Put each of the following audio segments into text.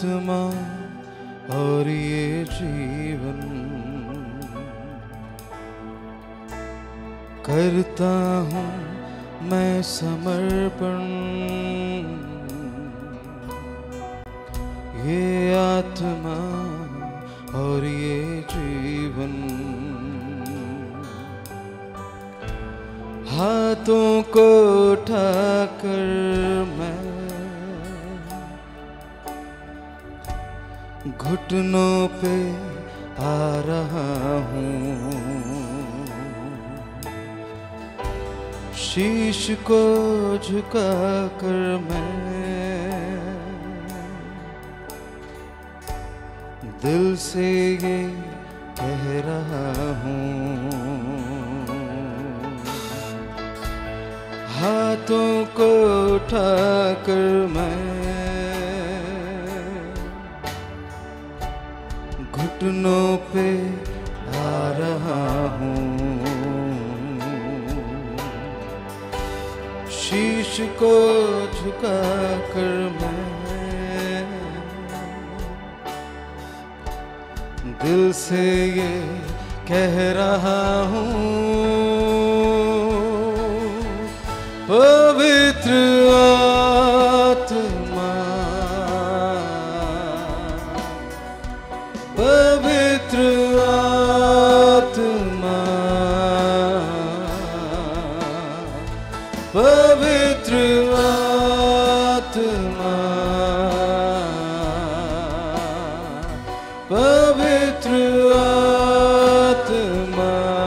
आत्मा और ये जीवन करता हूँ मैं समर्पण। ये आत्मा और ये जीवन हाथों को उठाकर मैं घुटनों पे आ रहा हूँ। शीश को झुकाकर मैं दिल से ये कह रहा हूँ। हाथों को उठाकर मैं घुटनों पे आ रहा हूँ। शीश को झुकाकर मैं दिल से ये कह रहा हूँ। पवित्र आत्मा, पवित्र आत्मा, पवित्र आत्मा, पवित्र आत्मा,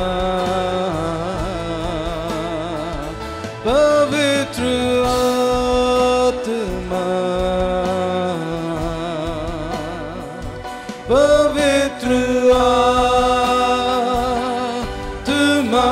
पवित्र आत्मा, पवित्र आत्मा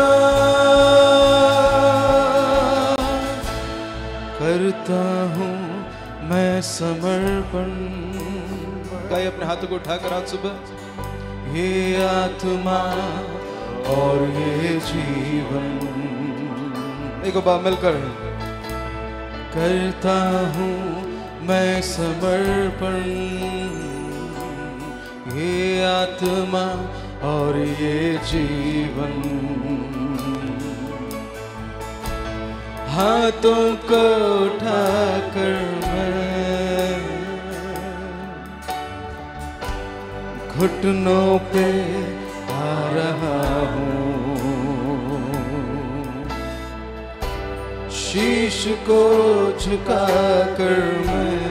करता हूँ मैं समर्पण। गाइए अपने हाथों को उठाकर आज सुबह। ये आत्मा और ये जीवन एक बार मिलकर करता हूँ मैं समर्पण। ये आत्मा और ये जीवन हाथों को उठाकर मैं घुटनों पे आ रहा हूँ। शीश को झुकाकर मैं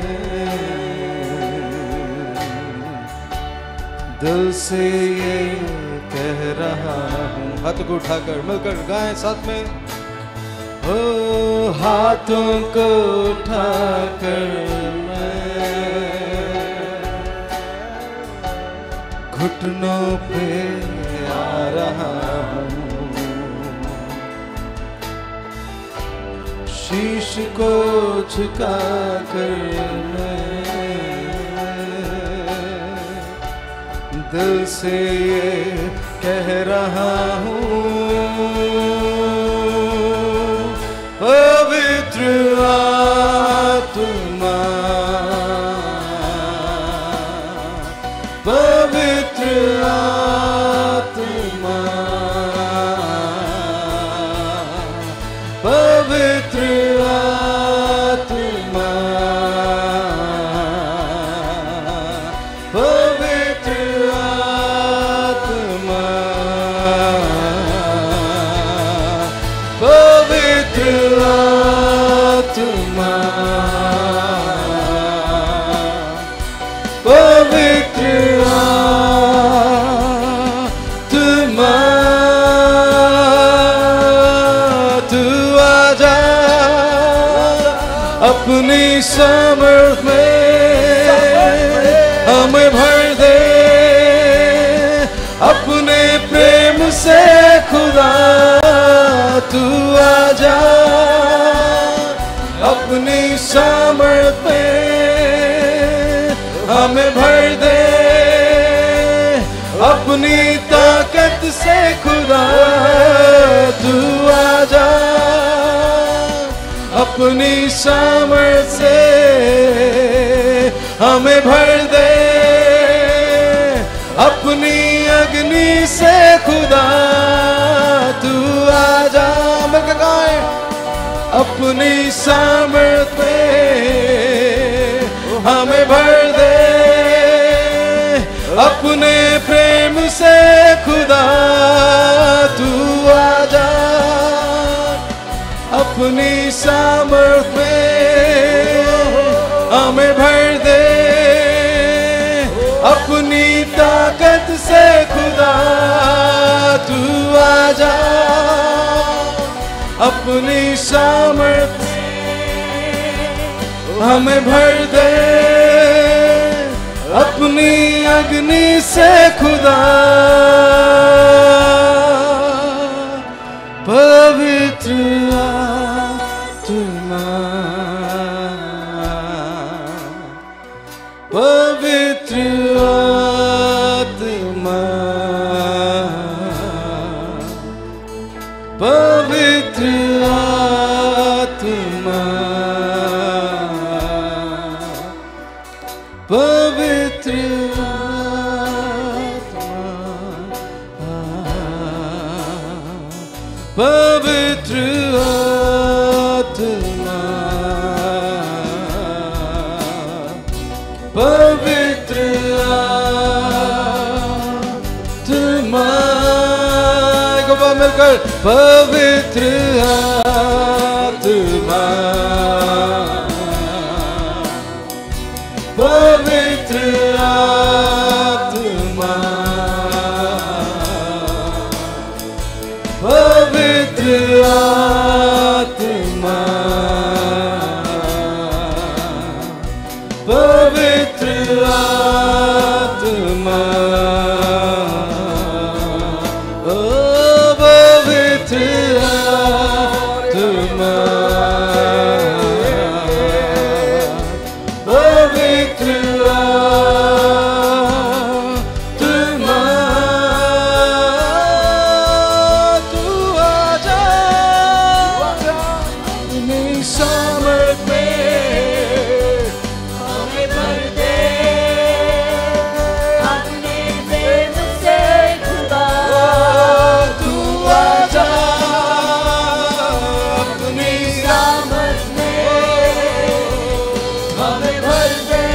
दिल से ये कह रहा हूँ। हाथ को उठाकर मिलकर गाएं साथ में। ओ हाथों को उठाकर मैं घुटनों पे आ रहा हूँ। शीश को झुकाकर मैं दिल से ये कह रहा हूँ। पवित्र आत्मा, पवित्र आत्मा, पवित्र आत्मा, पवित्र आत्मा, पवित्र आत्मा, पवित्र आत्मा, तू आजा अपनी समर्थ में हमें भर दे अपने प्रेम से खुदा। तू आजा अपनी सामर्थ में हमें भर दे अपनी ताकत से खुदा। तू आजा अपनी सामर्थ से हमें भर दे अपनी अग्नि से खुदा, तू आजा मिलकर गाए अपनी सामर्थ में हमें भर दे अपने प्रेम से खुदा, तू आजा अपनी सामर्थ में हमें भर दे अपनी ताकत से खुदा, तू आजा अपनी सामर्थ हमें भर दे अपनी अग्नि से खुदा, पवित्र आत्मा, पवित्र आत्मा, पवित्र आत्मा, पवित्र आत्मा, पवित्र आत्मा, पवित्र आत्मा, एक बार मिलकर पवित्र आत्मा, पवित्र आत्मा, पवित्र आत्मा, पवित्र आत्मा, ओ पवित्र आत्मा, पवित्र आत्मा, तू आजा अपनी सामर्थ में हमें भर दे अपने प्रेम से खुदा, तू आजा अपनी सामर्थ में हमें भर दे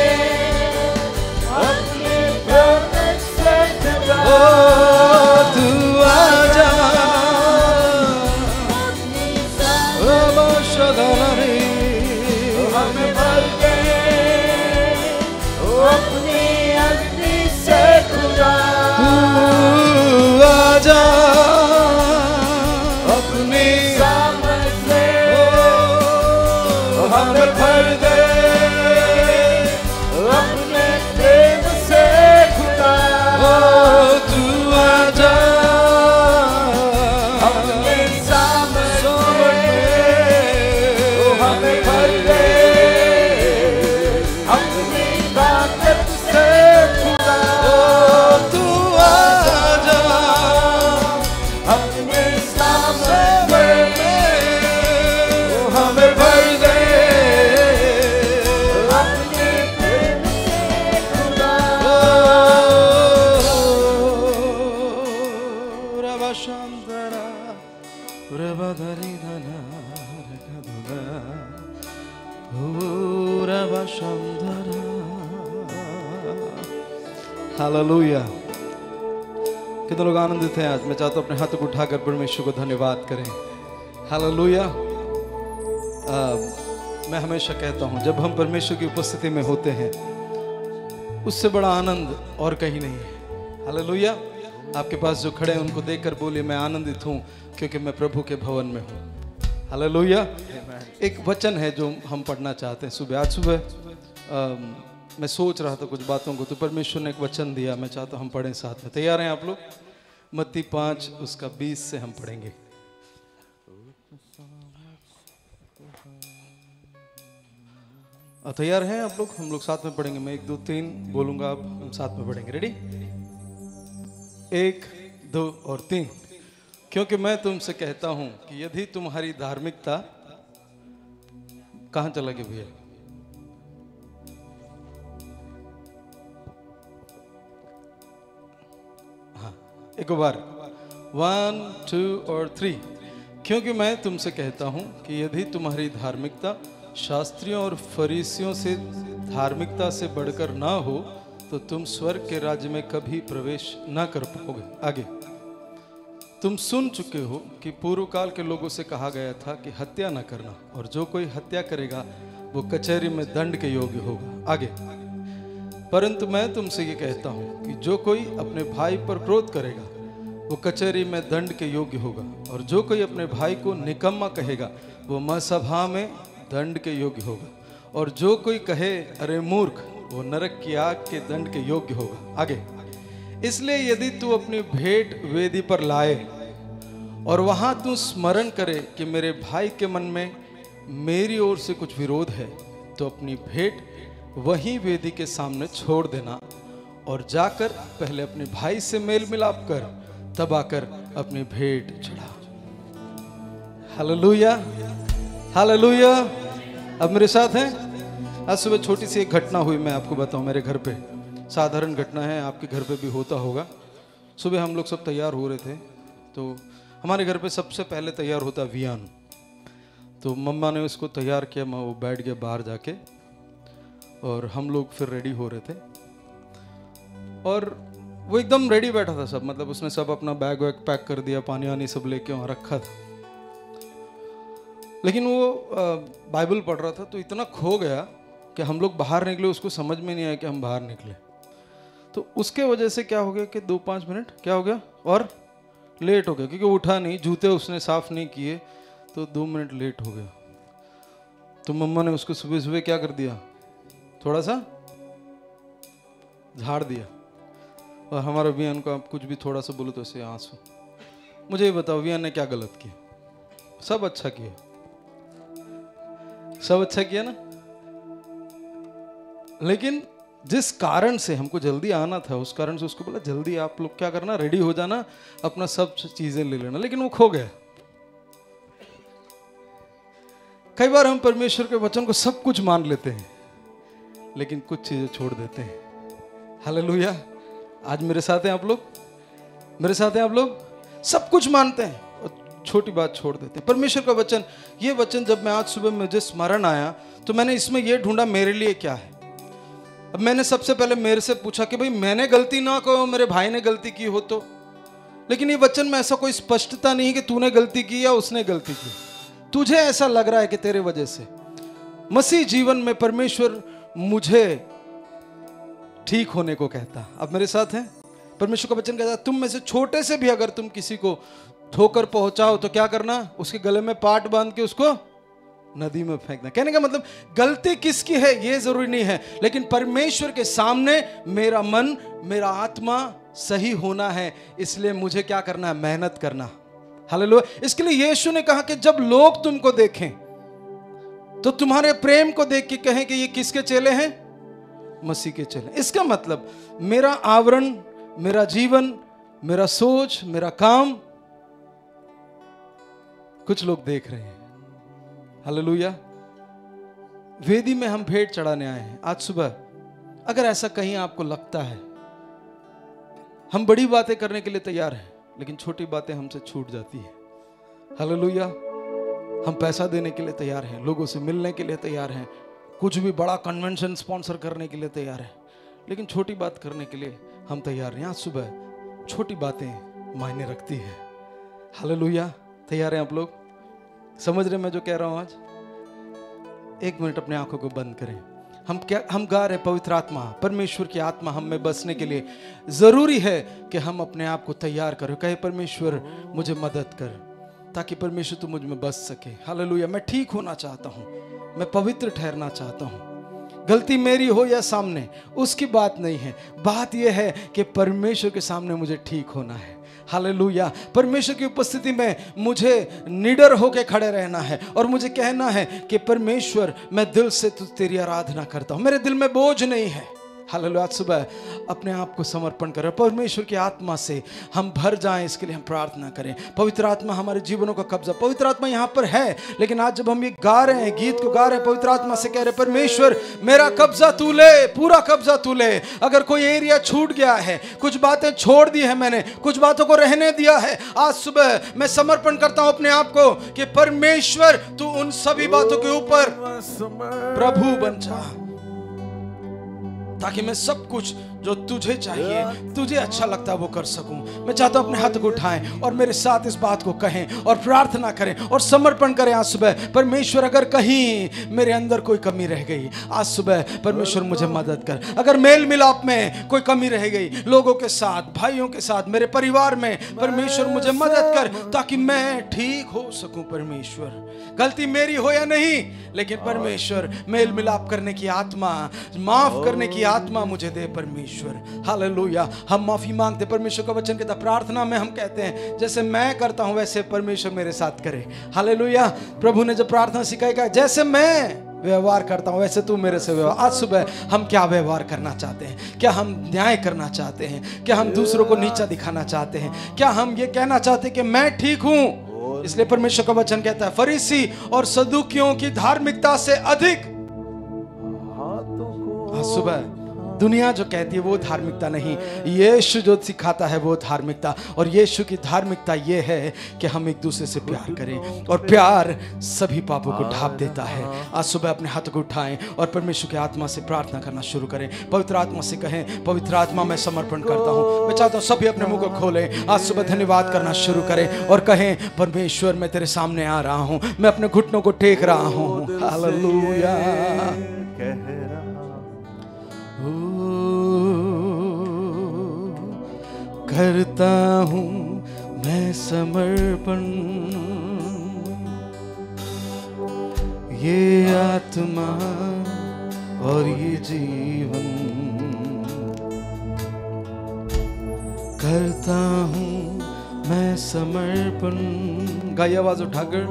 अपने प्रेम से खुदा, तू आजा अपनी सामर्थ हमें भर दे अपनी अग्नि से खुदा, तू आजा अपनी सामर्थ में हमें भर दे अपने प्रेम से खुदा, तू आजा अपनी सामर्थ में हमें भर दे अपनी ताकत से खुदा, तू आजा अपने सामर्थ में हमें भर दे अपने प्रेम से खुदा, रवा शांतरा रवा धरिधना रखदुला, रवा शांतरा। हालेलुया। कितने लोग आनंदित हैं आज? मैं चाहता हूं अपने हाथों को उठाकर परमेश्वर को धन्यवाद करें। हालेलुया। मैं हमेशा कहता हूं जब हम परमेश्वर की उपस्थिति में होते हैं उससे बड़ा आनंद और कहीं नहीं है। हालेलुया। आपके पास जो खड़े हैं उनको देखकर बोलिए मैं आनंदित हूं क्योंकि मैं प्रभु के भवन में हूं। हालेलुया। एक वचन है जो हम पढ़ना चाहते हैं सुबह। आज सुबह मैं सोच रहा था कुछ बातों को, तो परमेश्वर ने एक वचन दिया, मैं चाहता हूं हम पढ़ें साथ में। तैयार हैं आप लोग? मत्ती 5 उसका 20 से हम पढ़ेंगे। तैयार हैं आप लोग? हम लोग साथ में पढ़ेंगे। मैं 1 2 3 बोलूंगा, आप हम साथ में पढ़ेंगे। रेडी? 1 2 और 3। क्योंकि मैं तुमसे कहता हूं कि यदि तुम्हारी धार्मिकता, कहां चला गया भैया? एक बार 1 2 और 3। क्योंकि मैं तुमसे कहता हूं कि यदि तुम्हारी धार्मिकता शास्त्रियों और फरीसियों से धार्मिकता से बढ़कर ना हो तो तुम स्वर्ग के राज्य में कभी प्रवेश ना कर पाओगे। आगे, तुम सुन चुके हो कि पूर्व काल के लोगों से कहा गया था कि हत्या न करना, और जो कोई हत्या करेगा वो कचहरी में दंड के योग्य होगा। आगे, परंतु मैं तुमसे ये कहता हूँ कि जो कोई अपने भाई पर क्रोध करेगा वो कचहरी में दंड के योग्य होगा, और जो कोई अपने भाई को निकम्मा कहेगा वो महासभा में दंड के योग्य होगा, और जो कोई कहे अरे मूर्ख वो नरक की आग के दंड के योग्य होगा। आगे, इसलिए यदि तू अपनी भेंट वेदी पर लाए और वहां तू स्मरण करे कि मेरे भाई के मन में मेरी ओर से कुछ विरोध है, तो अपनी भेंट वहीं वेदी के सामने छोड़ देना और जाकर पहले अपने भाई से मेल मिलाप कर, तब आकर अपनी भेंट चढ़ा। Hallelujah, hallelujah. अब मेरे साथ हैं। आज सुबह छोटी सी एक घटना हुई, मैं आपको बताऊं। मेरे घर पे साधारण घटना है, आपके घर पे भी होता होगा। सुबह हम लोग सब तैयार हो रहे थे, तो हमारे घर पे सबसे पहले तैयार होता वियान। तो मम्मा ने उसको तैयार किया, मैं वो बैठ गया बाहर जाके, और हम लोग फिर रेडी हो रहे थे। और वो एकदम रेडी बैठा था सब, मतलब उसने सब अपना बैग वैग पैक कर दिया, पानी वानी सब लेके वहाँ रखा था। लेकिन वो बाइबल पढ़ रहा था, तो इतना खो गया कि हम लोग बाहर निकले, उसको समझ में नहीं आया कि हम बाहर निकले। तो उसके वजह से क्या हो गया कि 2-5 मिनट क्या हो गया और लेट हो गया, क्योंकि उठा नहीं, जूते उसने साफ नहीं किए, तो 2 मिनट लेट हो गया। तो मम्मा ने उसको सुबह सुबह क्या कर दिया, थोड़ा सा झाड़ दिया। और हमारा वियान को आप कुछ भी थोड़ा सा बोलो तो ऐसे आंसू। मुझे ये बताओ, वियान ने क्या गलत किया? सब अच्छा किया, सब अच्छा किया ना। लेकिन जिस कारण से हमको जल्दी आना था, उस कारण से उसको बोला जल्दी आप लोग क्या करना, रेडी हो जाना, अपना सब चीजें ले लेना। लेकिन वो खो गया। कई बार हम परमेश्वर के वचन को सब कुछ मान लेते हैं, लेकिन कुछ चीजें छोड़ देते हैं। हालेलुया। आज मेरे साथ हैं आप लोग, मेरे साथ हैं आप लोग। सब कुछ मानते हैं और छोटी बात छोड़ देते हैं। परमेश्वर का वचन, ये वचन जब मैं आज सुबह मुझे स्मरण आया, तो मैंने इसमें ये ढूंढा मेरे लिए क्या है। अब मैंने सबसे पहले मेरे से पूछा कि भाई मैंने गलती ना करो, मेरे भाई ने गलती की हो तो। लेकिन ये वचन में ऐसा कोई स्पष्टता नहीं कि तूने गलती की या उसने गलती की। तुझे ऐसा लग रहा है कि तेरे वजह से मसीह जीवन में परमेश्वर मुझे ठीक होने को कहता। अब मेरे साथ हैं। परमेश्वर का वचन कहता है तुम में से छोटे से भी अगर तुम किसी को ठोकर पहुंचाओ तो क्या करना, उसके गले में पाट बांध के उसको नदी में फेंकना। कहने का मतलब गलती किसकी है ये जरूरी नहीं है, लेकिन परमेश्वर के सामने मेरा मन, मेरा आत्मा सही होना है। इसलिए मुझे क्या करना है, मेहनत करना। हालेलुया। इसके लिए यीशु ने कहा कि जब लोग तुमको देखें तो तुम्हारे प्रेम को देख के कहें कि ये किसके चेले हैं, मसीह के चेले। इसका मतलब मेरा आवरण, मेरा जीवन, मेरा सोच, मेरा काम कुछ लोग देख रहे हैं। हालेलुया। वेदी में हम भेंट चढ़ाने आए हैं आज सुबह। अगर ऐसा कहीं आपको लगता है, हम बड़ी बातें करने के लिए तैयार हैं, लेकिन छोटी बातें हमसे छूट जाती है। हालेलुया। हम पैसा देने के लिए तैयार हैं, लोगों से मिलने के लिए तैयार हैं, कुछ भी बड़ा कन्वेंशन स्पॉन्सर करने के लिए तैयार हैं, लेकिन छोटी बात करने के लिए हम तैयार हैं। आज सुबह छोटी बातें मायने रखती है। हालेलुया। तैयार हैं आप लोग? समझ रहे मैं जो कह रहा हूं आज? 1 मिनट अपने आंखों को बंद करें। हम गा रहे पवित्र आत्मा, परमेश्वर की आत्मा हम में बसने के लिए जरूरी है कि हम अपने आप को तैयार करें। कहे परमेश्वर मुझे मदद कर, ताकि परमेश्वर तू मुझ में बस सके। हालेलुया। मैं ठीक होना चाहता हूं, मैं पवित्र ठहरना चाहता हूं। गलती मेरी हो या सामने, उसकी बात नहीं है। बात यह है कि परमेश्वर के सामने मुझे ठीक होना है। हालेलुया। परमेश्वर की उपस्थिति में मुझे निडर होकर खड़े रहना है और मुझे कहना है कि परमेश्वर मैं दिल से तेरी आराधना करता हूं, मेरे दिल में बोझ नहीं है। हालेलुया। आज सुबह अपने आप को समर्पण करें, परमेश्वर की आत्मा से हम भर जाएं, इसके लिए हम प्रार्थना करें। पवित्र आत्मा हमारे जीवनों का कब्जा, पवित्र आत्मा यहाँ पर है, लेकिन आज जब हम ये गा रहे हैं, गीत को गा रहे हैं, पवित्र आत्मा से कह रहे परमेश्वर मेरा कब्जा तू ले, पूरा कब्जा तू ले। अगर कोई एरिया छूट गया है, कुछ बातें छोड़ दी है मैंने, कुछ बातों को रहने दिया है, आज सुबह मैं समर्पण करता हूं अपने आप को कि परमेश्वर तू उन सभी बातों के ऊपर प्रभु बन जा, ताकि मैं सब कुछ जो तुझे चाहिए, तुझे अच्छा लगता है वो कर सकूं। मैं चाहता हूं अपने हाथ को उठाएं और मेरे साथ इस बात को कहें और प्रार्थना करें और समर्पण करें आज सुबह। परमेश्वर अगर कहीं मेरे अंदर कोई कमी रह गई, आज सुबह परमेश्वर मुझे मदद कर। अगर मेल मिलाप में कोई कमी रह गई, लोगों के साथ, भाइयों के साथ, मेरे परिवार में, परमेश्वर मुझे मदद कर ताकि मैं ठीक हो सकूं। परमेश्वर गलती मेरी हो या नहीं, लेकिन परमेश्वर मेल मिलाप करने की आत्मा, माफ करने की आत्मा मुझे दे परमेश्वर। हालेलुया। हम माफी मांगते, परमेश्वर का वचन कहता, प्रार्थना में हम कहते हैं जैसे मैं करता हूं वैसे परमेश्वर मेरे साथ करे। हालेलुया। प्रभु ने जब प्रार्थना सिखाई, जैसे मैं व्यवहार करता हूं वैसे तू मेरे से व्यवहार। आज सुबह हम क्या व्यवहार करना चाहते हैं? क्या हम न्याय करना चाहते हैं? क्या हम दूसरों को नीचा दिखाना चाहते हैं? क्या हम ये कहना चाहते हैं कि मैं ठीक हूं? इसलिए परमेश्वर का वचन कहता है फरीसी और सदूकियों की धार्मिकता से अधिक। आज सुबह दुनिया जो कहती है वो धार्मिकता नहीं, यीशु जो सिखाता है वो धार्मिकता। और यीशु की धार्मिकता ये है कि हम एक दूसरे से प्यार करें, और प्यार सभी पापों को ढांप देता है। आज सुबह अपने हाथ को उठाएं और परमेश्वर की आत्मा से प्रार्थना करना शुरू करें। पवित्र आत्मा से कहें, पवित्र आत्मा मैं समर्पण करता हूं। मैं चाहता हूं सभी अपने मुंह को खोलें, आज सुबह धन्यवाद करना शुरू करें और कहें परमेश्वर मैं तेरे सामने आ रहा हूं, मैं अपने घुटनों को टेक रहा हूं। हालेलुया। करता हूं मैं समर्पण, ये आत्मा और ये जीवन। करता हूं मैं समर्पण, गाइए आवाज उठाकर,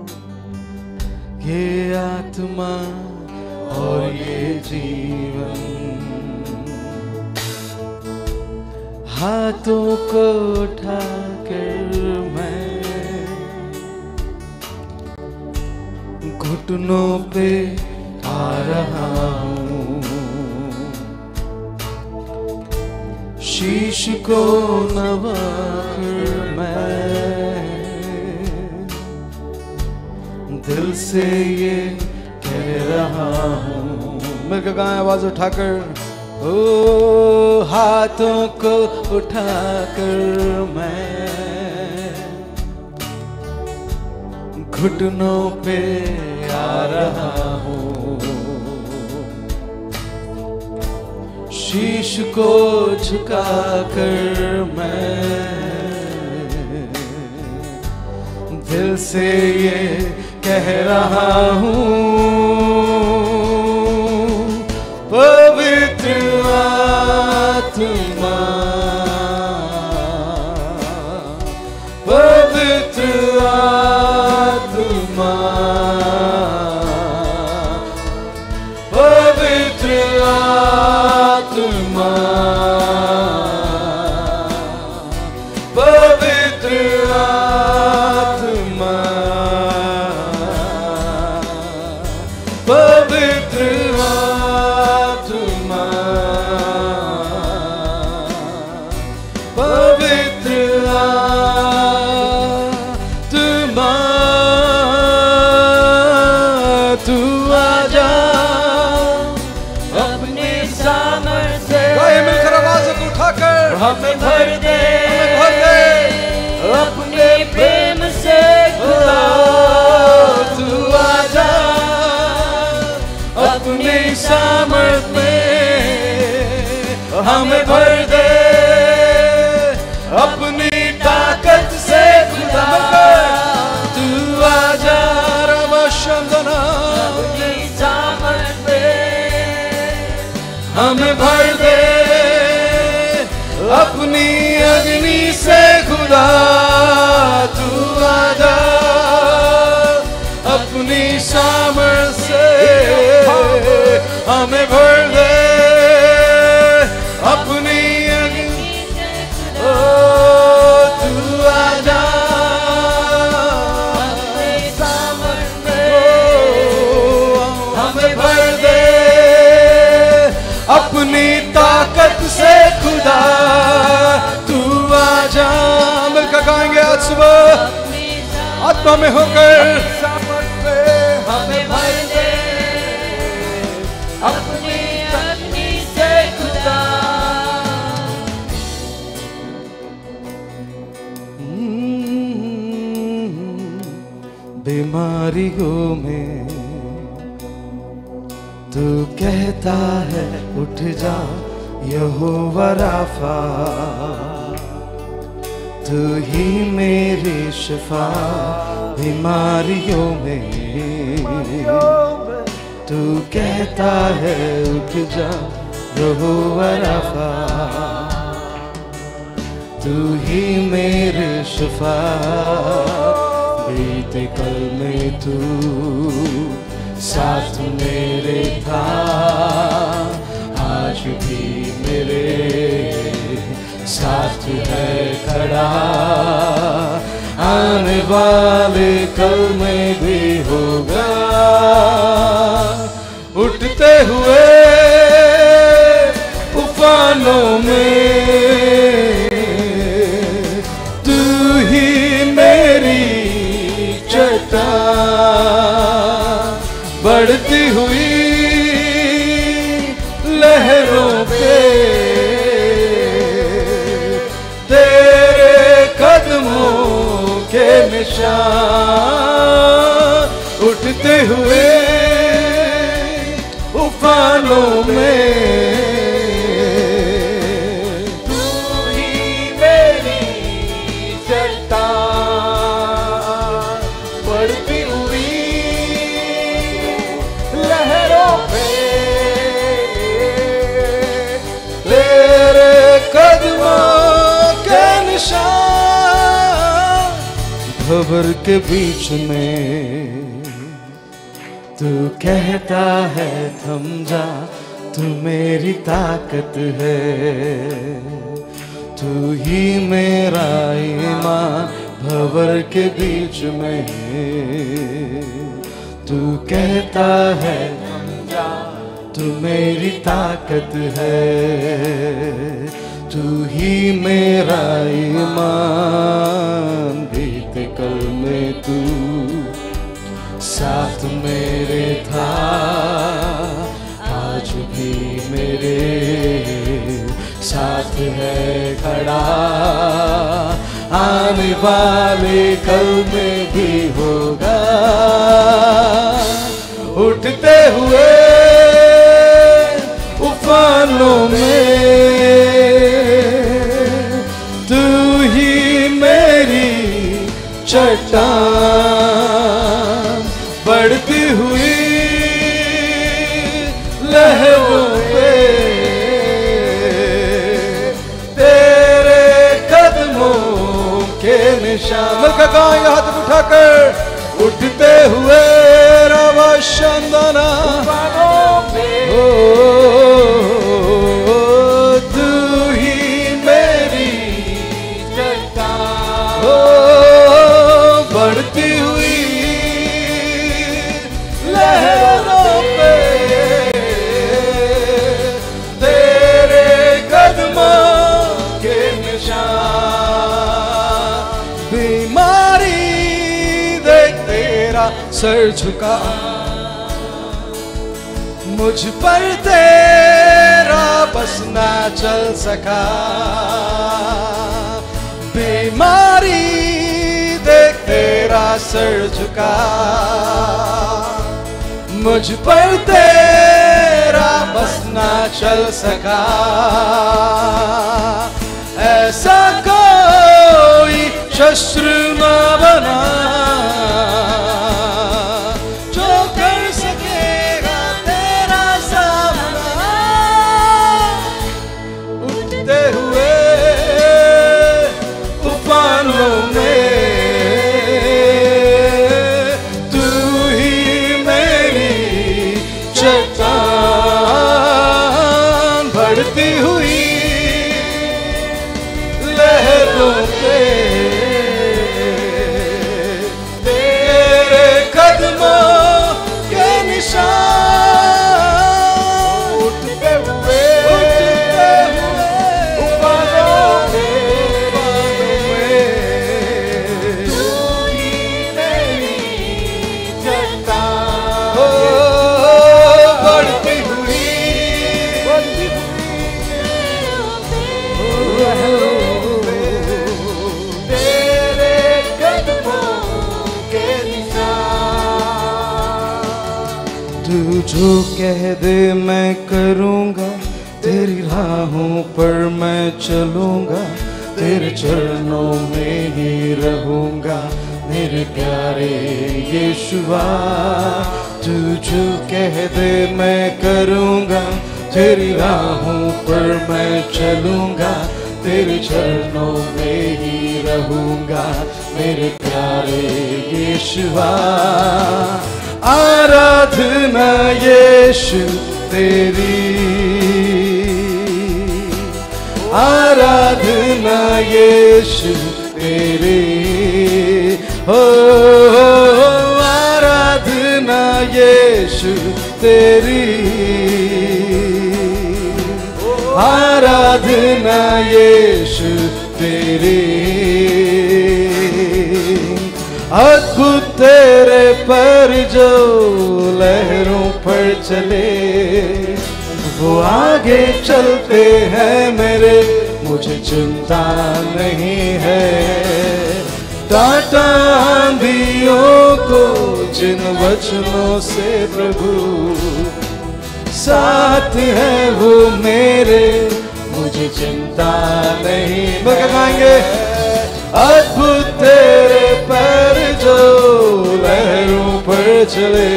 ये आत्मा और ये जीवन। हाथों को उठाकर मैं घुटनों पे आ रहा हूँ, शीश को नवाकर मैं दिल से ये कह रहा हूँ। मैं गाएं आवाज उठाकर, ओ हाथों को उठाकर मैं घुटनों पे आ रहा हूँ, शीश को झुकाकर मैं दिल से ये कह रहा हूँ, पवित्र आत्मा, पवित्र आत्मा, पवित्र आत्मा, पवित्र आत्मा, पवित्र हमें भर दे, अपने प्रेम से खुदा, तू आजा अपने सामर्थ में, हमें भर दे अपनी ताकत से खुदा, तू आजा रवशंदना अपनी सामर्थ में, हमें भर दे अपनी अग्नि से खुदा, तू आजा अपनी सामर्थ से, हमें भर दे ताकत से खुदा तू आजा। मिलकर गाएंगे आज सुबह आत्मा में होकर, सामर्थ में हमें भर दे अपनी अग्नि से खुदा। बीमारियों में तू कहता है उठ जा यहोवा राफा, तू ही मेरी शिफा। बीमारियों में तू कहता है उठ जा यहोवा राफा, तू ही मेरी शिफा। बीते कल में तू साथ मेरे था, आज भी मेरे साथ है खड़ा। आने वाले कल में भी होगा, उठते हुए तूफानों में तू ही मेरी चट्टान, बढ़ती हुई लहरों पे तेरे कदमों के निशान, उठते हुए तूफानों में तू ही मेरी चट्टान, बढ़ती हुई लहरों पे तेरे कदमों के निशान। भंवर के बीच में तू कहता है थम जा, तू मेरी ताकत है, तू ही मेरा ईमान। भंवर के बीच में तू कहता है थम जा, तू मेरी ताकत है, तू ही मेरा ईमान। बीते कल में तू साथ मेरे था, आज भी मेरे साथ है खड़ा। आने वाले कल में भी होगा, उठते हुए तूफानों में तू ही मेरी चट्टान, बढ़ती हुई लहरों पे तेरे कदमों के निशान। मिलकर गाएंगे हाथ उठाकर, उठते हुए रवाशंदना तू ही मेरी चट्टान, बढ़ती हुई लहरों पे तेरे कदमों के निशान। बीमारी देख तेरा सर झुका, मुझ पर तेरा बस ना चल सका। बीमारी देख तेरा सर झुका, मुझ पर तेरा बस ना चल सका। ऐसा कोई शस्त्र न बना जो कर सकेगा तेरा सामना। उठते हुए तूफानों में तू ही मेरी चट्टान, बढ़ती हुई लहरों पे तेरे कदमों के निशान। उठते हुए जो कह दे मैं करूँगा, तेरी राहों पर मैं चलूँगा, तेरे चरणों में ही रहूँगा मेरे प्यारे यीशुआ। तू जो कह दे मैं करूँगा, तेरी राहों पर मैं चलूँगा, तेरे चरणों में ही रहूँगा मेरे प्यारे यीशुआ। आराधना यीशु तेरी, आराधना यीशु तेरी, हो आराधना यीशु तेरी, आराधना यीशु तेरी। अद्भुत तेरे पर जो लहरों पर चले, वो आगे चलते हैं मेरे, मुझे चिंता नहीं है। टाटा आंधियों को जिन वचनों से प्रभु साथ है वो मेरे, मुझे चिंता नहीं। गाएंगे अद्भुत तेरे पैर जो लहरों पर चले,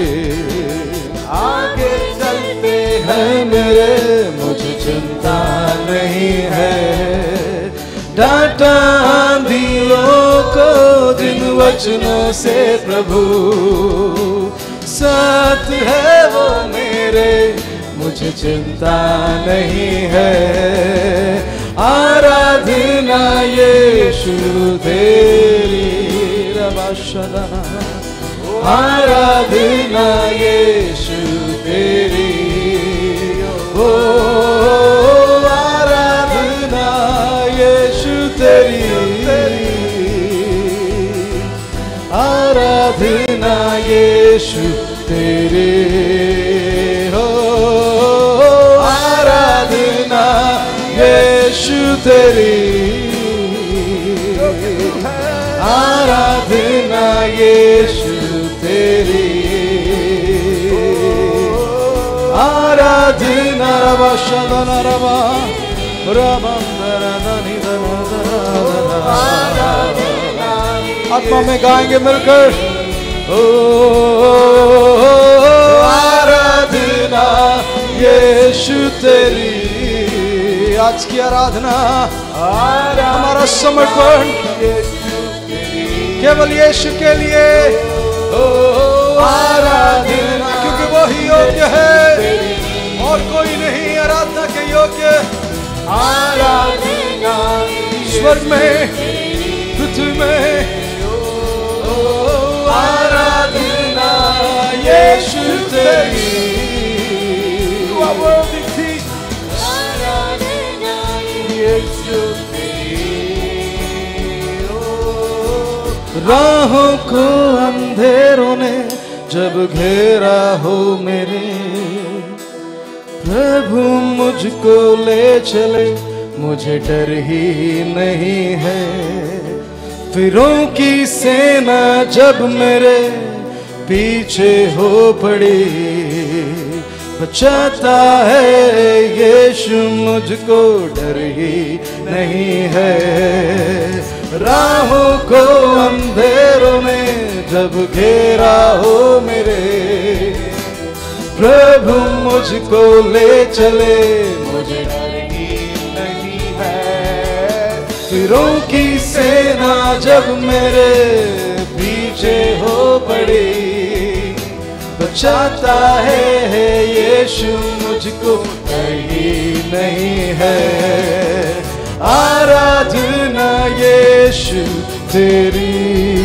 आगे चलते हैं मेरे, मुझे चिंता नहीं है। डांटा आंधियों को जिन वचनों से प्रभु साथ है वो मेरे, मुझे चिंता नहीं है। आराधना यीशु तेरी, आराधना यीशु तेरी, ओ आराधना यीशु तेरी, आराधना यीशु तेरी, हो आराधना यीशु तेरी, आराधना यीशु तेरी, आराधना रवा शदना रवा आत्मा में गाएंगे मिलकर, ओ आराधना यीशु तेरी। आज की आराधना, हमारा समर्पण केवल यीशु के लिए, ओ आराधना, क्योंकि वो ही योग्य है और कोई नहीं आराधना के योग्य। आराधना स्वर्ग में पृथ्वी में, ओ आराधना यीशु तेरी, आराधना यीशु राहों को अंधेरों ने जब घेरा हो मेरे, प्रभु मुझको ले चले, मुझे डर ही नहीं है। फिरों की सेना जब मेरे पीछे हो पड़ी, बचाता है यीशु मुझको, डर ही नहीं है। राहों को अंधेरों ने जब घेरा हो मेरे, प्रभु मुझको ले चले, मुझे डर ही नहीं है। फिरों की सेना जब मेरे पीछे हो पड़ी, बचाता है यीशु मुझको, डर ही नहीं है। आराधना यीशु तेरी,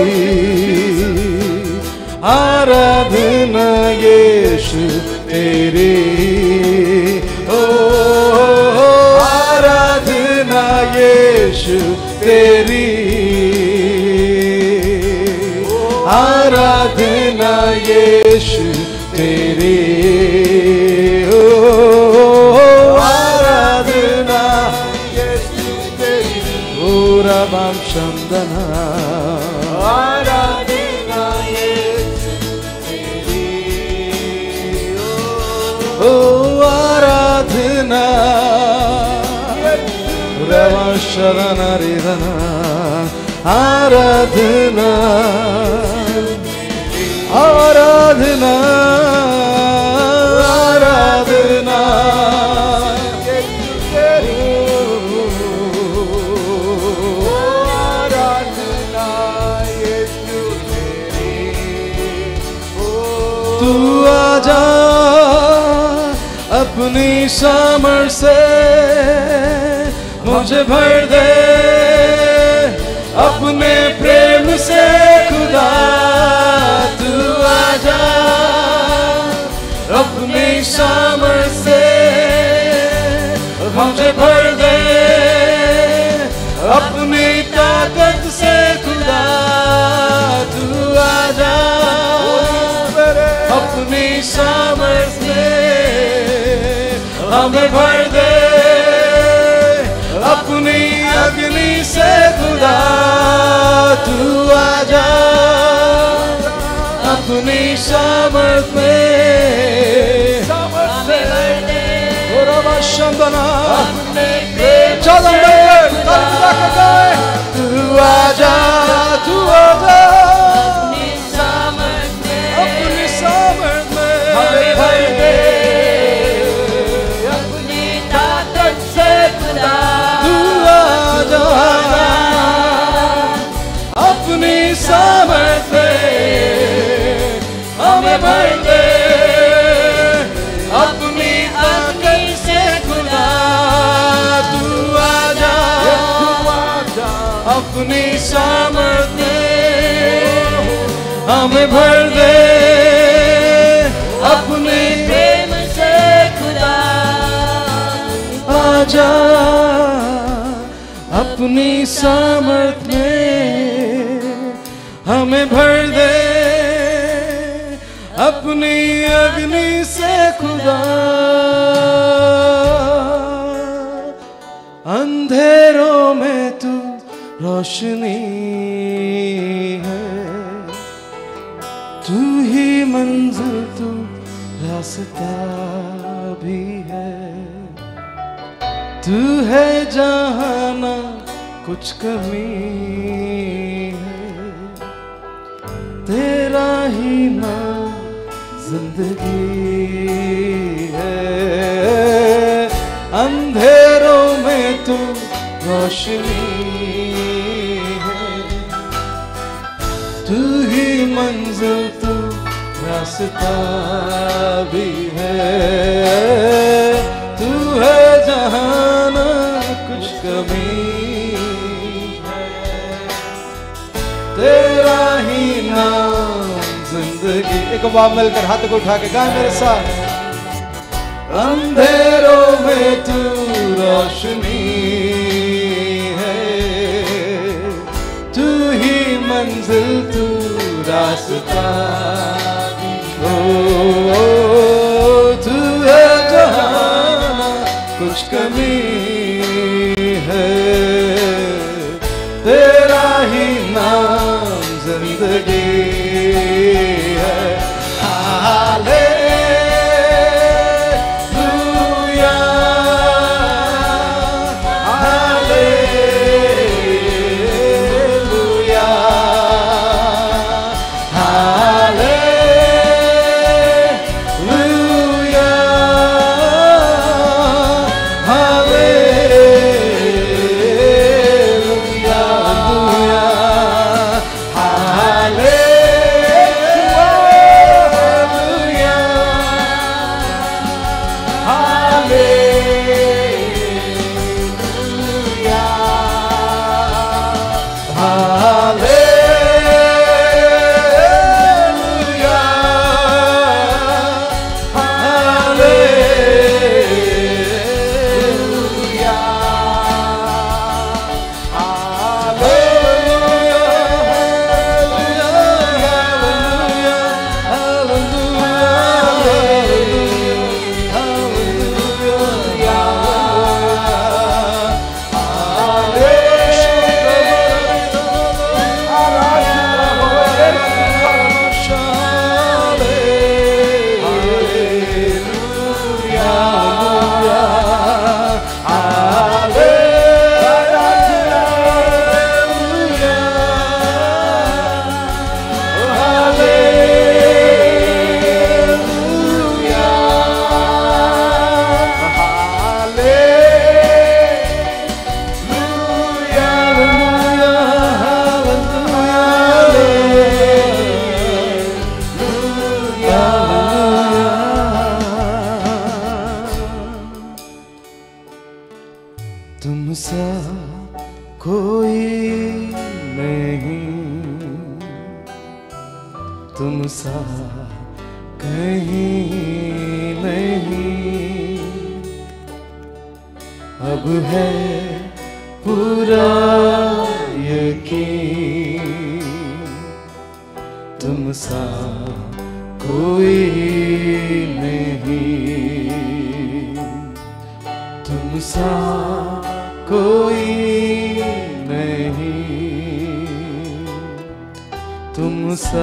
आराधना यीशु तेरी, ओ आराधना यीशु तेरी, आराधना यीशु तेरी, ओ आराधना यीशु तेरी, ओ रबाम शंदना, आराधना यीशु तेरी, शरणरिधना आराधना आराधना आराधना तू आजा अपनी सामर्थ से मुझे भर दे अपने प्रेम से खुदा तू आजा अपनी सामर्थ से मुझे भर दे अपनी ताकत से खुदा तू आजा अपनी सामर्थ से हमें भर दे अपनी अग्नि से खुदा तू आजा अपनी सामर्थ में चलो तू आजा तू आजा अपनी सामर्थ में हमें भर दे अपनी ताकत से खुदा तू आजा अपनी सामर्थ में हमें भर दे अपनी ताकत से खुदा तू आजा अपनी सामर्थ में हमें भर दे अपने प्रेम से खुदा आजा अपनी सामर्थ में हमें भर दे अपनी अग्नि से खुदा अंधेरों में तू रोशनी है तू ही मंजिल तू रास्ता भी है तू है जहाँ ना कुछ कमी है तेरा ही नाम जिंदगी है अंधेरों में तू रोशनी है तू ही मंजिल तू रास्ता भी है तू है जहाँ ना कुछ कमी है तेरा ही नाम जिंदगी एक बार मिलकर हाथ को उठा के गाएं मेरे साथ अंधेरों में तू रोशनी है तू ही मंजिल तू रास्ता तू है जहाँ कुछ कमी है तेरा ही नाम जिंदगी है हालेलुया हालेलुया हालेलुया तुम सा कोई नहीं, तुम सा कहीं नहीं, अब है पूरा यकीन, तुम सा कोई नहीं, तुम सा कोई नहीं, तुम सा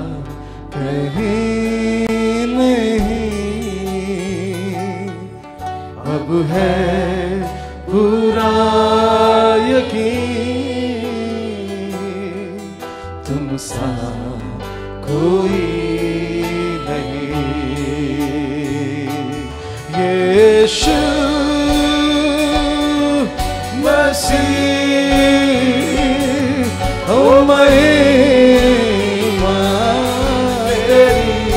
कहीं नहीं, अब है पूरा यकीन, तुम सा कोई नहीं। यीशु मसीह ओ महिमा तेरी,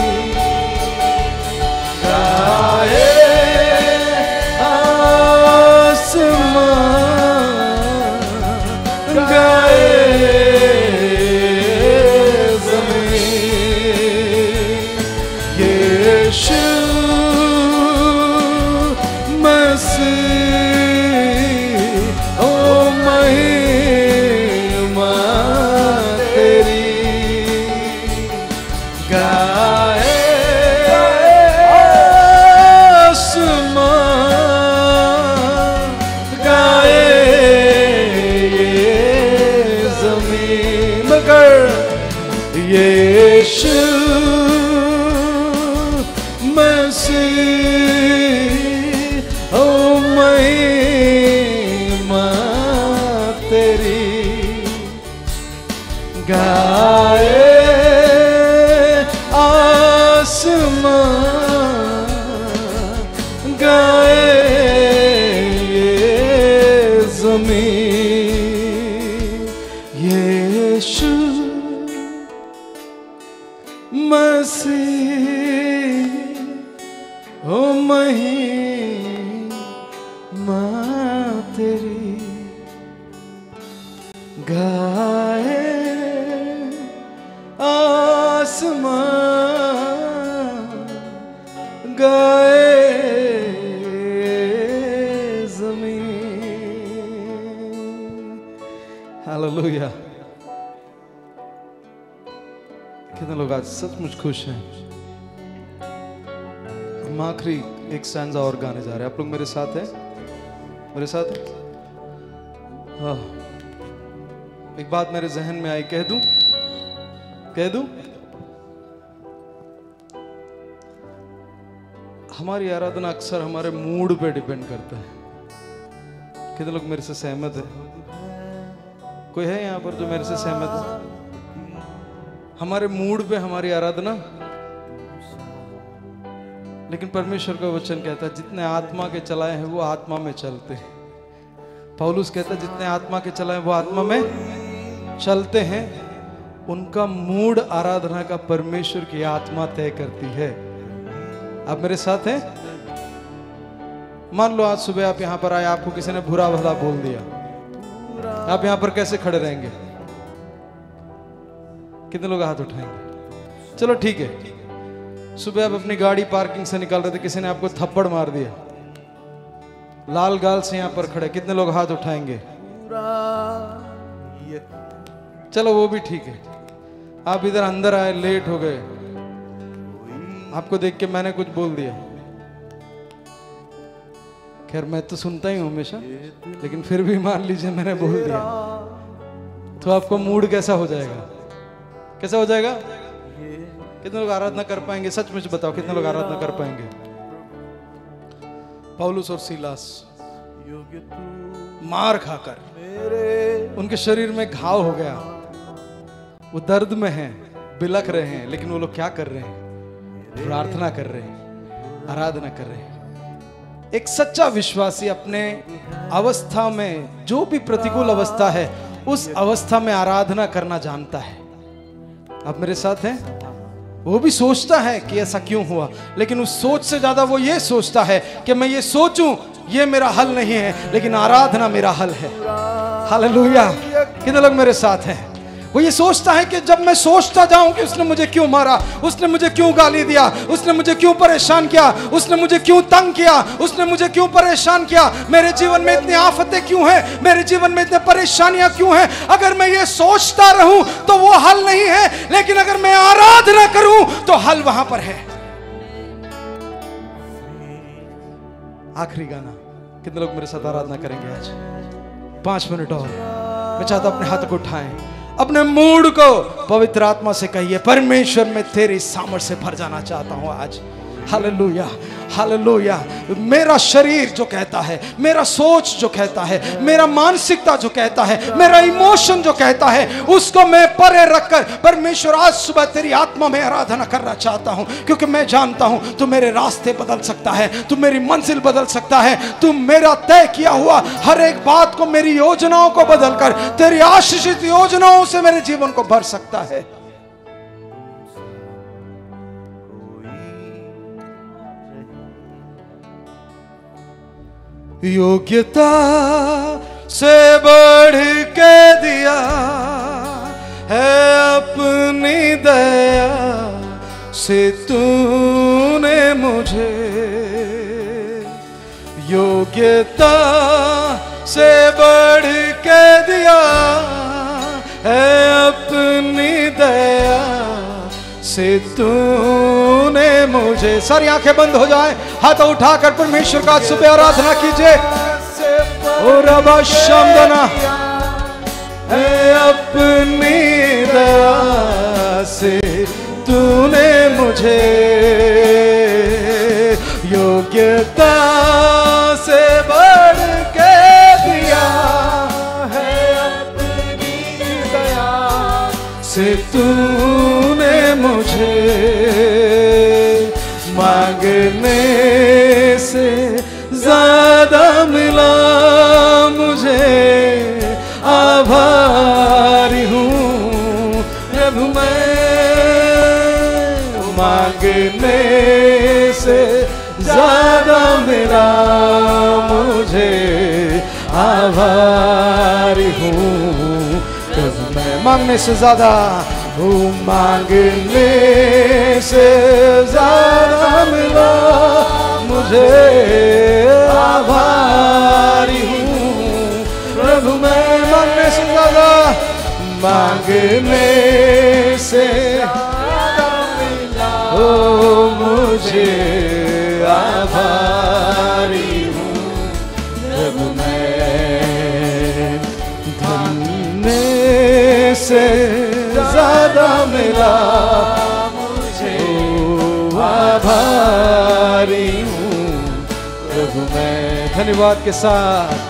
गाए आसमां, गाए ज़मीन, यीशु मसीह ओ महिमा तेरी, गाए आसमां, गाए ज़मीन, मगर यीशु मसीह ओ महिमा तेरी, गाए आसमां, गाए ज़मीन, यीशु मसीह ओ महिमा तेरी, गाए आसमां, गाए ज़मीन। हालेलुया। कितने लोग आज सचमुच खुश हैं? हम आखिरी एक स्टैंजा और गाने जा रहे हैं। आप लोग मेरे साथ हैं? मेरे साथ हैं? हाँ। एक बात मेरे जहन में आई, कह दूं? कह दूं? हमारी आराधना अक्सर हमारे मूड पे डिपेंड करता है। कितने लोग मेरे से सहमत है? कोई है यहाँ पर जो मेरे से सहमत है? हमारे मूड पे हमारी आराधना, लेकिन परमेश्वर का वचन कहता है जितने आत्मा के चलाए हैं वो आत्मा में चलते हैं। पौलुस कहता है जितने आत्मा के चलाए वो आत्मा में चलते हैं। उनका मूड आराधना का परमेश्वर की आत्मा तय करती है। आप मेरे साथ हैं? मान लो आज सुबह आप यहां पर आए, आपको किसी ने बुरा भला बोल दिया, आप यहां पर कैसे खड़े रहेंगे? कितने लोग हाथ उठाएंगे? चलो ठीक है, सुबह आप अपनी गाड़ी पार्किंग से निकाल रहे थे, किसी ने आपको थप्पड़ मार दिया, लाल गाल से यहां पर खड़े, कितने लोग हाथ उठाएंगे? चलो वो भी ठीक है। आप इधर अंदर आए, लेट हो गए, आपको देख के मैंने कुछ बोल दिया। खैर मैं तो सुनता ही हूं हमेशा, लेकिन फिर भी मान लीजिए मैंने बोल दिया, तो आपको मूड कैसा हो जाएगा? कैसा हो जाएगा? कितने लोग आराधना कर पाएंगे? सच मुझे बताओ, कितने लोग आराधना कर पाएंगे? पौलुस और सीलास मार खाकर उनके शरीर में घाव हो गया, वो दर्द में हैं, बिलख रहे हैं, लेकिन वो लोग क्या कर रहे हैं? प्रार्थना कर रहे हैं, आराधना कर रहे हैं। एक सच्चा विश्वासी अपने अवस्था में, जो भी प्रतिकूल अवस्था है, उस अवस्था में आराधना करना जानता है। आप मेरे साथ हैं? वो भी सोचता है कि ऐसा क्यों हुआ, लेकिन उस सोच से ज्यादा वो ये सोचता है कि मैं ये सोचूं ये मेरा हल नहीं है, लेकिन आराधना मेरा हल है। हालेलुया। कितने लोग मेरे साथ हैं? वो ये सोचता है कि जब मैं सोचता जाऊं कि उसने मुझे क्यों मारा, उसने मुझे क्यों गाली दिया, उसने मुझे क्यों परेशान किया, उसने मुझे क्यों तंग किया, उसने मुझे क्यों परेशान किया, मेरे जीवन में इतनी आफतें क्यों हैं, मेरे जीवन में इतनी परेशानियां क्यों हैं। अगर मैं ये सोचता रहूं तो वो हल नहीं है, लेकिन अगर मैं आराधना करूं तो हल वहां पर है। आखिरी गाना, कितने लोग मेरे साथ आराधना करेंगे आज? 5 मिनट और। मैं चाहता हूं अपने हाथ को उठाएं, अपने मूड को पवित्र आत्मा से कहिए, परमेश्वर मैं तेरी सामर्थ्य से भर जाना चाहता हूं आज। Hallelujah, hallelujah. मेरा शरीर जो कहता है, मेरा सोच जो कहता है, मेरा मानसिकता जो कहता है, मेरा इमोशन जो कहता है, उसको मैं परे रखकर परमेश्वर आज सुबह तेरी आत्मा में आराधना करना चाहता हूं, क्योंकि मैं जानता हूं तू मेरे रास्ते बदल सकता है, तू मेरी मंजिल बदल सकता है, तू मेरा तय किया हुआ हर एक बात को, मेरी योजनाओं को बदलकर तेरी आशीषित योजनाओं से मेरे जीवन को भर सकता है। योग्यता से बढ़ के दिया है अपनी दया से तूने मुझे, योग्यता से बढ़ के दिया है अपनी दया से तूने मुझे। सारी आंखें बंद हो जाए, हाथ उठाकर परमेश्वर का सुबह आराधना कीजिए। और अब शम्दना है अपनी दया से तूने मुझे, योग्यता से बढ़ के दिया है अपनी दया से तूने मुझे, मांगने से ज्यादा मिला मुझे, आभारी हूँ प्रभु मैं, मांगने से ज्यादा मिला मुझे, आभारी हूँ प्रभु मैं। मांगने से ज्यादा हूँ, मांगने से ज्यादा मिला मुझे, आभारी हूँ प्रभु मैं। मांगने से ज्यादा, मांगने से ज्यादा मिला ओ मुझे, आभारी हूँ प्रभु मैं। धन्य से ज्यादा मिला मुझे, आभारी हूँ प्रभु मैं। धन्यवाद के साथ,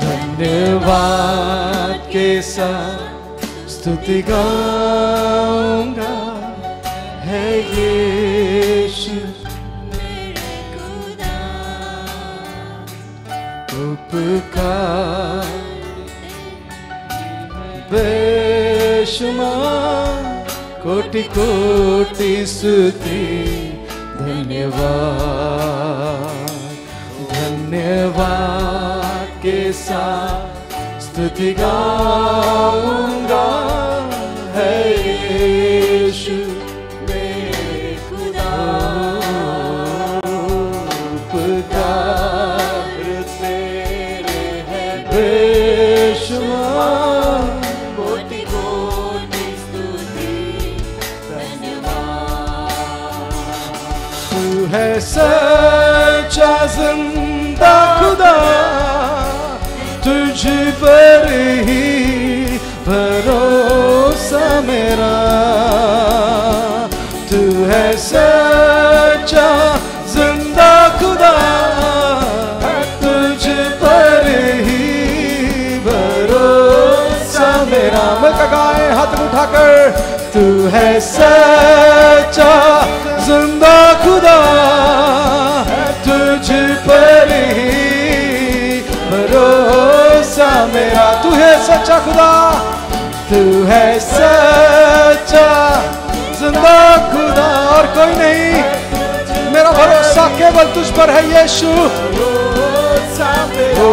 धन्यवाद के साथ स्तुति गाऊंगा, है यीशु मेरे खुदा, उपकार बेशुमार कोटि कोटि स्तुति, धन्यवाद, धन्यवाद के साथ स्तुति गाऊंगा, है यीशु मेरे खुदा, उपकार तेरे हैं बेशुमार, कोटि कोटि स्तुति, धन्यवाद। तू है सच्चा जिंदा खुदा, तुझ पर ही भरोसा मेरा, तू है सच्चा जिंदा खुदा, तुझ पर ही भरोसा मेरा। मिलकर गाएं हाथ उठाकर, तू है सच्चा जिंदा खुदा, तुझ पर ही भरोसा मेरा। तू है सच्चा खुदा, तू है सच्चा जिंदा खुदा, और कोई नहीं। मेरा भरोसा केवल तुझ पर है यीशु, भरोसा ओ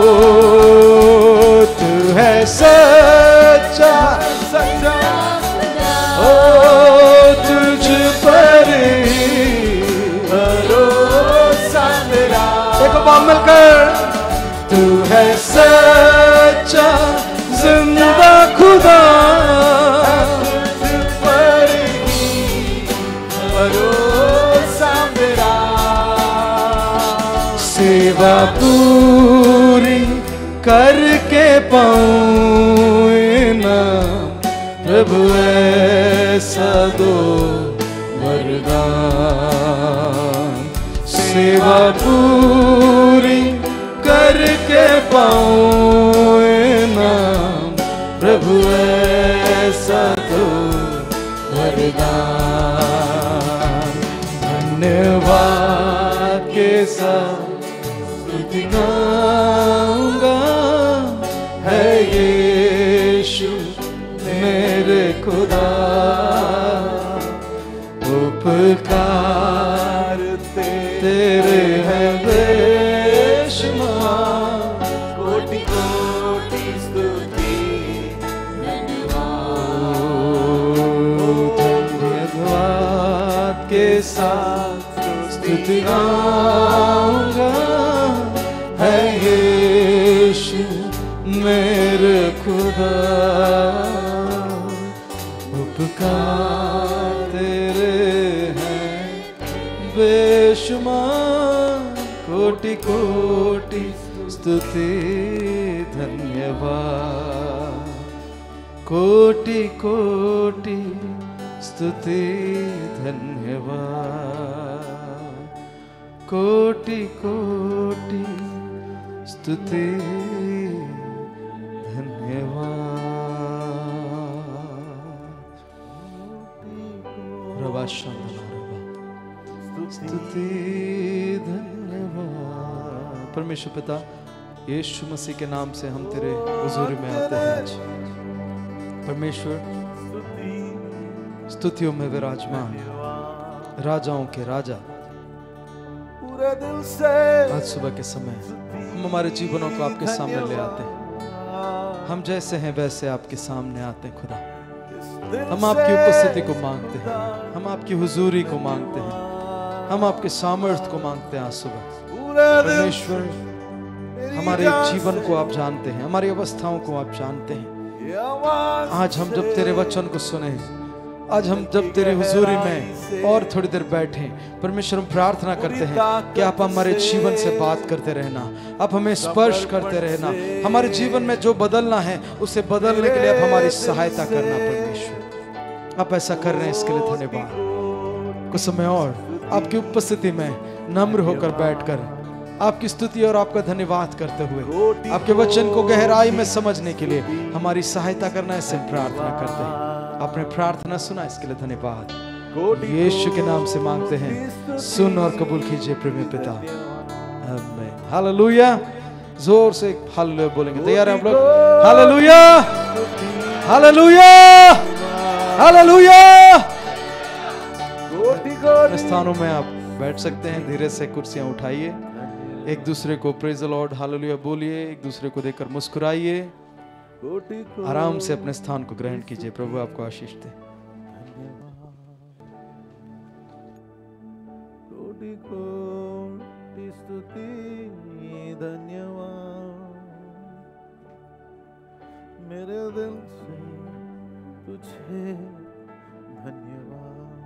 तू है सच्चा सच्चा ओ तुझ पर ही भरोसा मेरा। एक बार मिलकर तू है सच्चा जिंदा खुदा तुझ पर ही भरोसा मेरा। सेवा पूरी करके पाऊं ना प्रभु ऐसा दो वरदान। सेवा पूरी करके पाऊं ना प्रभु ऐसा दो वरदान। धन्यवाद के साथ स्तुति गाऊंगा है यीशु मेरे खुदा। उपकार तेरे हैं बेशुमार कोटि कोटि स्तुति धन्यवाद के साथ स्तुति गाऊंगा है यीशु मेरे खुदा। उपकार तेरे हैं बेशुमार कोटि कोटि स्तुति धन्यवाद। कोटि कोटि स्तुति धन्यवाद। कोटि कोटि स्तुति स्तुति धन्यवाद। परमेश्वर पिता यीशु मसीह के नाम से हम तेरे हुजूरी में आते हैं आज। परमेश्वर स्तुतियों में विराजमान राजाओं के राजा पूरे दिल से आज सुबह के समय हम हमारे जीवनों को आपके सामने ले आते हैं। हम जैसे हैं वैसे आपके सामने आते हैं खुदा। हम आपकी उपस्थिति को मांगते हैं, हम आपकी हुजूरी को मांगते हैं, हम आपके सामर्थ्य को मांगते हैं आज सुबह। परमेश्वर हमारे जीवन को आप जानते हैं, हमारी अवस्थाओं को आप जानते हैं। आज हम जब तेरे वचन को सुने, आज हम जब तेरे हुजूरी में और थोड़ी देर बैठे, परमेश्वर हम प्रार्थना करते हैं कि आप हमारे जीवन से बात करते रहना, आप हमें स्पर्श करते रहना। हमारे जीवन में जो बदलना है उसे बदलने के लिए आप हमारी सहायता करना। परमेश्वर आप ऐसा कर रहे हैं, इसके लिए धन्यवाद। कुछ समय और आपकी उपस्थिति में नम्र होकर बैठकर आपकी स्तुति और आपका धन्यवाद करते हुए आपके वचन को गहराई में समझने के लिए हमारी सहायता करना, ऐसे प्रार्थना करते हैं। आपने प्रार्थना सुना, इसके लिए धन्यवाद। यीशु के नाम से मांगते हैं, सुन और कबूल कीजिए प्रेमी पिता। आमीन। हालेलुया। जोर से हालेलुया बोलेंगे। तैयार हैं आप लोग? Hallelujah, hallelujah, hallelujah. अपने स्थानों में आप बैठ सकते हैं। धीरे से कुर्सियां उठाइए, एक दूसरे को प्रेज द लॉर्ड हालेलुया बोलिए, एक दूसरे को देखकर मुस्कुराइए। आराम से अपने स्थान को ग्रहण कीजिए। प्रभु आपको आशीष दे। कोटि कोटि स्तुति धन्यवाद। मेरे दिल से तुझे धन्यवाद,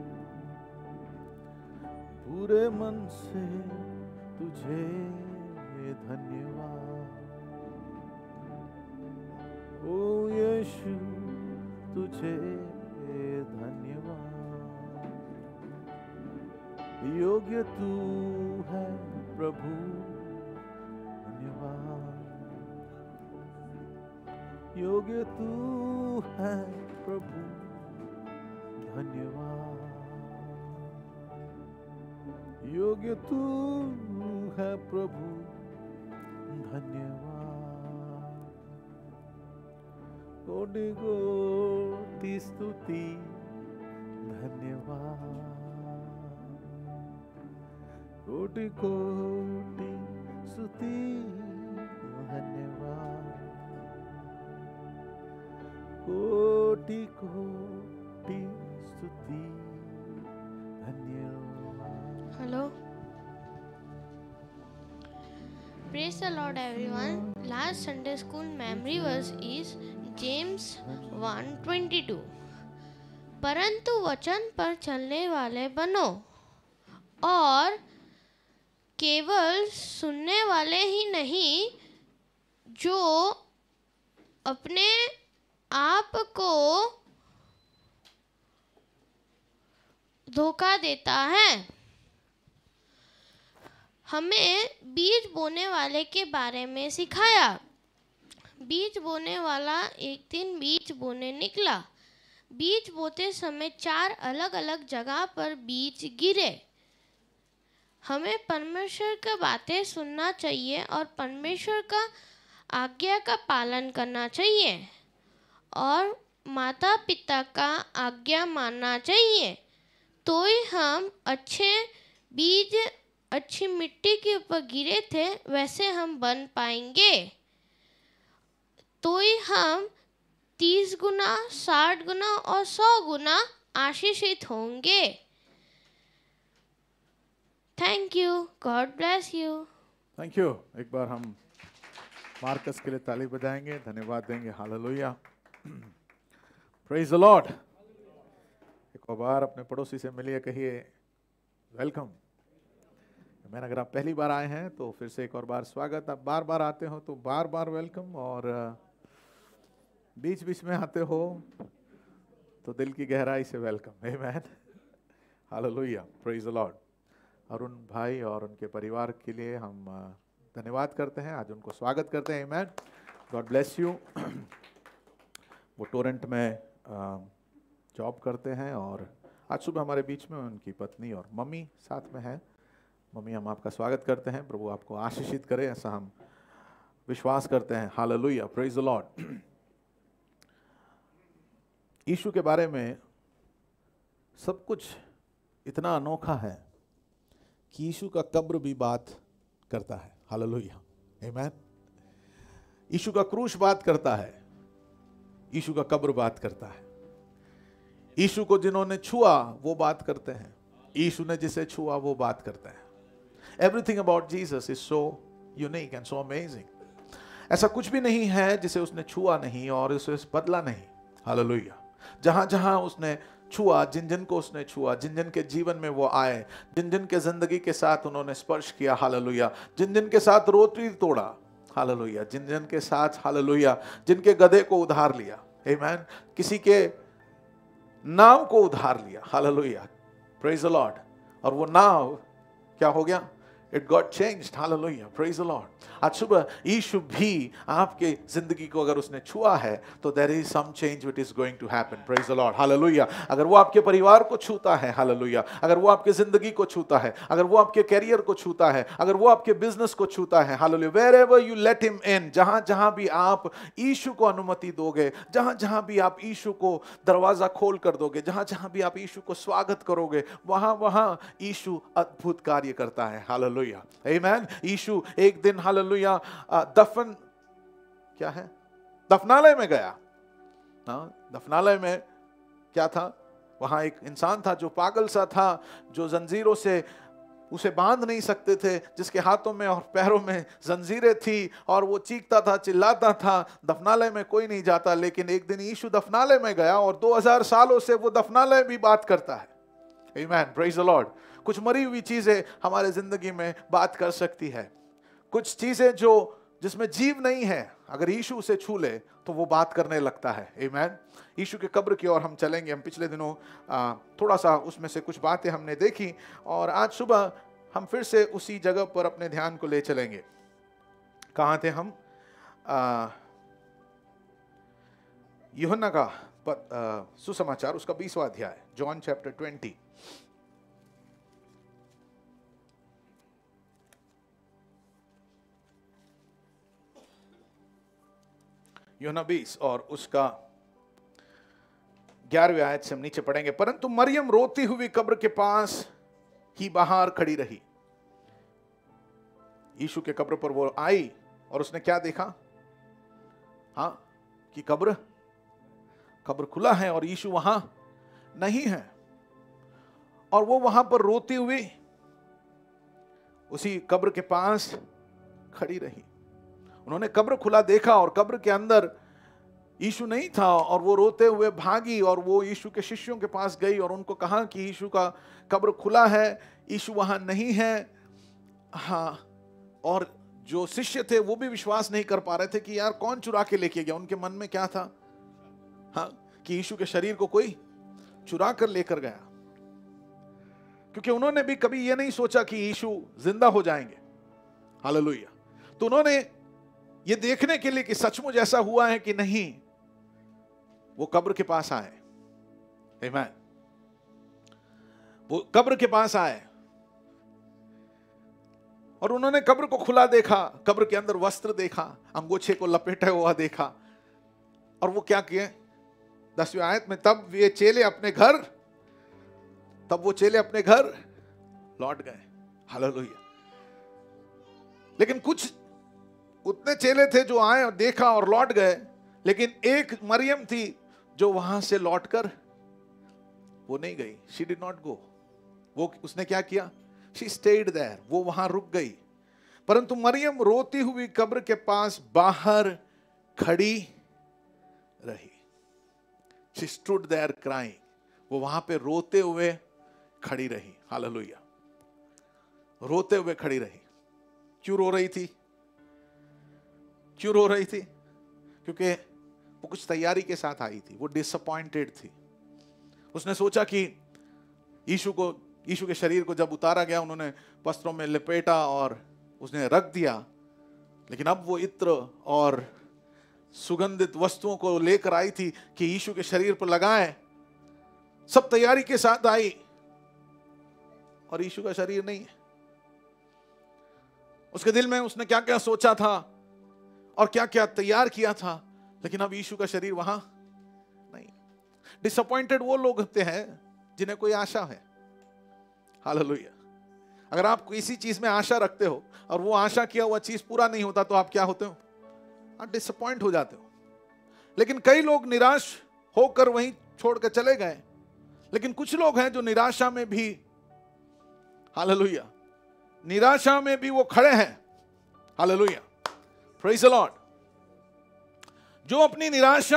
पूरे मन से तुझे धन्यवाद। ओ यीशु तुझे धन्यवाद। योग्य तू है प्रभु, धन्यवाद। योग्य तू है प्रभु, धन्यवाद। योग्य तू है प्रभु, धन्यवाद। कोटि कोटि स्तुति धन्यवाद। कोटि कोटि स्तुति धन्यवाद, कोटि कोटि स्तुति धन्यवाद। Hello. Praise the Lord, everyone. Last Sunday school memory verse is James 1:22. परंतु वचन पर चलने वाले बनो और केवल सुनने वाले ही नहीं, जो अपने आप को धोखा देता है। हमें बीज बोने वाले के बारे में सिखाया। बीज बोने वाला एक दिन बीज बोने निकला। बीज बोते समय 4 अलग अलग जगह पर बीज गिरे। हमें परमेश्वर की बातें सुनना चाहिए और परमेश्वर का आज्ञा का पालन करना चाहिए और माता पिता का आज्ञा मानना चाहिए, तो ही हम अच्छे बीज अच्छी मिट्टी के ऊपर गिरे थे वैसे हम बन पाएंगे, तो ही हम 30 गुना 60 गुना और 100 गुना आशीषित होंगे। Thank you, God bless you. Thank you. एक बार हम मार्कस के लिए ताली बजाएंगे, धन्यवाद देंगे। Hallelujah, praise the Lord. एक और बार अपने पड़ोसी से मिलिए, कहिए वेलकम। मैंने अगर आप पहली बार आए हैं तो फिर से एक और बार स्वागत। आप बार बार आते हो तो बार बार वेलकम, और बीच बीच में आते हो तो दिल की गहराई से welcome. Amen, hallelujah, praise the Lord. Arun भाई और उनके परिवार के लिए हम धन्यवाद करते हैं, आज उनको स्वागत करते हैं। आमीन, गॉड ब्लेस यू। वो टोरंट में जॉब करते हैं और आज सुबह हमारे बीच में उनकी पत्नी और मम्मी साथ में है। मम्मी, हम आपका स्वागत करते हैं, प्रभु आपको आशीषित करे ऐसा हम विश्वास करते हैं। Hallelujah, praise the Lord. Yeshu के बारे में सब कुछ इतना अनोखा है कि यीशु का कब्र भी बात करता है। हालेलुया, आमीन। यीशु का क्रूस बात करता है, यीशु का कब्र बात करता है। यीशु को जिन्होंने छुआ वो बात करते हैं, यीशु ने जिसे छुआ वो बात करते हैं। Everything about Jesus is so unique and so amazing. ऐसा कुछ भी नहीं है जिसे उसने छुआ नहीं और उसे बदला नहीं। हालेलुया। जहां जहां उसने छुआ, जिन जिन को उसने छुआ, जिन जिन के जीवन में वो आए, जिन जिन के जिंदगी के साथ उन्होंने स्पर्श किया, हालेलुया, जिन जिन के साथ रोटी तोड़ा, हालेलुया, जिन जिन के साथ, हालेलुया, जिनके गधे को उधार लिया, आमीन, किसी के नाव को उधार लिया, हालेलुया, प्रेज द लॉर्ड। और वो नाव क्या हो गया? It got changed. Hallelujah. Praise the Lord. आज सुबह यीशु भी आपके जिंदगी को अगर उसने छुआ है तो there is some change which is going to happen. Praise the Lord. Hallelujah. अगर वो आपके परिवार को छूता है, हालेलुया, अगर वो आपके जिंदगी को छूता है, अगर वो आपके कैरियर को छूता है, अगर वो आपके बिजनेस को छूता है, hallelujah, wherever you let him in, जहां जहां भी आप यीशु को अनुमति दोगे, जहां जहां भी आप यीशु को दरवाजा खोल कर दोगे, जहां जहां भी आप यीशु को स्वागत करोगे, वहां वहां यीशु अद्भुत कार्य करता है। हालेलुया, आमीन। यीशु एक दिन, हालेलुया, दफन क्या है, दफनालय में गया। दफनालय में क्या था? वहां एक इंसान था जो पागल सा था, जो जंजीरों से उसे बांध नहीं सकते थे, जिसके हाथों में और पैरों में जंजीरें थी और वो चीखता था, चिल्लाता था। दफनालय में कोई नहीं जाता, लेकिन एक दिन यीशु दफनालय में गया और 2000 सालों से वो दफनालय भी बात करता है। आमीन, प्रेज द लॉर्ड। कुछ मरी हुई चीजें हमारे जिंदगी में बात कर सकती है, कुछ चीजें जो जिसमें जीव नहीं है, अगर यीशु उसे छू ले तो वो बात करने लगता है। आमीन। यीशु के कब्र की ओर हम चलेंगे। हम पिछले दिनों थोड़ा सा उसमें से कुछ बातें हमने देखी और आज सुबह हम फिर से उसी जगह पर अपने ध्यान को ले चलेंगे। कहाँ थे हम? यूहन्ना का सुसमाचार, उसका 20वां अध्याय, जॉन चैप्टर 20। यूहन्ना 20 और उसका 11वें आयत से हम नीचे पढ़ेंगे। परंतु मरियम रोती हुई कब्र के पास ही बाहर खड़ी रही। यीशु के कब्र पर वो आई और उसने क्या देखा? हाँ, कि कब्र खुला है और यीशु वहां नहीं है। और वो वहां पर रोती हुई उसी कब्र के पास खड़ी रही। उन्होंने कब्र खुला देखा और कब्र के अंदर यीशु नहीं था और वो रोते हुए भागी और वो यीशु के शिष्यों के पास गई और उनको कहा कि यीशु का कब्र खुला है, यीशु वहां नहीं है। हाँ, और जो शिष्य थे वो भी विश्वास नहीं कर पा रहे थे कि यार कौन चुरा के लेके गया। उनके मन में क्या था? हाँ, कि यीशु के शरीर को कोई चुरा कर लेकर गया, क्योंकि उन्होंने भी कभी ये नहीं सोचा कि यीशु जिंदा हो जाएंगे। हालेलुया। तो उन्होंने ये देखने के लिए कि सचमुच ऐसा हुआ है कि नहीं, वो कब्र के पास आए। आमीन। वो कब्र के पास आए और उन्होंने कब्र को खुला देखा, कब्र के अंदर वस्त्र देखा, अंगोछे को लपेटा हुआ देखा। और वो क्या किए? 10वीं आयत में, तब वो चेले अपने घर लौट गए। हालेलुया। लेकिन कुछ उतने चेले थे जो आए और देखा और लौट गए, लेकिन एक मरियम थी जो वहां से लौटकर वो नहीं गई। She did not go. वो उसने क्या किया? She stayed there. वो वहां रुक गई। परंतु मरियम रोती हुई कब्र के पास बाहर खड़ी रही। She stood there crying. वो वहां पे रोते हुए खड़ी रही। हालेलुया। रोते हुए खड़ी रही। क्यों रो रही थी? क्यों रो रही थी? क्योंकि वो कुछ तैयारी के साथ आई थी। वो डिसअपॉइंटेड थी। उसने सोचा कि यीशु के शरीर को जब उतारा गया, उन्होंने वस्त्रों में लपेटा और उसने रख दिया, लेकिन अब वो इत्र और सुगंधित वस्तुओं को लेकर आई थी कि यीशु के शरीर पर लगाए। सब तैयारी के साथ आई और यीशु का शरीर नहीं है। उसके दिल में उसने क्या क्या सोचा था और क्या क्या तैयार किया था, लेकिन अब यीशु का शरीर वहां नहीं। डिसअपॉइंटेड वो लोग होते हैं जिन्हें कोई आशा है। हालेलुया। अगर आप किसी चीज में आशा रखते हो और वो आशा किया हुआ चीज पूरा नहीं होता तो आप क्या होते हो? आप डिसअपॉइंट हो जाते हो। लेकिन कई लोग निराश होकर वहीं छोड़ कर चले गए, लेकिन कुछ लोग हैं जो निराशा में भी, हालेलुया, निराशा में भी वो खड़े हैं। हालेलुया। Praise the Lord. जो अपनी निराशा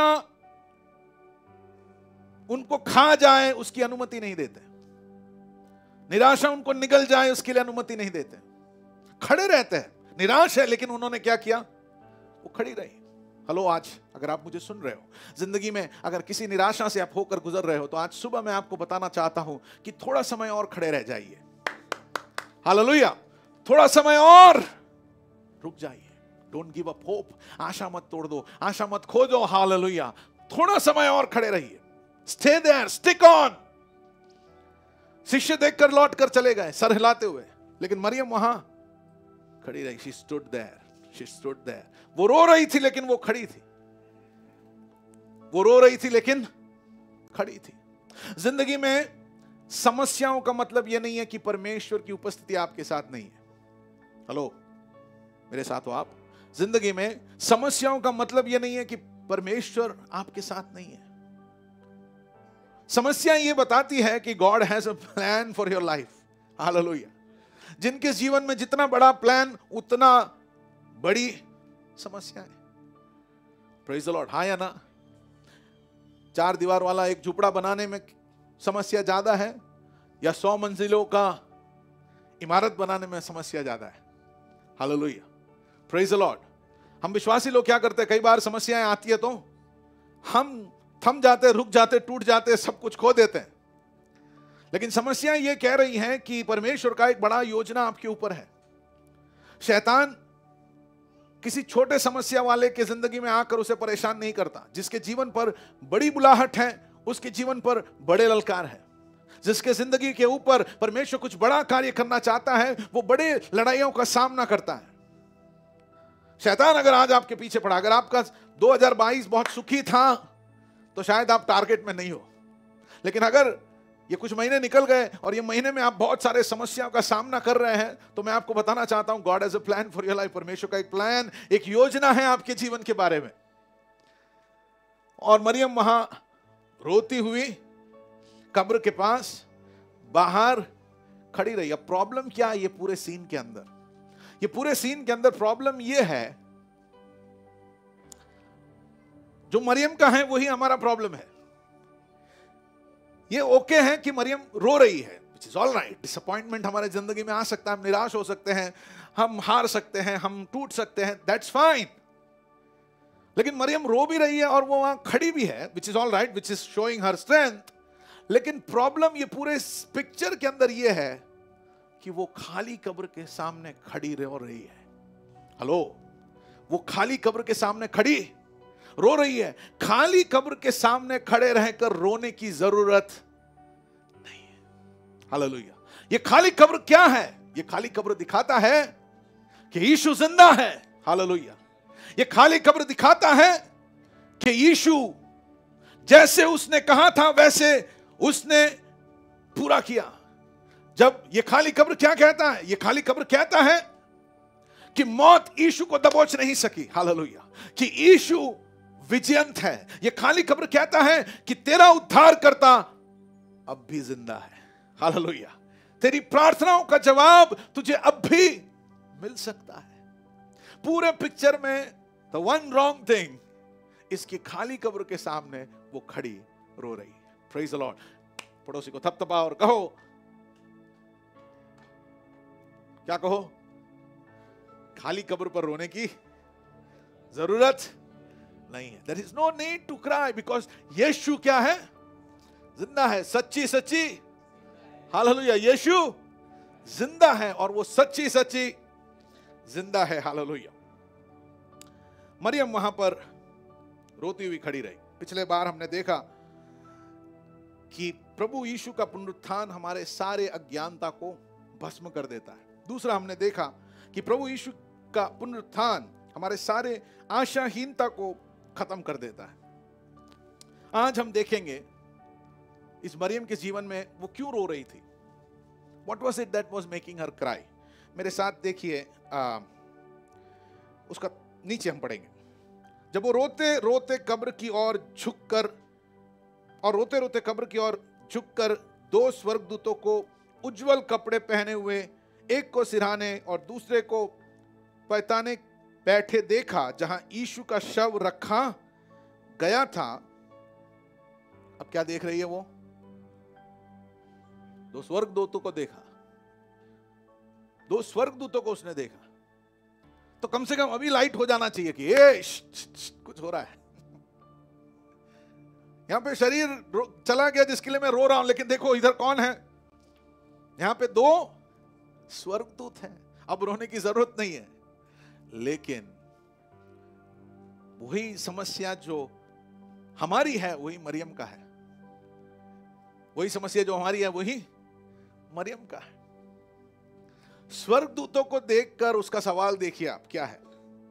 उनको खा जाए उसकी अनुमति नहीं देते। निराशा उनको निगल जाए उसके लिए अनुमति नहीं देते। खड़े रहते हैं। निराश है, लेकिन उन्होंने क्या किया? वो खड़ी रही। हेलो, आज अगर आप मुझे सुन रहे हो, जिंदगी में अगर किसी निराशा से आप होकर गुजर रहे हो, तो आज सुबह मैं आपको बताना चाहता हूं कि थोड़ा समय और खड़े रह जाइए। हालेलुया। थोड़ा समय और रुक जाइए। Don't give up hope. आशा मत तोड़ दो, आशा मत खो दो। हालेलुया। थोड़ा समय और खड़े रहिए। Stay there, stick on. शिष्य देखकर लौट कर चले गए सर हिलाते हुए, लेकिन मरियम वहां खड़ी रही। She stood there, she stood there. वो रो रही थी लेकिन वो खड़ी थी। वो रो रही थी लेकिन खड़ी थी। जिंदगी में समस्याओं का मतलब यह नहीं है कि परमेश्वर की उपस्थिति आपके साथ नहीं है। हेलो, मेरे साथ हो आप? जिंदगी में समस्याओं का मतलब यह नहीं है कि परमेश्वर आपके साथ नहीं है। समस्या ये बताती है कि God has a plan for your life. Hallelujah. जिनके जीवन में जितना बड़ा प्लान उतना बड़ी समस्या है। Praise the Lord. हाँ या ना? 4 दीवार वाला एक झुपड़ा बनाने में समस्या ज्यादा है या 100 मंजिलों का इमारत बनाने में समस्या ज्यादा है? हालेलुया। Praise the Lord. हम विश्वासी लोग क्या करते हैं? कई बार समस्याएं आती है तो हम थम जाते, रुक जाते, टूट जाते, सब कुछ खो देते हैं। लेकिन समस्या ये कह रही है कि परमेश्वर का एक बड़ा योजना आपके ऊपर है। शैतान किसी छोटे समस्या वाले के जिंदगी में आकर उसे परेशान नहीं करता। जिसके जीवन पर बड़ी बुलाहट है उसके जीवन पर बड़े ललकार है। जिसके जिंदगी के ऊपर परमेश्वर कुछ बड़ा कार्य करना चाहता है वो बड़े लड़ाइयों का सामना करता है। शैतान अगर आज आपके पीछे पड़ा, अगर आपका 2022 बहुत सुखी था तो शायद आप टारगेट में नहीं हो, लेकिन अगर ये कुछ महीने निकल गए और ये महीने में आप बहुत सारे समस्याओं का सामना कर रहे हैं, तो मैं आपको बताना चाहता हूं, God has a plan for your life. परमेश्वर का एक प्लान, एक योजना है आपके जीवन के बारे में। और मरियम वहां रोती हुई कब्र के पास बाहर खड़ी रही। अब प्रॉब्लम क्या है ये पूरे सीन के अंदर? ये पूरे सीन के अंदर प्रॉब्लम ये है, जो मरियम का है वही हमारा प्रॉब्लम है। ये ओके है कि मरियम रो रही है, which is all right। Disappointment हमारे जिंदगी में आ सकता है, हम निराश हो सकते हैं, हम हार सकते हैं, हम टूट सकते हैं, दैट्स फाइन। लेकिन मरियम रो भी रही है और वो वहां खड़ी भी है, which is all right, which is showing her strength। लेकिन प्रॉब्लम ये पूरे पिक्चर के अंदर ये है कि वो खाली कब्र के सामने खड़ी रो रही है। हेलो, वो खाली कब्र के सामने खड़ी रो रही है। खाली कब्र के सामने खड़े रहकर रोने की जरूरत नहीं है। हालेलुया। ये खाली कब्र क्या है? ये खाली कब्र दिखाता है कि यीशु जिंदा है। हालेलुया। ये खाली कब्र दिखाता है कि यीशु जैसे उसने कहा था वैसे उसने पूरा किया। जब ये खाली कब्र क्या कहता है? ये खाली कब्र कहता है कि मौत यीशु को दबोच नहीं सकी। हालेलुया। कि यीशु विजयंत है। ये खाली कब्र कहता है कि तेरा उद्धार करता अब भी जिंदा है। हालेलुया। तेरी प्रार्थनाओं का जवाब तुझे अब भी मिल सकता है। पूरे पिक्चर में द वन रॉन्ग थिंग, इसकी खाली कब्र के सामने वो खड़ी रो रही है। Praise the Lord. पड़ोसी को थपथपाओ और कहो, क्या कहो? खाली कब्र पर रोने की जरूरत नहीं है। There is no need to cry because यीशु क्या है? जिंदा है। सच्ची सच्ची हालेलुया, यीशु जिंदा है और वो सच्ची सच्ची जिंदा है। हालेलुया। मरियम वहां पर रोती हुई खड़ी रही। पिछले बार हमने देखा कि प्रभु यीशु का पुनरुत्थान हमारे सारे अज्ञानता को भस्म कर देता है। दूसरा हमने देखा कि प्रभु यीशु का पुनरुत्थान हमारे सारे आशाहीनता को खत्म कर देता है। आज हम देखेंगे इस मरियम के जीवन में वो क्यों रो रही थी। What was it that was making her cry? मेरे साथ देखिए, उसका नीचे हम पढ़ेंगे। जब वो रोते रोते कब्र की ओर झुककर और रोते रोते कब्र की ओर झुककर दो स्वर्गदूतों को उज्जवल कपड़े पहने हुए, एक को सिरहाने और दूसरे को पैताने बैठे देखा जहां यीशु का शव रखा गया था। अब क्या देख रही है वो? दो स्वर्गदूतों को देखा। दो स्वर्गदूतों को उसने देखा। तो कम से कम अभी लाइट हो जाना चाहिए कि कुछ हो रहा है। यहां पे शरीर चला गया जिसके लिए मैं रो रहा हूं, लेकिन देखो इधर कौन है? यहां पे दो स्वर्गदूत हैं। अब रोने की जरूरत नहीं है। लेकिन वही समस्या जो हमारी है वही मरियम का है। वही समस्या जो हमारी है वही मरियम का है। स्वर्गदूतों को देखकर उसका सवाल देखिए आप क्या है।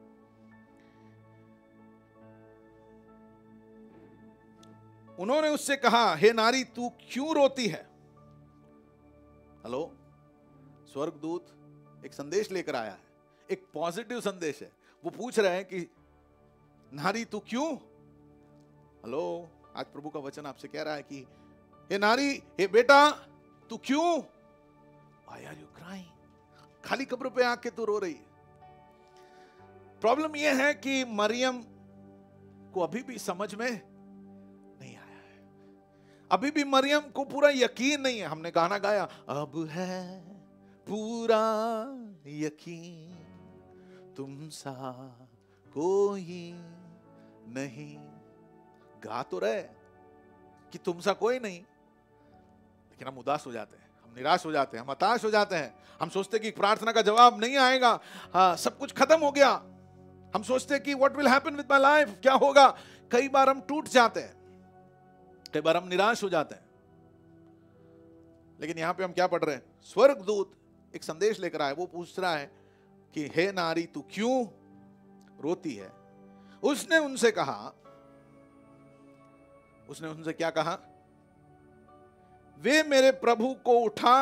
उन्होंने उससे कहा, हे नारी तू क्यों रोती है? हेलो, स्वर्गदूत एक संदेश लेकर आया है, एक पॉजिटिव संदेश है। वो पूछ रहे हैं कि नारी तू क्यों? हेलो, आज प्रभु का वचन आपसे कह रहा है कि हे नारी, हे बेटा, तू क्यों? Why are you crying? खाली कब्र पे आके तू रो रही है। प्रॉब्लम यह है कि मरियम को अभी भी समझ में नहीं आया है। अभी भी मरियम को पूरा यकीन नहीं है। हमने गाना गाया, अब है पूरा यकीन तुम सा कोई नहीं। गा तो रहे कि तुम सा कोई नहीं, लेकिन हम उदास हो जाते हैं, हम निराश हो जाते हैं, हम हताश हो जाते हैं। हम सोचते कि प्रार्थना का जवाब नहीं आएगा, हाँ, सब कुछ खत्म हो गया। हम सोचते कि what will happen with my life, क्या होगा। कई बार हम टूट जाते हैं, कई बार हम निराश हो जाते हैं। लेकिन यहां पे हम क्या पढ़ रहे हैं? स्वर्गदूत एक संदेश लेकर आए। वो पूछ रहा है कि हे नारी तू क्यों रोती है? उसने उनसे कहा, उसने उनसे क्या कहा? वे मेरे प्रभु को उठा।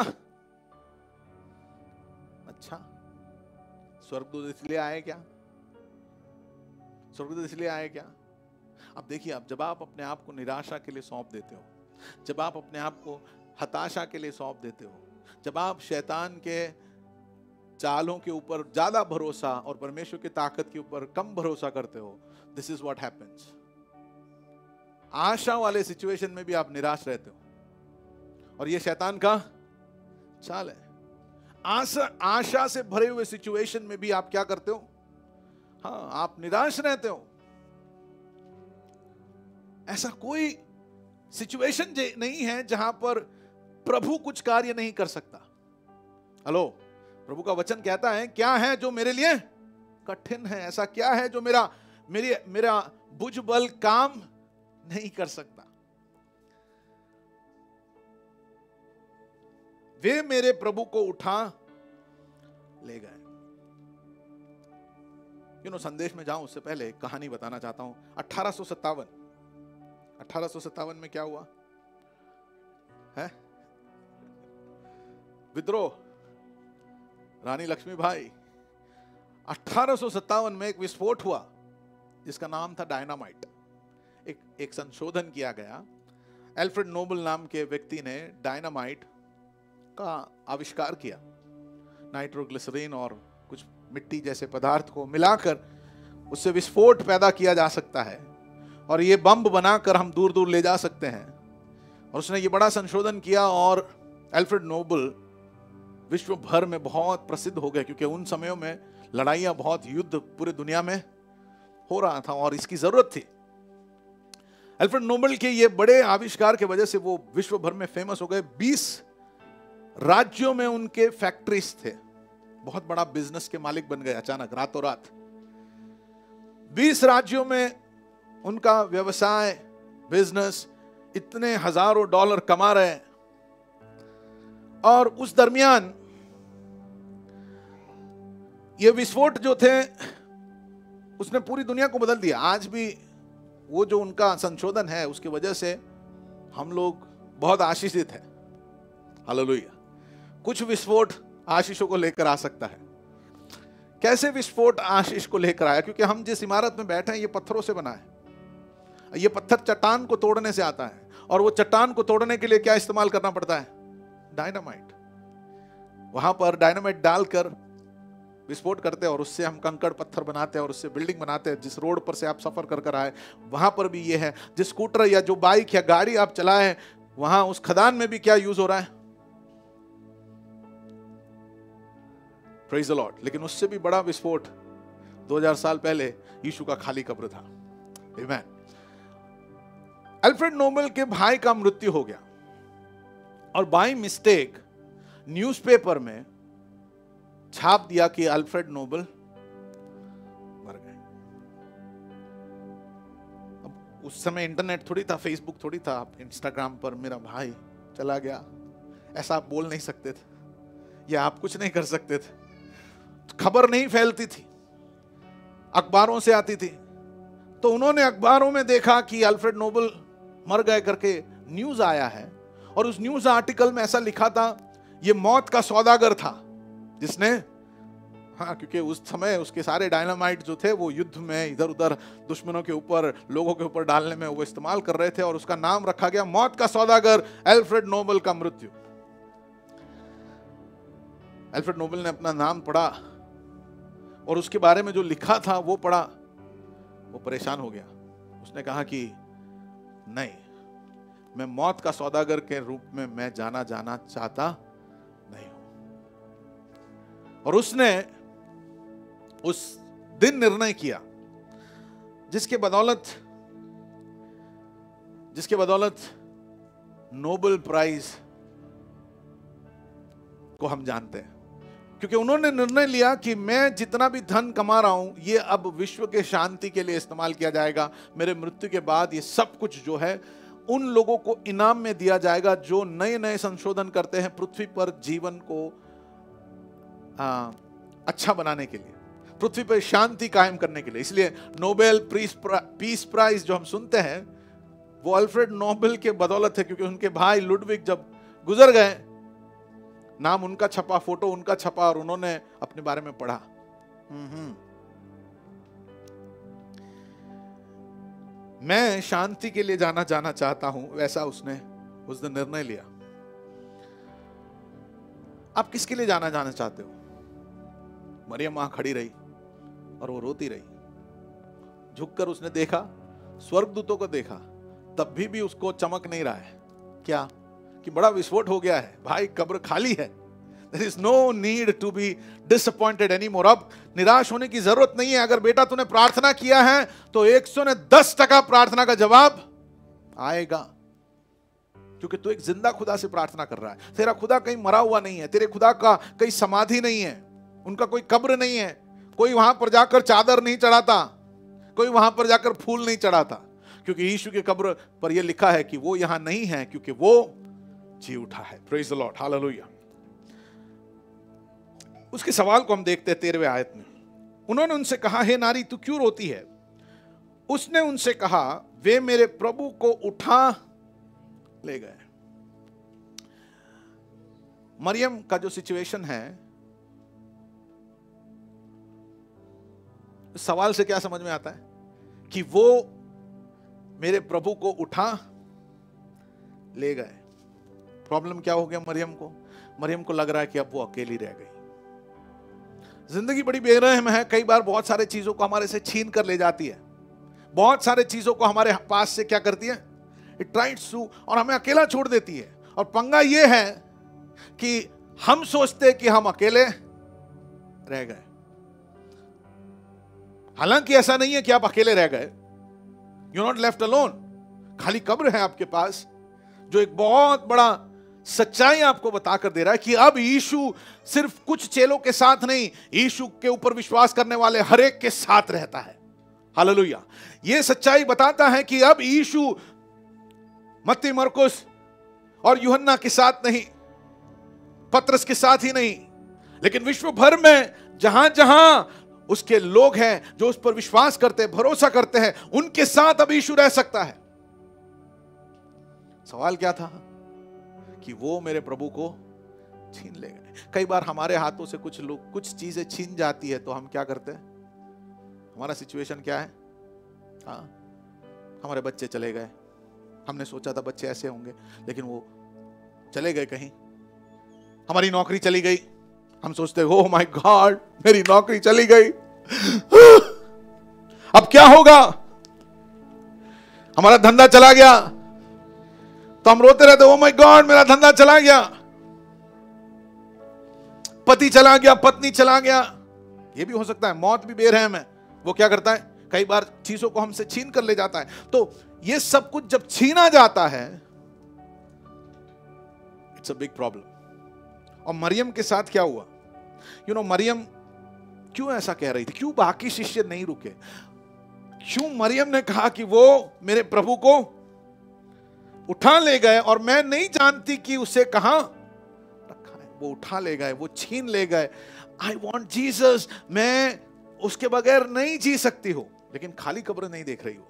अच्छा, स्वर्गदूत इसलिए आए क्या? स्वर्गदूत इसलिए आए क्या? अब देखिए, अब जब आप अपने आप को निराशा के लिए सौंप देते हो, जब आप अपने आप को हताशा के लिए सौंप देते हो, जब आप शैतान के चालों के ऊपर ज्यादा भरोसा और परमेश्वर की ताकत के ऊपर कम भरोसा करते हो, दिस इज व्हाट हैपेंस। आशा वाले सिचुएशन में भी आप निराश रहते हो, और ये शैतान का चाल है। आशा से भरे हुए सिचुएशन में भी आप क्या करते हो? हाँ, आप निराश रहते हो। ऐसा कोई सिचुएशन नहीं है जहां पर प्रभु कुछ कार्य नहीं कर सकता। हेलो, प्रभु का वचन कहता है, क्या है जो मेरे लिए कठिन है? ऐसा क्या है जो मेरा भुजबल काम नहीं कर सकता? वे मेरे प्रभु को उठा ले गए। संदेश में जाऊं उससे पहले एक कहानी बताना चाहता हूं। 1857 में क्या हुआ है? विद्रोह, रानी लक्ष्मीबाई। 1857 में एक विस्फोट हुआ जिसका नाम था डायनामाइट। एक संशोधन किया गया। एल्फ्रेड नोबल नाम के व्यक्ति ने डायनामाइट का आविष्कार किया। नाइट्रोग्लिसरीन और कुछ मिट्टी जैसे पदार्थ को मिलाकर उससे विस्फोट पैदा किया जा सकता है, और ये बम बनाकर हम दूर दूर ले जा सकते हैं। और उसने ये बड़ा संशोधन किया, और एल्फ्रेड नोबल विश्व भर में बहुत प्रसिद्ध हो गए, क्योंकि उन समयों में लड़ाइयां, बहुत युद्ध पूरे दुनिया में हो रहा था और इसकी जरूरत थी। एल्फ्रेड नोबल के ये बड़े आविष्कार के वजह से वो विश्व भर में फेमस हो गए। 20 राज्यों में उनके फैक्ट्रीज थे। बहुत बड़ा बिजनेस के मालिक बन गए अचानक, रातों रात। 20 राज्यों में उनका व्यवसाय, बिजनेस, इतने हजारों डॉलर कमा रहे हैं। और उस दरमियान ये विस्फोट जो थे उसने पूरी दुनिया को बदल दिया। आज भी वो जो उनका संशोधन है उसकी वजह से हम लोग बहुत आशीषित हैं। हालेलुया। कुछ विस्फोट आशीषों को लेकर आ सकता है। कैसे विस्फोट आशीष को लेकर आया? क्योंकि हम जिस इमारत में बैठे हैं ये पत्थरों से बना है। ये पत्थर चट्टान को तोड़ने से आता है, और वो चट्टान को तोड़ने के लिए क्या इस्तेमाल करना पड़ता है? डायनामाइट। वहां पर डायनामाइट डालकर विस्फोट करते हैं और उससे हम कंकड़ पत्थर बनाते हैं और उससे बिल्डिंग बनाते हैं। जिस रोड पर से आप सफर कर आए वहां पर भी ये है। जिस स्कूटर या जो बाइक या गाड़ी आप चलाएं वहां उस खदान में भी क्या यूज हो रहा है? Praise the Lord. लेकिन उससे भी बड़ा विस्फोट 2000 साल पहले यीशु का खाली कब्र था। आमीन। अल्फ्रेड नोबल के भाई का मृत्यु हो गया, और बाय मिस्टेक न्यूज़पेपर में छाप दिया कि अल्फ्रेड नोबल मर गए। अब उस समय इंटरनेट थोड़ी था, फेसबुक थोड़ी था। आप इंस्टाग्राम पर मेरा भाई चला गया, ऐसा आप बोल नहीं सकते थे, या आप कुछ नहीं कर सकते थे। खबर नहीं फैलती थी, अखबारों से आती थी। तो उन्होंने अखबारों में देखा कि अल्फ्रेड नोबल मर गए करके न्यूज आया है, और उस न्यूज आर्टिकल में ऐसा लिखा था, ये मौत का सौदागर था जिसने, हाँ, क्योंकि उस समय उसके सारे डायनामाइट जो थे वो युद्ध में इधर उधर दुश्मनों के ऊपर, लोगों के ऊपर डालने में वो इस्तेमाल कर रहे थे, और उसका नाम रखा गया मौत का सौदागर, अल्फ्रेड नोबल का मृत्यु। अल्फ्रेड नोबल ने अपना नाम पढ़ा और उसके बारे में जो लिखा था वो पढ़ा, वो परेशान हो गया। उसने कहा कि नहीं, मैं मौत का सौदागर के रूप में मैं जाना चाहता नहीं हूं। और उसने उस दिन निर्णय किया जिसके बदौलत नोबेल प्राइज को हम जानते हैं। क्योंकि उन्होंने निर्णय लिया कि मैं जितना भी धन कमा रहा हूं ये अब विश्व के शांति के लिए इस्तेमाल किया जाएगा। मेरे मृत्यु के बाद ये सब कुछ जो है उन लोगों को इनाम में दिया जाएगा जो नए नए संशोधन करते हैं पृथ्वी पर जीवन को अच्छा बनाने के लिए, पृथ्वी पर शांति कायम करने के लिए। इसलिए नोबेल पीस प्राइज जो हम सुनते हैं वो अल्फ्रेड नोबेल के बदौलत है, क्योंकि उनके भाई लुडविग जब गुजर गए, नाम उनका छपा, फोटो उनका छपा और उन्होंने अपने बारे में पढ़ा। मैं शांति के लिए जाना चाहता हूं, वैसा उसने उस दिन निर्णय लिया। आप किसके लिए जाना चाहते हो? मरियम वहां खड़ी रही और वो रोती रही। झुककर उसने देखा, स्वर्गदूतों को देखा, तब भी उसको चमक नहीं रहा है। क्या? कि बड़ा विस्फोट हो गया है भाई, कब्र खाली है। There is no need to be disappointed anymore। अब निराश होने की जरूरत नहीं है। अगर बेटा तूने प्रार्थना किया है तो 110% प्रार्थना का जवाब आएगा, क्योंकि तू एक जिंदा खुदा से प्रार्थना कर रहा है। तेरा खुदा कहीं मरा हुआ नहीं है, तेरे खुदा का कहीं समाधि नहीं है, उनका कोई कब्र नहीं है, कोई वहां पर जाकर चादर नहीं चढ़ाता, कोई वहां पर जाकर फूल नहीं चढ़ाता, क्योंकि यीशु के कब्र पर यह लिखा है कि वो यहां नहीं है, क्योंकि वो जी उठा है। Praise the Lord, hallelujah. उसके सवाल को हम देखते हैं 13वें आयत में। उन्होंने उनसे कहा, हे नारी तू क्यों रोती है? उसने उनसे कहा, वे मेरे प्रभु को उठा ले गए। मरियम का जो सिचुएशन है, सवाल से क्या समझ में आता है कि वो मेरे प्रभु को उठा ले गए। प्रॉब्लम क्या हो गया मरियम को? मरियम को लग रहा है कि अब वो अकेली रह गई। जिंदगी बड़ी बेरहम है, कई बार बहुत सारे चीजों को हमारे से छीन कर ले जाती है, बहुत सारे चीजों को हमारे पास से क्या करती है, इट ट्राइज टू, और हमें अकेला छोड़ देती है। और पंगा ये है कि हम सोचते कि हम अकेले रह गए, हालांकि ऐसा नहीं है कि आप अकेले रह गए। You not left alone. खाली कब्र है आपके पास जो एक बहुत बड़ा सच्चाई आपको बताकर दे रहा है कि अब यीशु सिर्फ कुछ चेलों के साथ नहीं, यीशु के ऊपर विश्वास करने वाले हर एक के साथ रहता है। हालेलुया। यह सच्चाई बताता है कि अब यीशु मत्ती, मरकुस और यूहन्ना के साथ नहीं, पतरस के साथ ही नहीं, लेकिन विश्व भर में जहां जहां उसके लोग हैं जो उस पर विश्वास करते हैं, भरोसा करते हैं, उनके साथ अब यीशु रह सकता है। सवाल क्या था? कि वो मेरे प्रभु को छीन ले गए। कई बार हमारे हाथों से कुछ चीजें छीन जाती है तो हम क्या करते हैं? हमारा सिचुएशन क्या है? हाँ, हमारे बच्चे चले गए, हमने सोचा था बच्चे ऐसे होंगे, लेकिन वो चले गए कहीं। हमारी नौकरी चली गई, हम सोचते ओह माय गॉड मेरी नौकरी चली गई, अब क्या होगा? हमारा धंधा चला गया तो हम रोते रहते, ओह माय गॉड मेरा धंधा चला गया। पति चला गया, पत्नी चला गया। ये भी हो सकता है, मौत भी बेरहम है, वो क्या करता है, कई बार चीजों को हमसे छीन कर ले जाता है। तो ये सब कुछ जब छीना जाता है, इट्स अ बिग प्रॉब्लम। और मरियम के साथ क्या हुआ? यू नो, मरियम क्यों ऐसा कह रही थी? क्यों बाकी शिष्य नहीं रुके? क्यों मरियम ने कहा कि वो मेरे प्रभु को उठा ले गए और मैं नहीं जानती कि उसे कहां रखा है? वो उठा ले गए, वो छीन ले गए। आई वॉन्ट जीसस, मैं उसके बगैर नहीं जी सकती हूं, लेकिन खाली कब्र नहीं देख रही हो।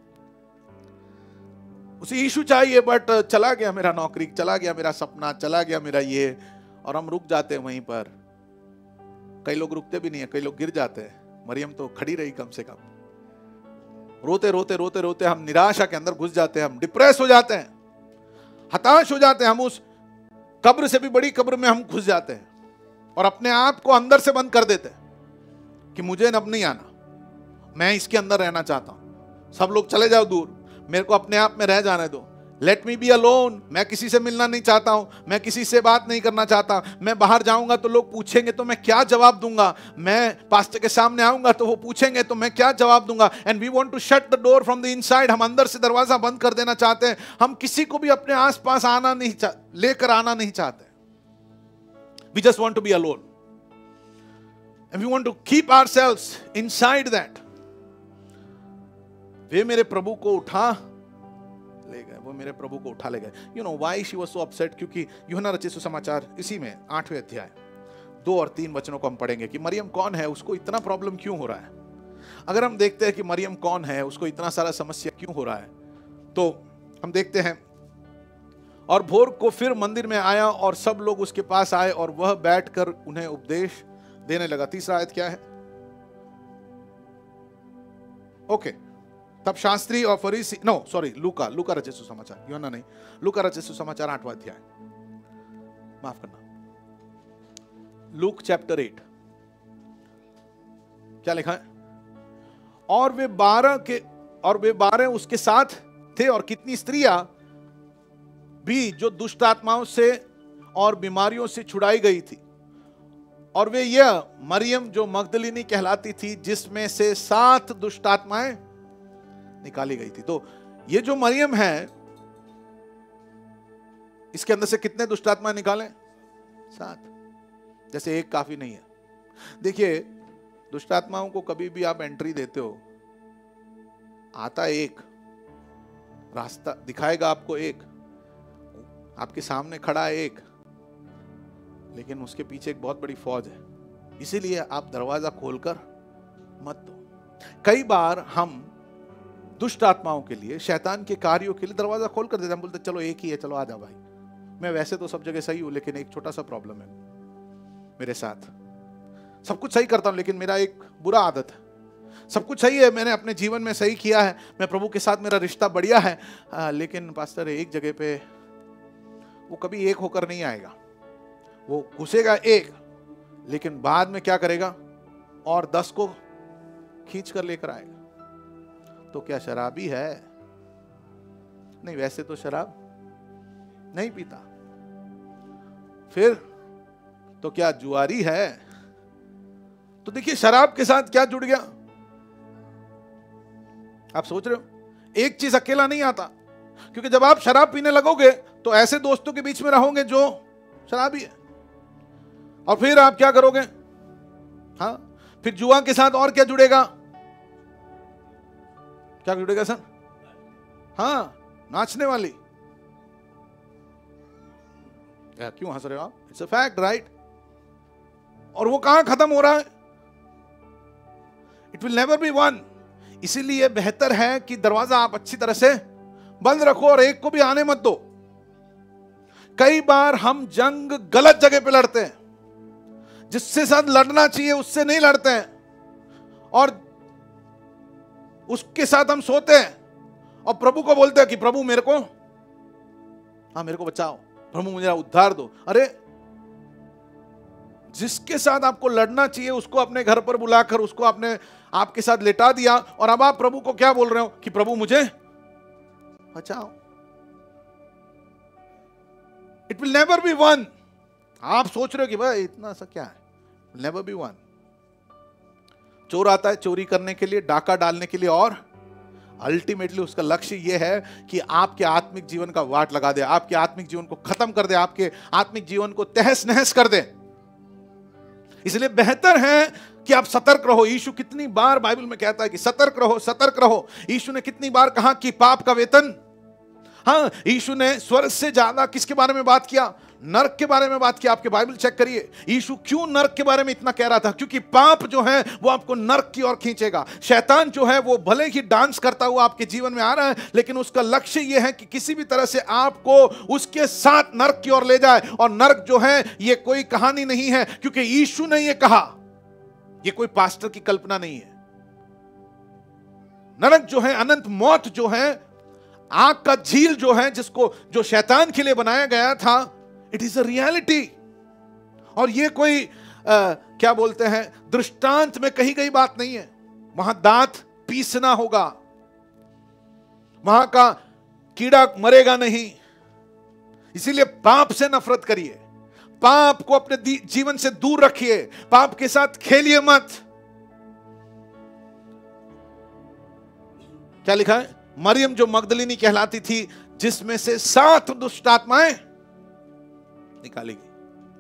उसे यीशु चाहिए, बट चला गया मेरा नौकरी, चला गया मेरा सपना, चला गया मेरा ये, और हम रुक जाते हैं वहीं पर। कई लोग रुकते भी नहीं है, कई लोग गिर जाते हैं। मरियम तो खड़ी रही कम से कम। रोते रोते रोते रोते हम निराशा के अंदर घुस जाते हैं, हम डिप्रेस हो जाते हैं, हताश हो जाते हैं, हम उस कब्र से भी बड़ी कब्र में हम घुस जाते हैं और अपने आप को अंदर से बंद कर देते हैं कि मुझे अब नहीं आना, मैं इसके अंदर रहना चाहता हूं, सब लोग चले जाओ दूर, मेरे को अपने आप में रह जाने दो, लेट मी बी अलोन। मैं किसी से मिलना नहीं चाहता हूं, मैं किसी से बात नहीं करना चाहता। मैं बाहर जाऊंगा तो लोग पूछेंगे तो मैं क्या जवाब दूंगा? मैं पास्टर के सामने आऊंगा तो वो पूछेंगे तो मैं क्या जवाब दूंगा? And we want to shut the door from the inside. हम अंदर से दरवाजा बंद कर देना चाहते हैं। हम किसी को भी अपने आसपास आना नहीं लेकर आना नहीं चाहते। We just want to be alone and we want to keep ourselves inside that. वे मेरे प्रभु को उठा ले गए, वो मेरे प्रभु को उठा ले गए। You know why she was so upset? क्योंकि यूहन्ना रचित सुसमाचार इसी में 8वें अध्याय 2 और 3 वचनों को हम पढ़ेंगे कि मरियम कौन है, उसको इतना प्रॉब्लम क्यों हो रहा है। अगर हम देखते हैं कि मरियम कौन है, उसको इतना सारा समस्या क्यों हो रहा है, तो हम देखते हैं और भोर को फिर मंदिर में आया और सब लोग उसके पास आए और वह बैठकर उन्हें उपदेश देने लगा। तीसरा आयत क्या है? ओके, तब शास्त्री और फरीसी, नो सॉरी, लूका रचित सुसमाचार, यूहन्ना नहीं, लूका रचित सुसमाचार 8वां अध्याय, माफ करना, लूक चैप्टर 8, क्या लिखा है? और वे 12 उसके साथ थे और कितनी स्त्रियां भी जो दुष्ट आत्माओं से और बीमारियों से छुड़ाई गई थी, और वे यह मरियम जो मगदलिनी कहलाती थी, जिसमें से 7 दुष्ट आत्माएं निकाली गई थी। तो ये जो मरियम है, इसके अंदर से कितने दुष्ट आत्माएं निकाले? 7। जैसे एक काफी नहीं है। देखिए, दुष्ट आत्माओं को कभी भी आप एंट्री देते हो, आता एक रास्ता दिखाएगा आपको, एक आपके सामने खड़ा है एक, लेकिन उसके पीछे एक बहुत बड़ी फौज है। इसीलिए आप दरवाजा खोलकर मत दो। कई बार हम दुष्ट आत्माओं के लिए, शैतान के कार्यों के लिए दरवाजा खोल कर देते, हम बोलते चलो एक ही है, चलो आ जा भाई, मैं वैसे तो सब जगह सही हूं, लेकिन एक छोटा सा प्रॉब्लम है मेरे साथ। सब कुछ सही करता हूं, लेकिन मेरा एक बुरा आदत है। सब कुछ सही है, मैंने अपने जीवन में सही किया है, मैं प्रभु के साथ मेरा रिश्ता बढ़िया है, लेकिन पास्टर एक जगह पे वो कभी एक होकर नहीं आएगा। वो घुसेगा एक, लेकिन बाद में क्या करेगा? और 10 को खींच कर लेकर आएगा। तो क्या शराबी है? नहीं, वैसे तो शराब नहीं पीता। फिर तो क्या जुआरी है? तो देखिए, शराब के साथ क्या जुड़ गया? आप सोच रहे हो, एक चीज अकेला नहीं आता, क्योंकि जब आप शराब पीने लगोगे तो ऐसे दोस्तों के बीच में रहोगे जो शराबी है, और फिर आप क्या करोगे? हाँ, फिर जुआ के साथ और क्या जुड़ेगा? क्या जुड़ेगा सर? हाँ, नाचने वाली। क्यों हंस रहे हो आप? It's a fact, right? और वो कहां खत्म हो रहा है? It will never be one. इसीलिए बेहतर है कि दरवाजा आप अच्छी तरह से बंद रखो और एक को भी आने मत दो। कई बार हम जंग गलत जगह पे लड़ते हैं, जिससे साथ लड़ना चाहिए उससे नहीं लड़ते हैं, और उसके साथ हम सोते हैं और प्रभु को बोलते हैं कि प्रभु मेरे को बचाओ, प्रभु मुझे उद्धार दो। अरे, जिसके साथ आपको लड़ना चाहिए उसको अपने घर पर बुलाकर उसको आपके साथ लेटा दिया, और अब आप प्रभु को क्या बोल रहे हो कि प्रभु मुझे बचाओ। It will never be won. आप सोच रहे हो कि भाई इतना सा क्या है, नेवर बी वन। चोर आता है चोरी करने के लिए, डाका डालने के लिए, और अल्टीमेटली उसका लक्ष्य यह है कि आपके आत्मिक जीवन का वाट लगा दे, आपके आत्मिक जीवन को खत्म कर दे, आपके आत्मिक जीवन को तहस नहस कर दे। इसलिए बेहतर है कि आप सतर्क रहो। यीशु कितनी बार बाइबल में कहता है कि सतर्क रहो, सतर्क रहो। यीशु ने कितनी बार कहा कि पाप का वेतन, हाँ, यीशु ने स्वर्ग से ज्यादा किसके बारे में बात किया? नरक के बारे में बात किया। आपके बाइबल चेक करिए, यीशु क्यों नरक के बारे में इतना कह रहा था? क्योंकि पाप जो है वो आपको नरक की ओर खींचेगा। शैतान जो है वो भले ही डांस करता हुआ आपके जीवन में आ रहा है, लेकिन उसका लक्ष्य ये है कि किसी भी तरह से आपको उसके साथ नरक की ओर ले जाए। और नरक जो है ये कोई कहानी नहीं है, क्योंकि यीशु ने ये कहा, ये कोई पास्टर की कल्पना नहीं है। नरक जो है, अनंत मौत जो है, आग का झील जो है, जो शैतान के लिए बनाया गया था, इट इज अ रियलिटी। और ये कोई क्या बोलते हैं, दृष्टांत में कही गई बात नहीं है। वहां दांत पीसना होगा, वहां का कीड़ा मरेगा नहीं। इसीलिए पाप से नफरत करिए, पाप को अपने जीवन से दूर रखिए, पाप के साथ खेलिए मत। क्या लिखा है? मरियम जो मगदलिनी कहलाती थी, जिसमें से 7 दुष्ट आत्माएं निकाली गई।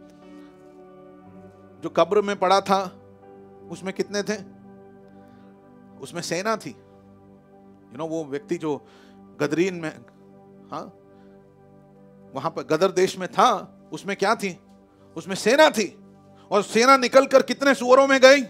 जो कब्र में पड़ा था उसमें कितने थे? उसमें सेना थी। वो व्यक्ति जो गदरीन में, हाँ, वहां पर गदर देश में था, उसमें क्या थी? उसमें सेना थी। और सेना निकलकर कितने सुअरों में गई?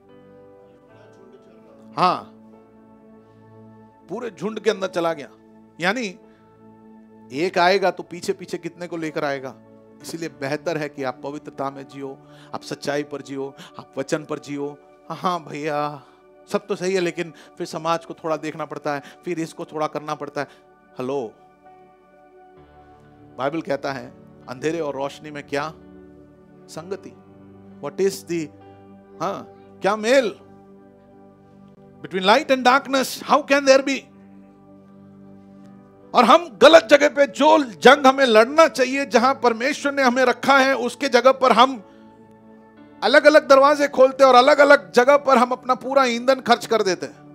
हाँ, पूरे झुंड के अंदर चला गया। यानी एक आएगा तो पीछे पीछे कितने को लेकर आएगा। इसीलिए बेहतर है कि आप पवित्रता में जियो, आप सच्चाई पर जियो, आप वचन पर जियो। हाँ भैया सब तो सही है, लेकिन फिर समाज को थोड़ा देखना पड़ता है, फिर इसको थोड़ा करना पड़ता है। हेलो, बाइबल कहता है अंधेरे और रोशनी में क्या संगति, व्हाट इज दी, क्या मेल between light and darkness, how can there be. और हम गलत जगह पे, जो जंग हमें लड़ना चाहिए, जहां परमेश्वर ने हमें रखा है, उसके जगह पर हम अलग अलग दरवाजे खोलते हैं और अलग अलग जगह पर हम अपना पूरा ईंधन खर्च कर देते हैं।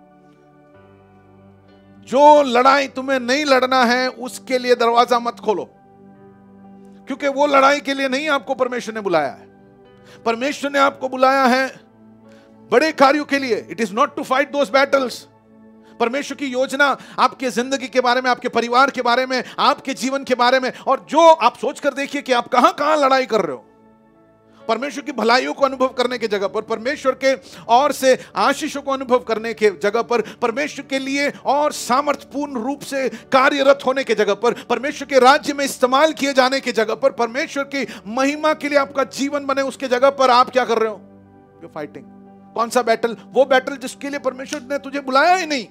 जो लड़ाई तुम्हें नहीं लड़ना है उसके लिए दरवाजा मत खोलो, क्योंकि वो लड़ाई के लिए नहीं आपको परमेश्वर ने बुलाया है। परमेश्वर ने आपको बुलाया है बड़े कार्यों के लिए। It is not to fight those battles. परमेश्वर की योजना आपके जिंदगी के बारे में, आपके परिवार के बारे में, आपके जीवन के बारे में, और जो आप सोच कर देखिए कि आप कहां कहां लड़ाई कर रहे हो। परमेश्वर की भलाइयों को अनुभव करने की जगह पर, परमेश्वर के और से आशीषों को अनुभव करने के जगह पर, परमेश्वर के लिए और सामर्थ्यपूर्ण रूप से कार्यरत होने के जगह पर, परमेश्वर के राज्य में इस्तेमाल किए जाने की जगह पर, परमेश्वर की महिमा के लिए आपका जीवन बने उसके जगह पर आप क्या कर रहे हो? You fighting. कौन सा बैटल? वो बैटल जिसके लिए परमेश्वर ने तुझे बुलाया ही नहीं।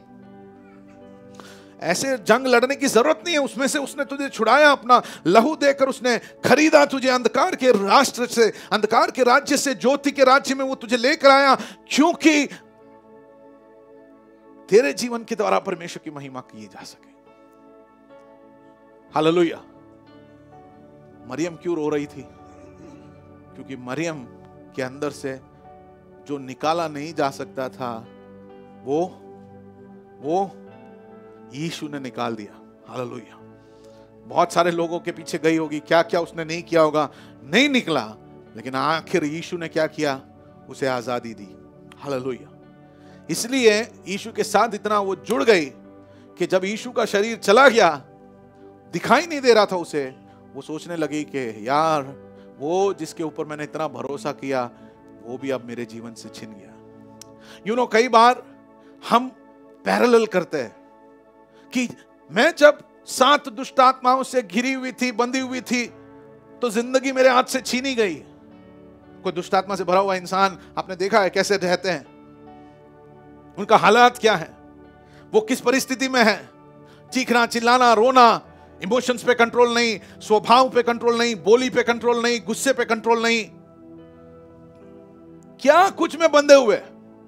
ऐसे जंग लड़ने की जरूरत नहीं है, उसमें से उसने तुझे छुड़ाया, अपना लहू देकर उसने खरीदा तुझे, अंधकार के राष्ट्र से, अंधकार के राज्य से ज्योति के राज्य में वो तुझे लेकर आया, क्योंकि तेरे जीवन के द्वारा परमेश्वर की महिमा की जा सके। हालेलुया। मरियम क्यों रो रही थी? क्योंकि मरियम के अंदर से जो निकाला नहीं जा सकता था वो यीशु ने निकाल दिया। हालेलुया। बहुत सारे लोगों के पीछे गई होगी, क्या क्या उसने नहीं किया होगा, नहीं निकला, लेकिन आखिर यीशु ने क्या किया? उसे आजादी दी। हालेलुया। इसलिए यीशु के साथ इतना वो जुड़ गई कि जब यीशु का शरीर चला गया, दिखाई नहीं दे रहा था उसे, वो सोचने लगी कि यार वो जिसके ऊपर मैंने इतना भरोसा किया वो भी अब मेरे जीवन से छिन गया। कई बार हम पैरेलल करते हैं कि मैं जब 7 दुष्ट आत्माओं से घिरी हुई थी, बंधी हुई थी, तो जिंदगी मेरे हाथ से छीनी गई। कोई दुष्ट आत्मा से भरा हुआ इंसान आपने देखा है कैसे रहते हैं, उनका हालात क्या है, वो किस परिस्थिति में है। चीखना, चिल्लाना, रोना, इमोशंस पे कंट्रोल नहीं, स्वभाव पे कंट्रोल नहीं, बोली पे कंट्रोल नहीं, गुस्से पे कंट्रोल नहीं, क्या कुछ में बंधे हुए।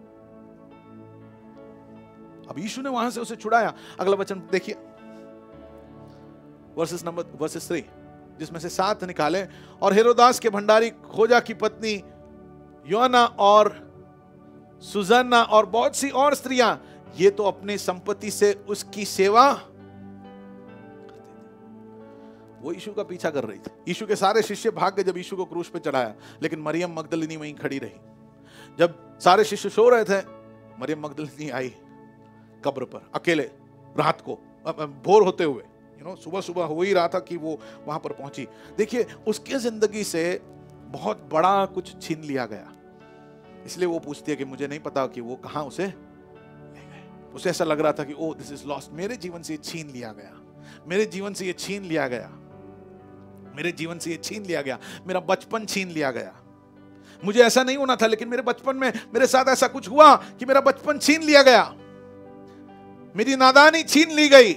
अब यीशु ने वहां से उसे छुड़ाया। अगला वचन देखिए, वर्सेस 3, जिसमें से 7 निकाले। और हेरोदास के भंडारी खोजा की पत्नी योना और सुजन्ना और बहुत सी और स्त्रियां, ये तो अपनी संपत्ति से उसकी सेवा, वो यीशु का पीछा कर रही थी। यीशु के सारे शिष्य भाग गए जब यीशु को क्रूस पे चढ़ाया, लेकिन मरियम मगदलिनी वहीं खड़ी रही। जब सारे शिष्य सो रहे थे, मरियम मगदलिनी आई कब्र पर अकेले, रात को, भोर होते हुए, सुबह सुबह हो ही रहा था कि वो वहां पर पहुंची। देखिए, उसके जिंदगी से बहुत बड़ा कुछ छीन लिया गया। इसलिए वो पूछती है कि मुझे नहीं पता कि वो कहां उसे ले गए। उसे ऐसा लग रहा था कि ओह दिस इज लॉस्ट, मेरे जीवन से ये छीन लिया गया, मेरे जीवन से ये छीन लिया गया, मेरे जीवन से ये छीन लिया गया, मेरा बचपन छीन लिया गया। मुझे ऐसा नहीं होना था, लेकिन मेरे बचपन में मेरे साथ ऐसा कुछ हुआ कि मेरा बचपन छीन लिया गया, मेरी नादानी छीन ली गई।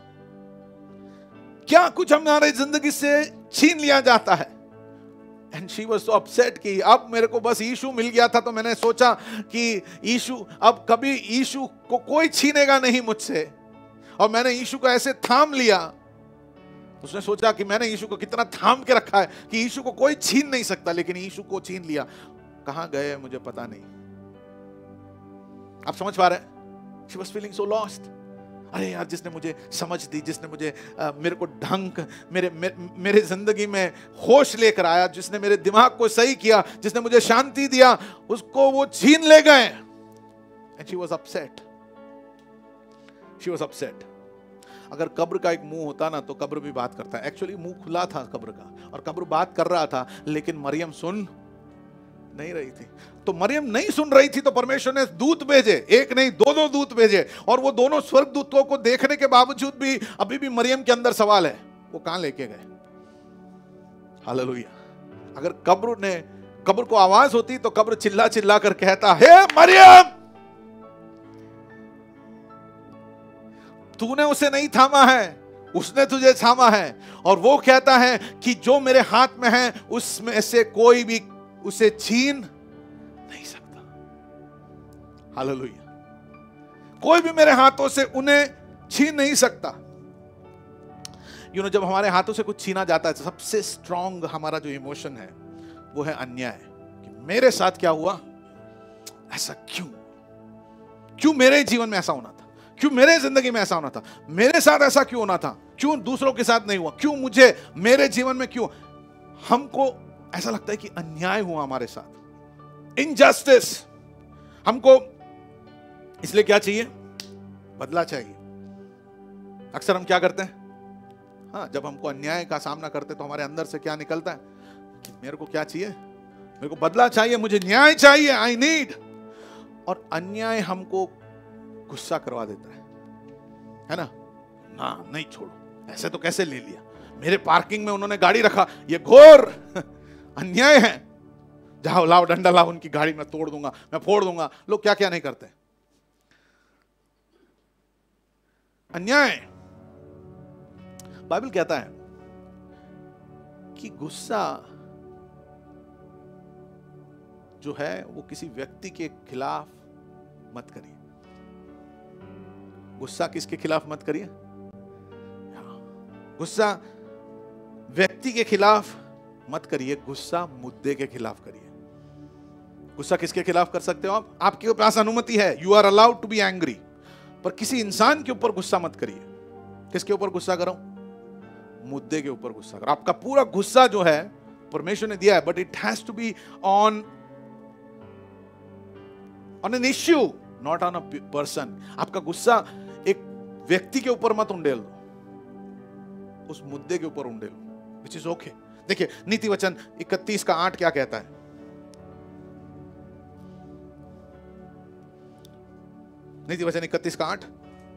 क्या कुछ हमारे जिंदगी से छीन लिया जाता है। And she was so upset कि अब मेरे को बस यीशु मिल गया था, तो मैंने सोचा कि यीशु, अब कभी यीशु को कोई छीनेगा नहीं मुझसे, और मैंने यीशु को ऐसे थाम लिया। उसने सोचा कि मैंने यीशु को कितना थाम के रखा है कि यीशु को कोई छीन नहीं सकता, लेकिन यीशु को छीन लिया। कहां गए मुझे पता नहीं। आप समझ पा रहे हैं? She was feeling so lost. अरे यार, जिसने मुझे समझ दी, जिसने मुझे मेरे को ढंग, मेरे जिंदगी में होश लेकर आया, जिसने मेरे दिमाग को सही किया, जिसने मुझे शांति दिया, उसको वो छीन ले गए। And she was upset. She was upset. अगर कब्र का एक मुंह होता ना, तो कब्र भी बात करता है। एक्चुअली मुंह खुला था कब्र का, और कब्र बात कर रहा था, लेकिन मरियम सुन नहीं रही थी। तो मरियम नहीं सुन रही थी, तो परमेश्वर ने दूत भेजे, एक नहीं दो दूत भेजे, और वो दोनों स्वर्गदूतों को देखने के बावजूद भी अभी भी मरियम के अंदर सवाल है, वो कहां लेके गए। हालेलुया। अगर कब्र को आवाज होती तो कब्र चिल्ला चिल्ला कर कहता, हे मरियम, तूने उसे नहीं थामा है, उसने तुझे थामा है। और वो कहता है कि जो मेरे हाथ में है उसमें से कोई भी उसे छीन नहीं सकता। हालेलुया। कोई भी मेरे हाथों से उन्हें छीन नहीं सकता। जब हमारे हाथों से कुछ छीना जाता है, सबसे स्ट्रॉन्ग हमारा जो इमोशन है वो है अन्याय, कि मेरे साथ क्या हुआ, ऐसा क्यों मेरे जीवन में ऐसा होना था, क्यों मेरे जिंदगी में ऐसा होना था, मेरे साथ ऐसा क्यों होना था, क्यों दूसरों के साथ नहीं हुआ, क्यों मुझे, मेरे जीवन में क्यों। हमको ऐसा लगता है कि अन्याय हुआ हमारे साथ, इनजस्टिस। हमको इसलिए क्या चाहिए, बदला चाहिए। अक्सर हम क्या करते हैं, हाँ, जब हमको अन्याय का सामना करते तो हमारे अंदर से क्या निकलता है कि मेरे को क्या चाहिए, मेरे को बदला चाहिए, मुझे न्याय चाहिए, आई नीड। और अन्याय हमको गुस्सा करवा देता है ना, ना नहीं छोड़ो, ऐसे तो कैसे ले लिया, मेरे पार्किंग में उन्होंने गाड़ी रखा, ये घोर अन्याय है, जाओ लाओ डंडा लाओ, उनकी गाड़ी में तोड़ दूंगा, मैं फोड़ दूंगा। लोग क्या क्या नहीं करते, अन्याय। बाइबल कहता है कि गुस्सा जो है वो किसी व्यक्ति के खिलाफ मत करिए। गुस्सा किसके खिलाफ मत करिए, गुस्सा व्यक्ति के खिलाफ मत करिए, गुस्सा मुद्दे के खिलाफ करिए। गुस्सा किसके खिलाफ कर सकते हो आप, आपके पास अनुमति है, you are allowed to be angry, पर किसी इंसान के ऊपर गुस्सा मत करिए। किसके ऊपर गुस्सा करो, मुद्दे के ऊपर गुस्सा करो। आपका पूरा गुस्सा जो है परमेश्वर ने दिया है, but it has to be on an issue, not on a person. आपका गुस्सा एक व्यक्ति के ऊपर मत उंडेल दो, उस मुद्दे के ऊपर उंडेल, विच इज ओके। देखिए नीति वचन 31:8 क्या कहता है, नीति वचन 31:8,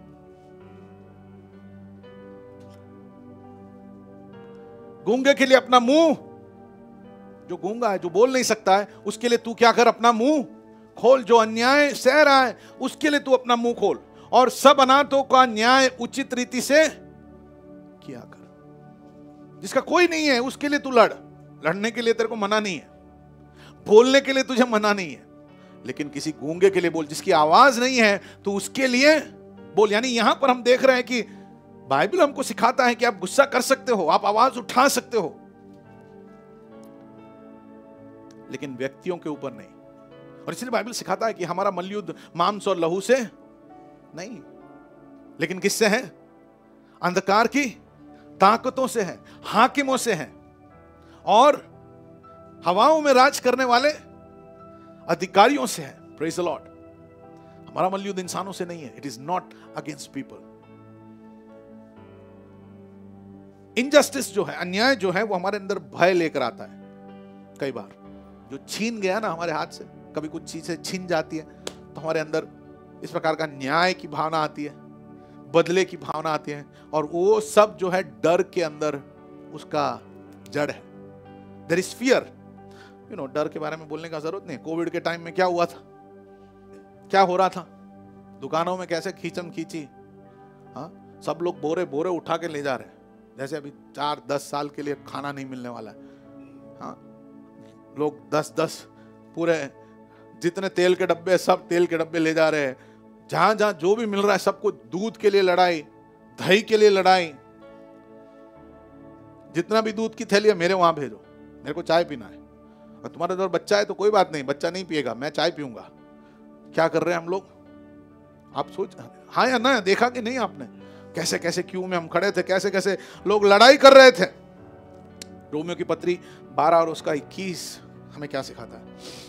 गूंगे के लिए अपना मुंह, जो गूंगा है, जो बोल नहीं सकता है, उसके लिए तू क्या कर, अपना मुंह खोल। जो अन्याय सह रहा है उसके लिए तू अपना मुंह खोल, और सब अनाथों का न्याय उचित रीति से किया कर। जिसका कोई नहीं है उसके लिए तू लड़ने के लिए तेरे को मना नहीं है, बोलने के लिए तुझे मना नहीं है, लेकिन किसी गूंगे के लिए बोल, जिसकी आवाज नहीं है तो उसके लिए बोल। यानी यहां पर हम देख रहे हैं कि बाइबल हमको सिखाता है कि आप गुस्सा कर सकते हो, आप आवाज उठा सकते हो, लेकिन व्यक्तियों के ऊपर नहीं। और इसलिए बाइबल सिखाता है कि हमारा मल्लयुद्ध मांस और लहू से नहीं, लेकिन किससे है, अंधकार की ताकतों से है, हाकिमों से है, और हवाओं में राज करने वाले अधिकारियों से है। Praise the Lord. हमारा मल्लयुद्ध इंसानों से नहीं है, it is not against people. Injustice जो है, अन्याय जो है, वो हमारे अंदर भय लेकर आता है। कई बार जो छीन गया ना हमारे हाथ से, कभी कुछ चीजें छीन जाती है तो हमारे अंदर इस प्रकार का न्याय की भावना आती है, बदले की भावना आती है, और वो सब जो है डर के अंदर उसका जड़ है। There is fear. डर के बारे में बोलने का जरूरत नहीं। कोविड के टाइम में क्या हुआ था, क्या हो रहा था, दुकानों में कैसे खींचम खींची, हाँ, सब लोग बोरे बोरे उठा के ले जा रहे हैं, जैसे अभी 4-10 साल के लिए खाना नहीं मिलने वाला है। हाँ, लोग 10-10 पूरे जितने तेल के डब्बे, सब तेल के डब्बे ले जा रहे हैं। जहां जहां जो भी मिल रहा है सबको, दूध के लिए लड़ाई, दही के लिए लड़ाई, जितना भी दूध की थैली है मेरे वहां भेजो, मेरे को चाय पीना है। और तुम्हारे इधर बच्चा है तो कोई बात नहीं, बच्चा नहीं पिएगा, मैं चाय पीऊंगा। क्या कर रहे हैं हम लोग, आप सोच, हाँ या ना, देखा कि नहीं आपने, कैसे कैसे क्यू में हम खड़े थे, कैसे कैसे लोग लड़ाई कर रहे थे। रोमियो की पत्री 12 और उसका 21 हमें क्या सिखाता है।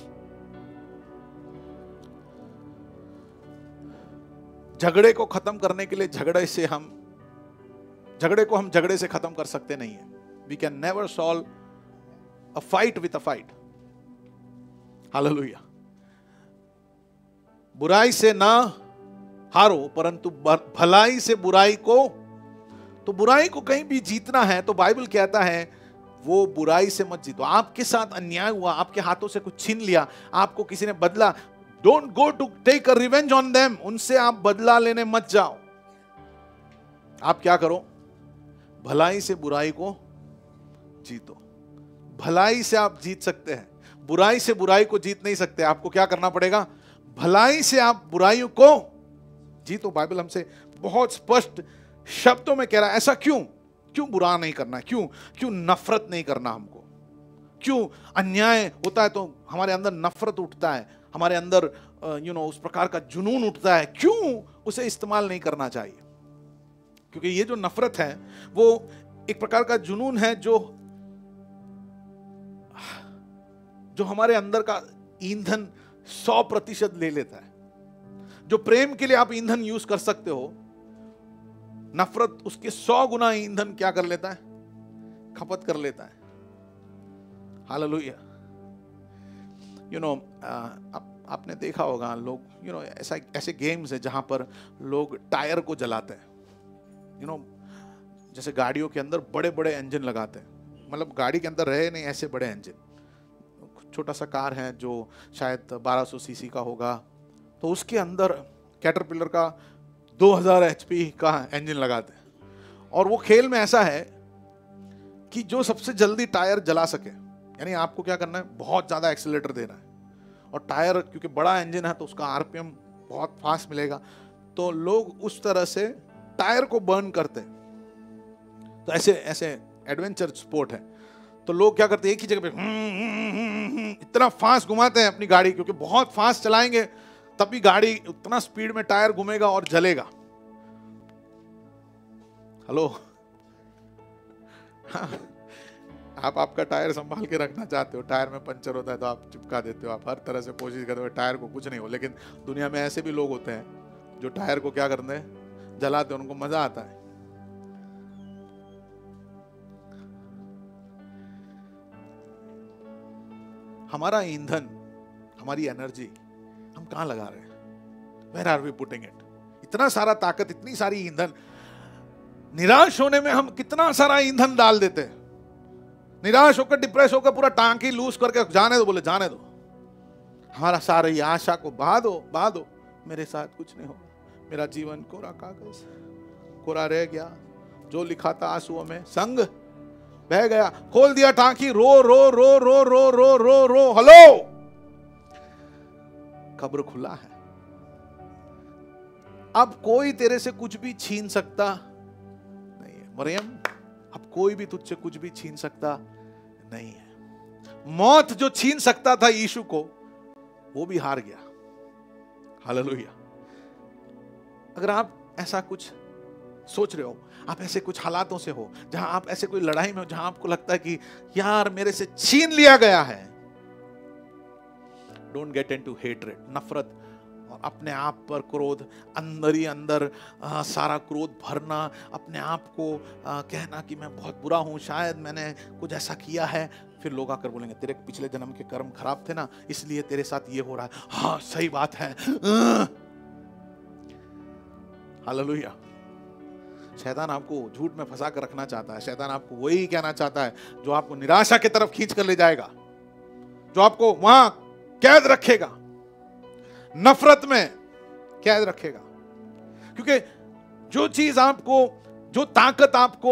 झगड़े को खत्म करने के लिए झगड़े को हम झगड़े से खत्म कर सकते नहीं है। We can never solve a fight with a fight. Hallelujah. बुराई से ना हारो परंतु भलाई से बुराई को, तो बुराई को कहीं भी जीतना है तो बाइबल कहता है वो बुराई से मत जीतो। आपके साथ अन्याय हुआ, आपके हाथों से कुछ छीन लिया, आपको किसी ने बदला, don't go to take a revenge on them, उनसे आप बदला लेने मत जाओ। आप क्या करो, भलाई से बुराई को जीतो। भलाई से आप जीत सकते हैं, बुराई से बुराई को जीत नहीं सकते। आपको क्या करना पड़ेगा, भलाई से आप बुराइयों को जीतो। बाइबल हमसे बहुत स्पष्ट शब्दों में कह रहा है। ऐसा क्यों बुरा नहीं करना, क्यों नफरत नहीं करना हमको, क्यों अन्याय होता है तो हमारे अंदर नफरत उठता है, हमारे अंदर उस प्रकार का जुनून उठता है, क्यों उसे इस्तेमाल नहीं करना चाहिए? क्योंकि ये जो नफरत है वो एक प्रकार का जुनून है जो हमारे अंदर का ईंधन 100% ले लेता है। जो प्रेम के लिए आप ईंधन यूज कर सकते हो, नफरत उसके 100 गुना ईंधन क्या कर लेता है, खपत कर लेता है। हालेलुया। आपने देखा होगा लोग ऐसे गेम्स है जहां पर लोग टायर को जलाते हैं। जैसे गाड़ियों के अंदर बड़े बड़े इंजन लगाते हैं, मतलब गाड़ी के अंदर रहे नहीं ऐसे बड़े इंजन। छोटा सा कार है जो शायद 1200 सीसी का होगा, तो उसके अंदर कैटरपिलर का 2000 HP का इंजन लगाते हैं। और वो खेल में ऐसा है कि जो सबसे जल्दी टायर जला सके, यानी आपको क्या करना है, बहुत ज्यादा एक्सीलरेटर देना है। और टायर क्योंकि बड़ा इंजन है तो उसका आरपीएम बहुत फास्ट मिलेगा, तो लोग उस तरह से टायर को बर्न करते हैं। तो ऐसे एडवेंचर स्पोर्ट है, तो लोग क्या करते हैं, एक ही जगह पे इतना फास्ट घुमाते हैं अपनी गाड़ी, क्योंकि बहुत फास्ट चलाएंगे तभी गाड़ी उतना स्पीड में टायर घूमेगा और जलेगा। हेलो, हाँ, आप आपका टायर संभाल के रखना चाहते हो, टायर में पंचर होता है तो आप चिपका देते हो, आप हर तरह से कोशिश करते हो टायर को कुछ नहीं हो। लेकिन दुनिया में ऐसे भी लोग होते हैं जो टायर को क्या करते हैं, जलाते हैं, उनको मजा आता है। हमारा ईंधन, हमारी एनर्जी हम कहां लगा रहे हैं, where are we putting it? इतना सारा ताकत, इतनी सारी ईंधन, निराश होने में हम कितना सारा ईंधन डाल देते हैं। निराश होकर, डिप्रेस होकर पूरा टांकी लूज करके जाने दो, बोले जाने दो, हमारा सारी आशा को बहा दो, मेरे साथ कुछ नहीं होगा, मेरा जीवन कोरा कागज, कोरा रह गया, जो लिखा था आंसुओं में संग बह गया। खोल दिया टांकी, रो रो रो रो रो रो रो रो। हेलो, कब्र खुला है। अब कोई तेरे से कुछ भी छीन सकता नहीं है मरियम, अब कोई भी तुझसे कुछ भी छीन सकता नहीं है। मौत जो छीन सकता था यीशु को, वो भी हार गया। हालेलुया। अगर आप ऐसा कुछ सोच रहे हो, आप ऐसे कुछ हालातों से हो जहां आप ऐसे कोई लड़ाई में हो जहां आपको लगता है कि यार मेरे से छीन लिया गया है, डोंट गेट इनटू हेट्रेड, नफरत और अपने आप पर क्रोध, अंदर ही अंदर सारा क्रोध भरना, अपने आप को कहना कि मैं बहुत बुरा हूं, शायद मैंने कुछ ऐसा किया है। फिर लोग आकर बोलेंगे तेरे पिछले जन्म के कर्म खराब थे ना, इसलिए तेरे साथ ये हो रहा है। हाँ सही बात है। हालेलुया। शैतान आपको झूठ में फंसा कर रखना चाहता है। शैतान आपको वही कहना चाहता है जो आपको निराशा की तरफ खींच कर ले जाएगा, जो आपको वहां कैद रखेगा, नफरत में कैद रखेगा। क्योंकि जो चीज आपको, जो ताकत आपको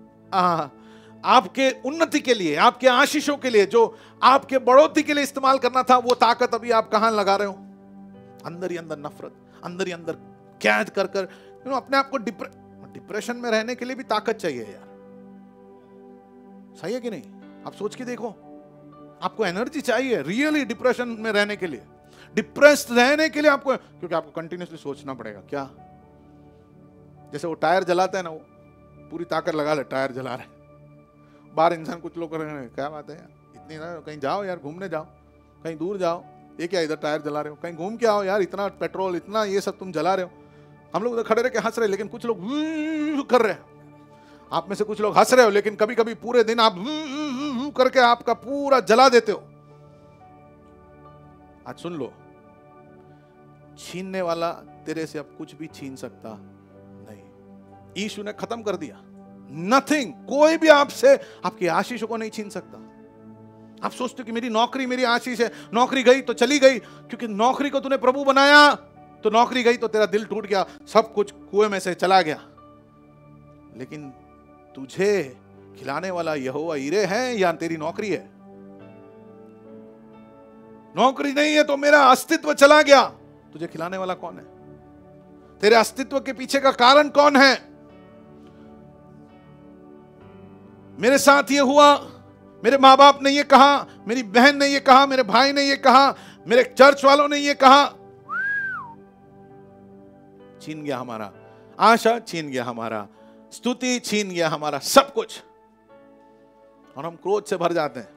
आपके उन्नति के लिए, आपके आशीषों के लिए, जो आपके बढ़ोतरी के लिए इस्तेमाल करना था, वो ताकत अभी आप कहां लगा रहे हो? अंदर ही अंदर नफरत, अंदर ही अंदर कैद कर कर अपने आप को डिप्रेशन में रहने के लिए भी ताकत चाहिए यार। सही है कि नहीं? आप सोच के देखो, आपको एनर्जी चाहिए रियली डिप्रेशन में रहने के लिए, डिप्रेस्ड रहने के लिए आपको, क्योंकि आपको कंटिन्यूसली सोचना पड़ेगा। क्या जैसे वो टायर जलाता है ना, वो पूरी ताकत लगा ले, टायर जला रहे, बाहर इंसान कुछ लोग कर रहे हैं, क्या बात है यार, इतनी ना, कहीं जाओ यार, घूमने जाओ, कहीं दूर जाओ, ये क्या इधर टायर जला रहे हो, कहीं घूम के आओ यार, इतना पेट्रोल, इतना ये सब तुम जला रहे हो। हम लोग उधर खड़े रह के हंस रहे, लेकिन कुछ लोग कर रहे हैं। आप में से कुछ लोग हंस रहे हो, लेकिन कभी कभी पूरे दिन आप करके आपका पूरा जला देते हो। आज सुन लो, छीनने वाला तेरे से अब कुछ भी छीन सकता नहीं। यीशु ने खत्म कर दिया। नथिंग, कोई भी आपसे आपकी आशीषों को नहीं छीन सकता। आप सोचते हो कि मेरी नौकरी मेरी आशीष है, नौकरी गई तो चली गई, क्योंकि नौकरी को तूने प्रभु बनाया, तो नौकरी गई तो तेरा दिल टूट गया, सब कुछ कुएं में से चला गया। लेकिन तुझे खिलाने वाला यहोवा यीरे है या तेरी नौकरी है? नौकरी नहीं है तो मेरा अस्तित्व चला गया। तुझे खिलाने वाला कौन है? तेरे अस्तित्व के पीछे का कारण कौन है? मेरे साथ ये हुआ, मेरे माँ बाप ने ये कहा, मेरी बहन ने ये कहा, मेरे भाई ने ये कहा, मेरे चर्च वालों ने ये कहा। छीन गया हमारा आशा, छीन गया हमारा स्तुति, छीन गया हमारा सब कुछ, और हम क्रोध से भर जाते हैं।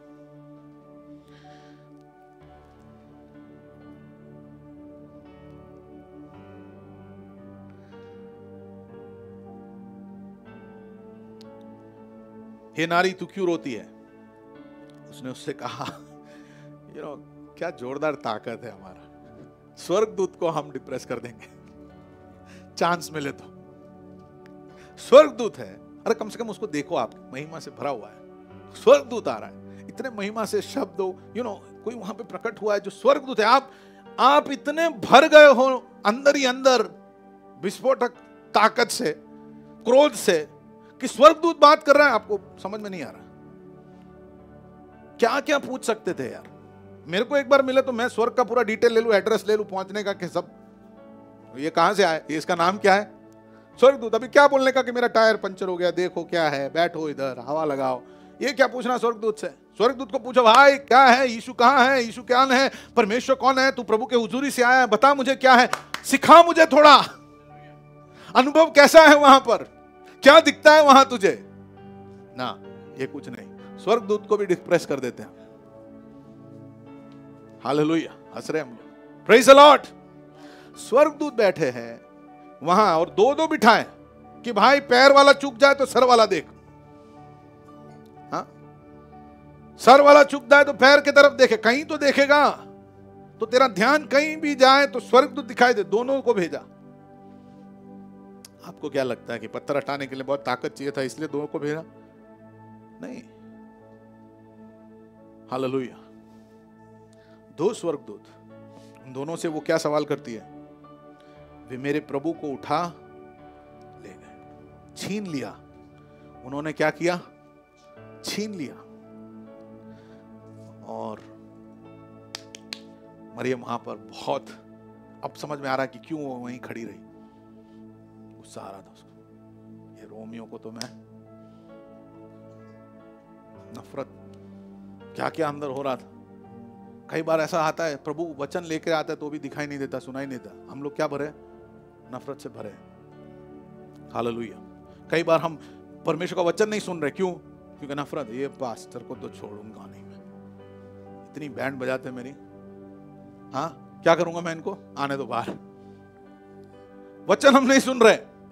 हे नारी तू क्यों रोती है? उसने उससे कहा, क्या जोरदार ताकत है हमारा, स्वर्गदूत को हम डिप्रेस कर देंगे चांस मिले तो। स्वर्गदूत है, अरे कम से कम उसको देखो, आप महिमा से भरा हुआ है, स्वर्गदूत आ रहा है, इतने महिमा से शब्द कोई वहां पे प्रकट हुआ है जो स्वर्गदूत है। आप इतने भर गए हो अंदर ही अंदर विस्फोटक ताकत से, क्रोध से, कि स्वर्गदूत बात कर रहा है, आपको समझ में नहीं आ रहा। क्या क्या पूछ सकते थे यार। मेरे को एक बार मिले तो मैं स्वर्ग का पूरा डिटेल ले लूं, एड्रेस ले लूं पहुंचने का, कि सब ये कहां से आए, ये इसका नाम क्या है, स्वर्गदूत। अभी क्या बोलने का कि मेरा टायर पंचर हो गया, देखो क्या है, बैठो इधर हवा लगाओ, ये क्या पूछना स्वर्गदूत से? स्वर्गदूत को पूछो, भाई क्या है, यीशु कहां है, यीशु क्या है, परमेश्वर कौन है, तू प्रभु के हुजूरी से आया है, बता मुझे क्या है, सिखा मुझे थोड़ा, अनुभव कैसा है वहां पर, क्या दिखता है वहां तुझे ना। ये कुछ नहीं, स्वर्गदूत को भी डिप्रेस कर देते हैं। हालेलुया, हंस रहे हम लोग, प्रेज द लॉर्ड। स्वर्गदूत बैठे हैं वहां और दो दो बिठाए कि भाई पैर वाला चूक जाए तो सर वाला देख, हाँ, सर वाला चूक जाए तो पैर की तरफ देखे, कहीं तो देखेगा, तो तेरा ध्यान कहीं भी जाए तो स्वर्गदूत दिखाई दे। दोनों को भेजा। आपको क्या लगता है कि पत्थर हटाने के लिए बहुत ताकत चाहिए था इसलिए दोनों को भेजा? नहीं। हालेलुया। दो स्वर्गदूत, उन दोनों से वो क्या सवाल करती है? वे मेरे प्रभु को उठा ले गए, छीन लिया। उन्होंने क्या किया? छीन लिया। और मरियम वहां पर बहुत, अब समझ में आ रहा है कि क्यों वो वहीं खड़ी रही। गुस्सा आ रहा था उसको, ये रोमियो को तो मैं नफरत, क्या क्या अंदर हो रहा था। कई बार ऐसा आता है, प्रभु वचन लेकर आता है तो भी दिखाई नहीं देता, सुनाई नहीं देता। हम लोग क्या भरे? नफरत से भरे। हालेलुया। कई बार हम परमेश्वर का वचन नहीं सुन रहे, क्यों? क्योंकि नफरत, ये पास्टर को तो छोड़ूंगा नहीं मैं, इतनी बैंड बजाते मेरी, हाँ क्या करूंगा मैं इनको, आने दो बाहर। वचन हम नहीं सुन रहे,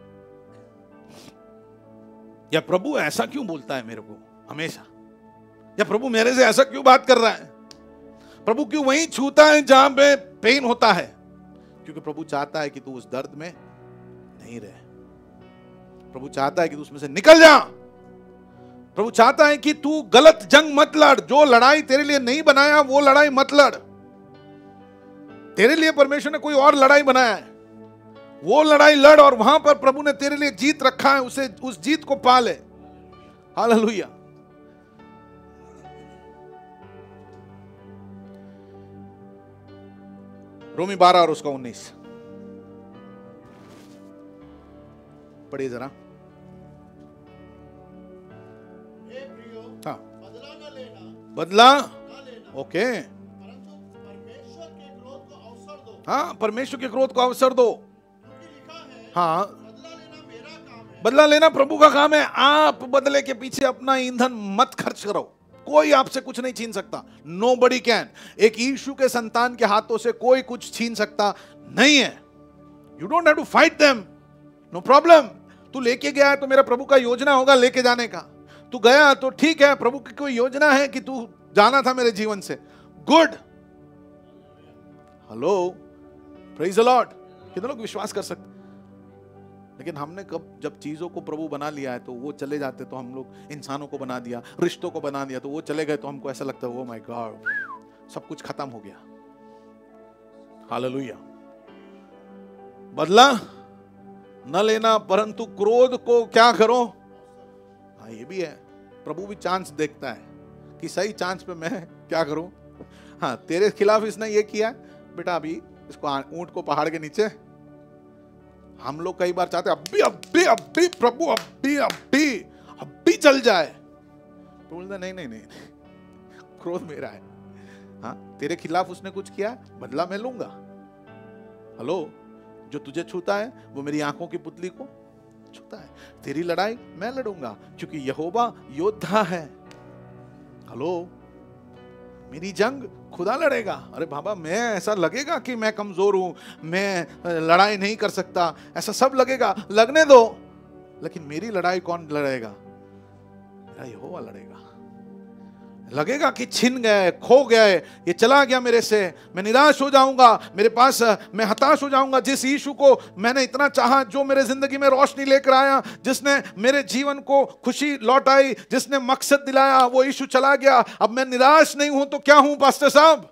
या प्रभु ऐसा क्यों बोलता है मेरे को हमेशा, या प्रभु मेरे से ऐसा क्यों बात कर रहा है, प्रभु क्यों वहीं छूता है जहां पे पेन होता है? क्योंकि प्रभु चाहता है कि तू उस दर्द में नहीं रहे। प्रभु चाहता है कि तू उसमें से निकल जा। प्रभु चाहता है कि तू गलत जंग मत लड़, जो लड़ाई तेरे लिए नहीं बनाया वो लड़ाई मत लड़। तेरे लिए परमेश्वर ने कोई और लड़ाई बनाया है, वो लड़ाई लड़, और वहां पर प्रभु ने तेरे लिए जीत रखा है, उसे उस जीत को पा ले। हालेलुया। रोमी 12 और उसका 19 पढ़िए जरा। हाँ, बदला ओके, हाँ परमेश्वर के क्रोध को अवसर दो। हाँ, बदला लेना प्रभु का काम है। आप बदले के पीछे अपना ईंधन मत खर्च करो, कोई आपसे कुछ नहीं छीन सकता। Nobody can। एक यीशु के संतान के हाथों से कोई कुछ छीन सकता नहीं है। You don't have to fight them, no problem। तू लेके गया है तो मेरा प्रभु का योजना होगा लेके जाने का। तू गया तो ठीक है, प्रभु की कोई योजना है कि तू जाना था मेरे जीवन से, good. Hello, praise the Lord. कितने लोग विश्वास कर सकते? लेकिन हमने कब जब चीजों को प्रभु बना लिया है तो वो चले जाते, तो हम लोग इंसानों को बना दिया, रिश्तों को बना दिया, तो वो चले गए तो हमको ऐसा लगता है ओ माय गॉड, सब कुछ खत्म हो गया। हालेलुया। बदला न लेना परंतु क्रोध को क्या करो। हाँ, ये भी है, प्रभु भी चांस देखता है कि सही चांस पे मैं क्या करूं। हाँ, तेरे खिलाफ इसने ये किया, बेटा अभी इसको ऊंट को पहाड़ के नीचे। हम लोग कई बार चाहते अभी अभी अभी प्रभु अभी अभी अभी चल जाए, तो बोलते नहीं नहीं नहीं, क्रोध मेरा है। हाँ, तेरे खिलाफ उसने कुछ किया, बदला मैं लूंगा। हेलो, जो तुझे छूता है वो मेरी आंखों की पुतली को छूता है। तेरी लड़ाई मैं लड़ूंगा क्योंकि यहोवा योद्धा है। हेलो, मेरी जंग खुदा लड़ेगा। अरे बाबा, मैं ऐसा लगेगा कि मैं कमजोर हूं, मैं लड़ाई नहीं कर सकता, ऐसा सब लगेगा, लगने दो, लेकिन मेरी लड़ाई कौन लड़ेगा? मेरा यहोवा लड़ेगा। लगेगा कि छिन गए, खो गए, ये चला गया मेरे से, मैं निराश हो जाऊंगा, मेरे पास मैं हताश हो जाऊंगा। जिस यीशु को मैंने इतना चाहा, जो मेरे जिंदगी में रोशनी लेकर आया, जिसने मेरे जीवन को खुशी लौटाई, जिसने मकसद दिलाया, वो यीशु चला गया। अब मैं निराश नहीं हूं तो क्या हूं पास्टर साहब?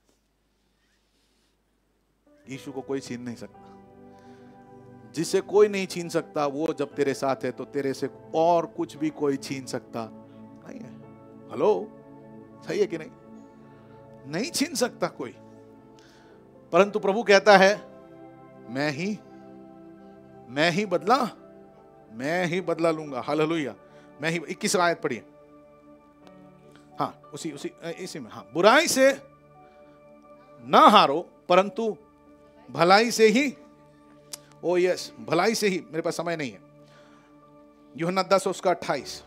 यीशु को कोई छीन नहीं सकता। जिसे कोई नहीं छीन सकता, वो जब तेरे साथ है तो तेरे से और कुछ भी कोई छीन सकता नहीं है। हेलो, सही है कि नहीं? नहीं छीन सकता कोई। परंतु प्रभु कहता है मैं ही मैं ही बदला लूंगा। हालेलुया। मैं ही। 21 आयत पढ़िए। हाँ, इसी में। हाँ, बुराई से ना हारो परंतु भलाई से ही। ओ यस, भलाई से ही। मेरे पास समय नहीं है। यूहन्ना 10 और उसका 28।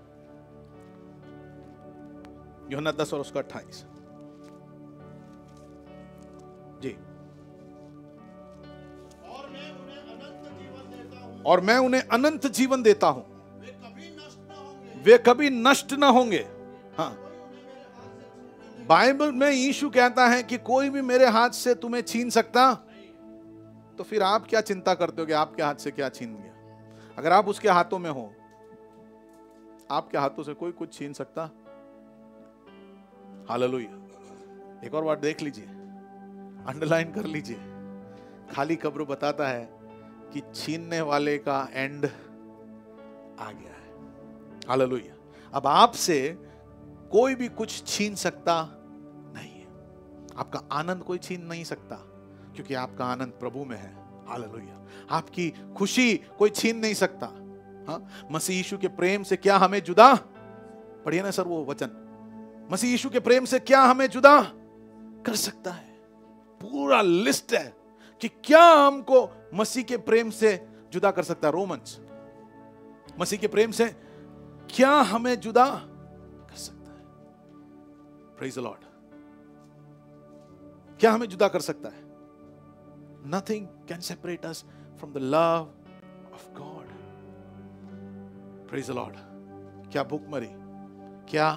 यूहन्ना 10 और उसका 28 जी। और मैं उन्हें अनंत जीवन देता हूं, वे कभी नष्ट ना होंगे। हाँ, बाइबल में यीशु कहता है कि कोई भी मेरे हाथ से तुम्हें छीन सकता, तो फिर आप क्या चिंता करते हो कि आपके हाथ से क्या छीन गया? अगर आप उसके हाथों में हो, आपके हाथों से कोई कुछ छीन सकता? हालेलुया। एक और बात देख लीजिए, अंडरलाइन कर लीजिए। खाली कब्र बताता है कि छीनने वाले का एंड आ गया है। हालेलुया। अब आपसे कोई भी कुछ छीन सकता नहीं है। आपका आनंद कोई छीन नहीं सकता, क्योंकि आपका आनंद प्रभु में है। हालेलुया। आपकी खुशी कोई छीन नहीं सकता। हाँ, मसीह यीशु के प्रेम से क्या हमें जुदा, पढ़िए ना सर वो वचन, मसीह यीशु के प्रेम से क्या हमें जुदा कर सकता है? पूरा लिस्ट है कि क्या हमको मसीह के प्रेम से जुदा कर सकता है। रोमन्स, मसीह के प्रेम से क्या हमें जुदा कर सकता है? Praise the Lord. क्या हमें जुदा कर सकता है? Nothing can separate us from the love of God. Praise the Lord. क्या भूखमरी, क्या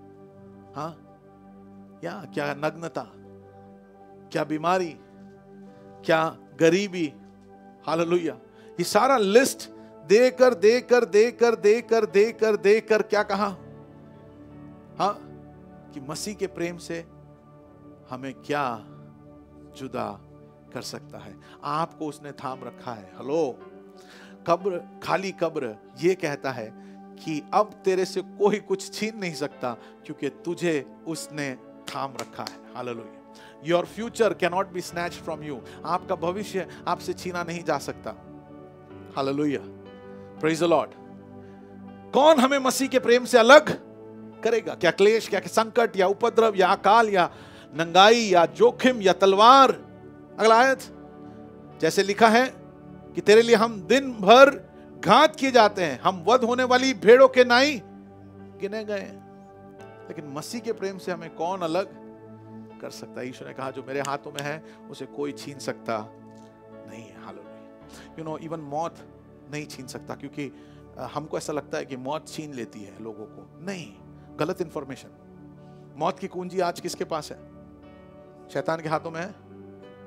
क्या नग्नता, क्या बीमारी, क्या गरीबी। हालेलुया। ये सारा लिस्ट देकर देकर देकर देकर देकर देकर क्या कहा? हाँ, कि मसीह के प्रेम से हमें क्या जुदा कर सकता है? आपको उसने थाम रखा है। हेलो, कब्र, खाली कब्र ये कहता है कि अब तेरे से कोई कुछ छीन नहीं सकता, क्योंकि तुझे उसने थाम रखा है। Hallelujah. Your future can not be snatched from you. आपका भविष्य आपसे छीना नहीं जा सकता। हालेलुया। Praise the Lord. कौन हमें मसीह के प्रेम से अलग करेगा? क्या क्लेश, क्या संकट, या उपद्रव, या अकाल, या नंगाई, या जोखिम, या तलवार? अगला आयत, जैसे लिखा है कि तेरे लिए हम दिन भर घात किए जाते हैं, हम वध होने वाली भेड़ों के नाई गिने गए। लेकिन मसीह के प्रेम से हमें कौन अलग कर सकता है? यीशु ने कहा जो मेरे हाथों में है उसे कोई छीन सकता नहीं है। हालेलुया। यू नो, इवन मौत नहीं छीन सकता, क्योंकि हमको ऐसा लगता है कि मौत छीन लेती है लोगों को। नहीं, गलत इंफॉर्मेशन। मौत की कुंजी आज किसके पास है? शैतान के हाथों में है।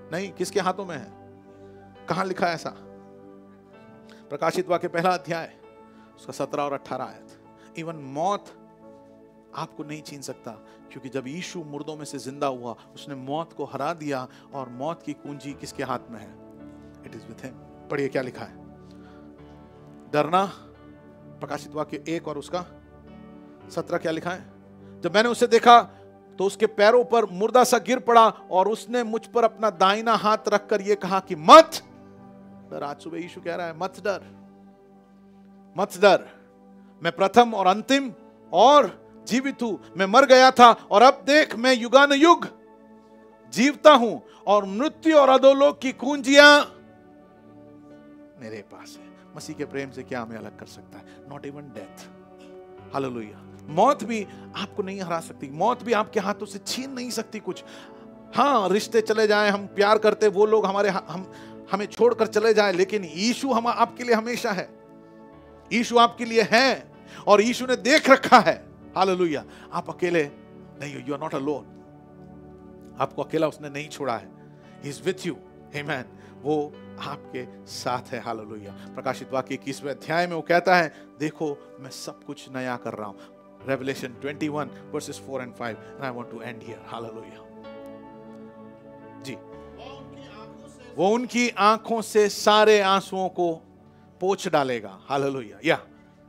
नहीं, किसके हाथों में है? कहां लिखा है ऐसा? प्रकाशित वाक्य पहला अध्याय उसका 17 और 18 आयत। इवन मौत आपको नहीं छीन सकता, क्योंकि जब यीशु मुर्दों में से जिंदा हुआ उसने मौत को हरा दिया, और मौत की कुंजी किसके हाथ में है? It is with him. पढ़िए क्या लिखा है। डरना, प्रकाशित वाक्य 1 और उसका 17 क्या लिखा है? जब मैंने उसे देखा तो उसके पैरों पर मुर्दा सा गिर पड़ा, और उसने मुझ पर अपना दाहिना हाथ रखकर यह कहा कि मत डर। आज सुबह यीशु कह रहा है मत डर, मत डर, मैं प्रथम और अंतिम और जीवित हूं। मैं मर गया था और अब देख मैं युगानुयुग जीवता हूं, और मृत्यु और अधोलोक की कुंजियां मेरे पास है। मसीह के प्रेम से क्या हमें अलग कर सकता है? Not even death. हालेलुया। मौत भी आपको नहीं हरा सकती, मौत भी आपके हाथों से छीन नहीं सकती कुछ। हाँ, रिश्ते चले जाएं, हम प्यार करते वो लोग हमें छोड़कर चले जाएं, लेकिन यीशु हम आपके लिए हमेशा है। यीशु आपके लिए है, और यीशु ने देख रखा है। हालेलुया। आप अकेले नहीं हो, यू आर नॉट अलोन। आपको अकेला उसने नहीं छोड़ा है। He is with you. Amen. वो आपके साथ है। हालेलुया। प्रकाशित वाक्य 21वें अध्याय में वो कहता है, देखो मैं सब कुछ नया कर रहा हूं। Revelation 21 verses 4 and 5, and I want to end here. Hallelujah. जी, वो उनकी आंखों से सारे आंसुओं को पोंछ डालेगा। हालेलुया। या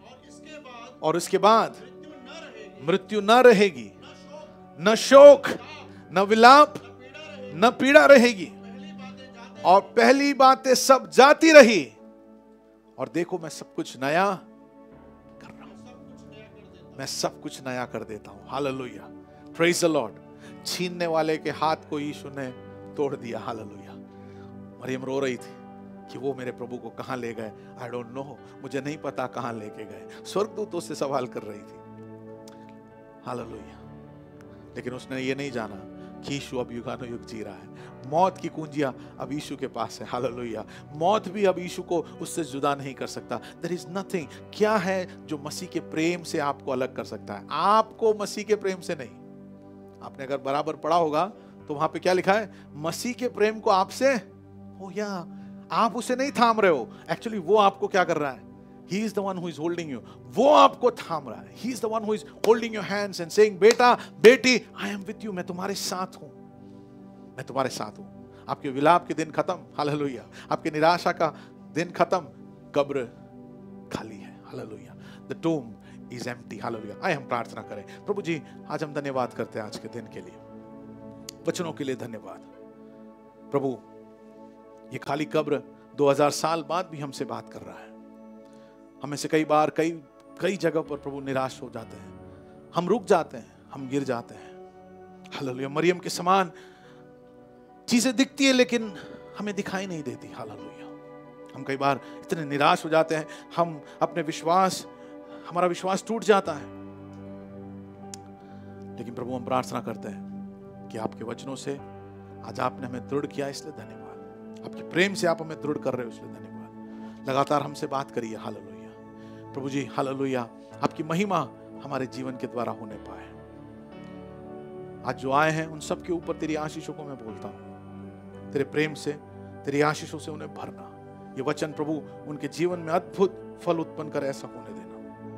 और इसके बाद मृत्यु न रहेगी, न शोक, न विलाप, न पीड़ा रहेगी, और पहली बातें सब जाती रही, और देखो मैं सब कुछ नया कर रहा हूं। मैं सब कुछ नया कर देता हूं। हालेलुया। Praise the Lord. छीनने वाले के हाथ को यीशु ने तोड़ दिया। हालेलुया। मरियम रो रही थी कि वो मेरे प्रभु को कहां ले गए। आई डोंट नो, मुझे नहीं पता कहां लेके गए। स्वर्गदूतों से सवाल कर रही थी। हालेलुया। लेकिन उसने ये नहीं जाना कि यीशु अब युगानुयुग जी रहा है। मौत की कुंजियां अब यीशु के पास है। हालेलुया। मौत भी अब यीशु को उससे जुदा नहीं कर सकता। There is nothing. क्या है जो मसीह के प्रेम से आपको अलग कर सकता है? आपको मसीह के प्रेम से नहीं। आपने अगर बराबर पढ़ा होगा तो वहां पे क्या लिखा है? मसीह के प्रेम को आपसे हो, या आप उसे नहीं थाम रहे हो। एक्चुअली वो आपको क्या कर रहा है? He is the one who is holding you. वो आपको थाम रहा है। He is the one who is holding your hands and saying, बेटा बेटी, I am with you. मैं तुम्हारे साथ हूं, मैं तुम्हारे साथ हूं। आपके विलाप के दिन खत्म। हालेलुया। आपके निराशा का दिन खत्म। कब्र खाली है। Hallelujah. The tomb is empty. Hallelujah. आइए हम प्रार्थना करें। प्रभु जी, आज हम धन्यवाद करते हैं आज के दिन के लिए, वचनों के लिए धन्यवाद। प्रभु, ये खाली कब्र 2000 साल बाद भी हमसे बात कर रहा है। हमें से कई बार कई जगह पर प्रभु निराश हो जाते हैं, हम रुक जाते हैं, हम गिर जाते हैं। हालेलुया। मरियम के समान चीजें दिखती है लेकिन हमें दिखाई नहीं देती। हालेलुया। हम कई बार इतने निराश हो जाते हैं, हम अपने हमारा विश्वास टूट जाता है। लेकिन प्रभु, हम प्रार्थना करते हैं कि आपके वचनों से आज आपने हमें दृढ़ किया, इसलिए धन्यवाद। आपके प्रेम से आप हमें दृढ़ कर रहे हो, इसलिए धन्यवाद। लगातार हमसे बात करिए। हालेलुया। प्रभु जी, हालेलुया। आपकी महिमा हमारे जीवन के द्वारा होने पाए। आज जो आए हैं उन सब के ऊपर तेरी आशीषों को मैं बोलता हूं। तेरे प्रेम से, तेरी आशीषों से उन्हें भरना। ये वचन प्रभु उनके जीवन में अद्भुत फल उत्पन्न कर ऐसा होने देना।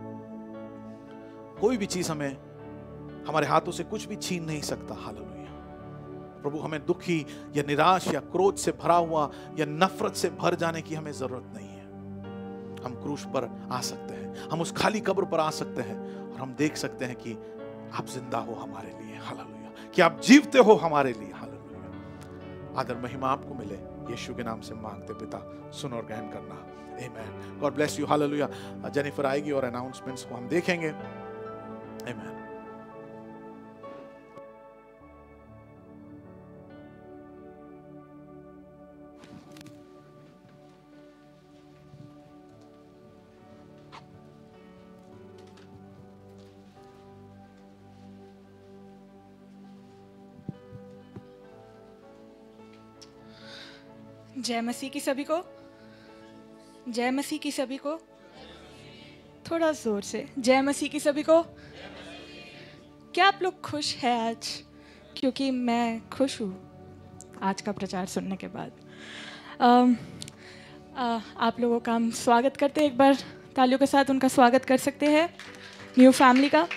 कोई भी चीज हमें हमारे हाथों से कुछ भी छीन नहीं सकता। हालेलुया। प्रभु, हमें दुखी या निराश या क्रोध से भरा हुआ या नफरत से भर जाने की हमें जरूरत नहीं है। हम क्रूस पर आ सकते हैं, हम उस खाली कब्र पर आ सकते हैं, और हम देख सकते हैं कि आप जिंदा हो हमारे लिए। हालेलुया। कि आप जीवते हो हमारे लिए। हालेलुया। आदर महिमा आपको मिले, यीशु के नाम से मांगते पिता, सुन और ग्रहण करना। Amen. God bless you. Hallelujah. Jennifer आएगी और अनाउंसमेंट्स को हम देखेंगे। आमेन। जय मसीह की सभी को। जय मसीह की सभी को। थोड़ा जोर से जय मसीह की सभी को। क्या आप लोग खुश हैं आज? क्योंकि मैं खुश हूँ। आज का प्रचार सुनने के बाद। आप लोगों का हम स्वागत करते हैं, एक बार तालियों के साथ उनका स्वागत कर सकते हैं न्यू फैमिली का।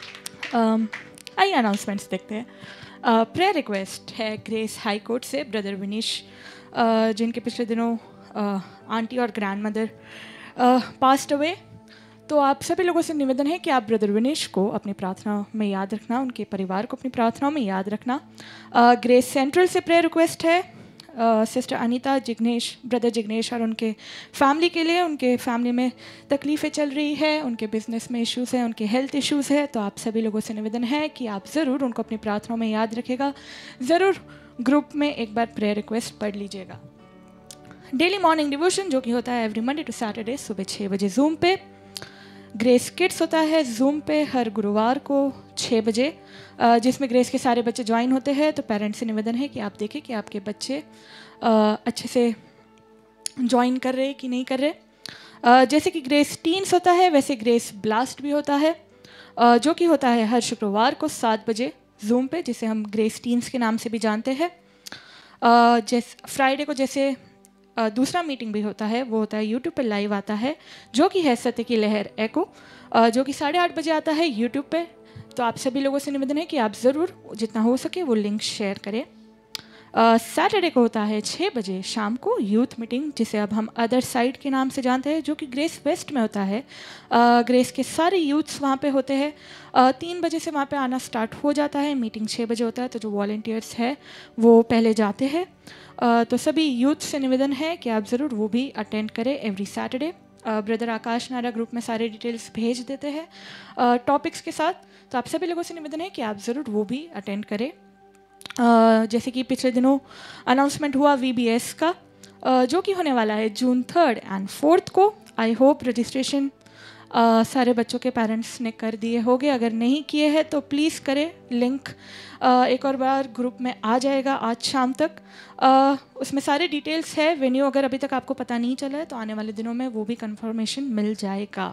आइए अनाउंसमेंट्स देखते हैं। प्रेयर रिक्वेस्ट है ग्रेस हाई कोर्ट से ब्रदर विनीश, जिनके पिछले दिनों आंटी और ग्रैंड मदर पास्ट अवे। तो आप सभी लोगों से निवेदन है कि आप ब्रदर विनीश को अपनी प्रार्थना में याद रखना, उनके परिवार को अपनी प्रार्थनाओं में याद रखना। ग्रेस सेंट्रल से प्रेयर रिक्वेस्ट है सिस्टर अनीता, जिग्नेश, ब्रदर जिग्नेश और उनके फैमिली के लिए। उनके फैमिली में तकलीफ़ें चल रही है, उनके बिजनेस में इश्यूज़ हैं, उनके हेल्थ इश्यूज़ है। तो आप सभी लोगों से निवेदन है कि आप ज़रूर उनको अपनी प्रार्थनाओं में याद रखेगा, ज़रूर ग्रुप में एक बार प्रेयर रिक्वेस्ट पढ़ लीजिएगा। डेली मॉर्निंग डिवोशन जो कि होता है एवरी मंडे टू सैटरडे सुबह 6 बजे जूम पे। ग्रेस किड्स होता है जूम पे हर गुरुवार को 6 बजे, जिसमें ग्रेस के सारे बच्चे ज्वाइन होते हैं। तो पेरेंट्स से निवेदन है कि आप देखें कि आपके बच्चे अच्छे से ज्वाइन कर रहे कि नहीं कर रहे। जैसे कि ग्रेस टीन्स होता है वैसे ग्रेस ब्लास्ट भी होता है, जो कि होता है हर शुक्रवार को 7 बजे जूम पे, जिसे हम ग्रेस टीन्स के नाम से भी जानते हैं। जैसे फ्राइडे को जैसे दूसरा मीटिंग भी होता है, वो होता है यूट्यूब पे लाइव आता है, जो कि है सत्य की लहर एको, जो कि 8:30 बजे आता है यूट्यूब पे। तो आप सभी लोगों से निवेदन है कि आप ज़रूर जितना हो सके वो लिंक शेयर करें। सैटरडे को होता है 6 बजे शाम को यूथ मीटिंग, जिसे अब हम अदर साइड के नाम से जानते हैं, जो कि ग्रेस वेस्ट में होता है। ग्रेस के सारे यूथ्स वहाँ पे होते हैं। 3 बजे से वहाँ पे आना स्टार्ट हो जाता है, मीटिंग 6 बजे होता है। तो जो वॉलंटियर्स है वो पहले जाते हैं। तो सभी यूथ से निवेदन है कि आप ज़रूर वो भी अटेंड करें एवरी सैटरडे। ब्रदर आकाश नारा ग्रुप में सारे डिटेल्स भेज देते हैं टॉपिक्स के साथ। तो आप सभी लोगों से निवेदन है कि आप ज़रूर वो भी अटेंड करें। जैसे कि पिछले दिनों अनाउंसमेंट हुआ VBS का, जो कि होने वाला है जून 3rd एंड 4th को। आई होप रजिस्ट्रेशन सारे बच्चों के पेरेंट्स ने कर दिए होंगे, अगर नहीं किए हैं तो प्लीज़ करें। लिंक एक और बार ग्रुप में आ जाएगा आज शाम तक। उसमें सारे डिटेल्स है। वेन्यू अगर अभी तक आपको पता नहीं चला है तो आने वाले दिनों में वो भी कंफर्मेशन मिल जाएगा।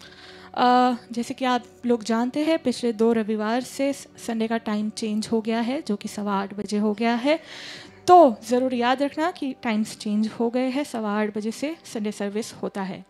जैसे कि आप लोग जानते हैं पिछले 2 रविवार से संडे का टाइम चेंज हो गया है, जो कि 8:15 बजे हो गया है। तो ज़रूर याद रखना कि टाइम्स चेंज हो गए हैं, 8:15 बजे से संडे सर्विस होता है।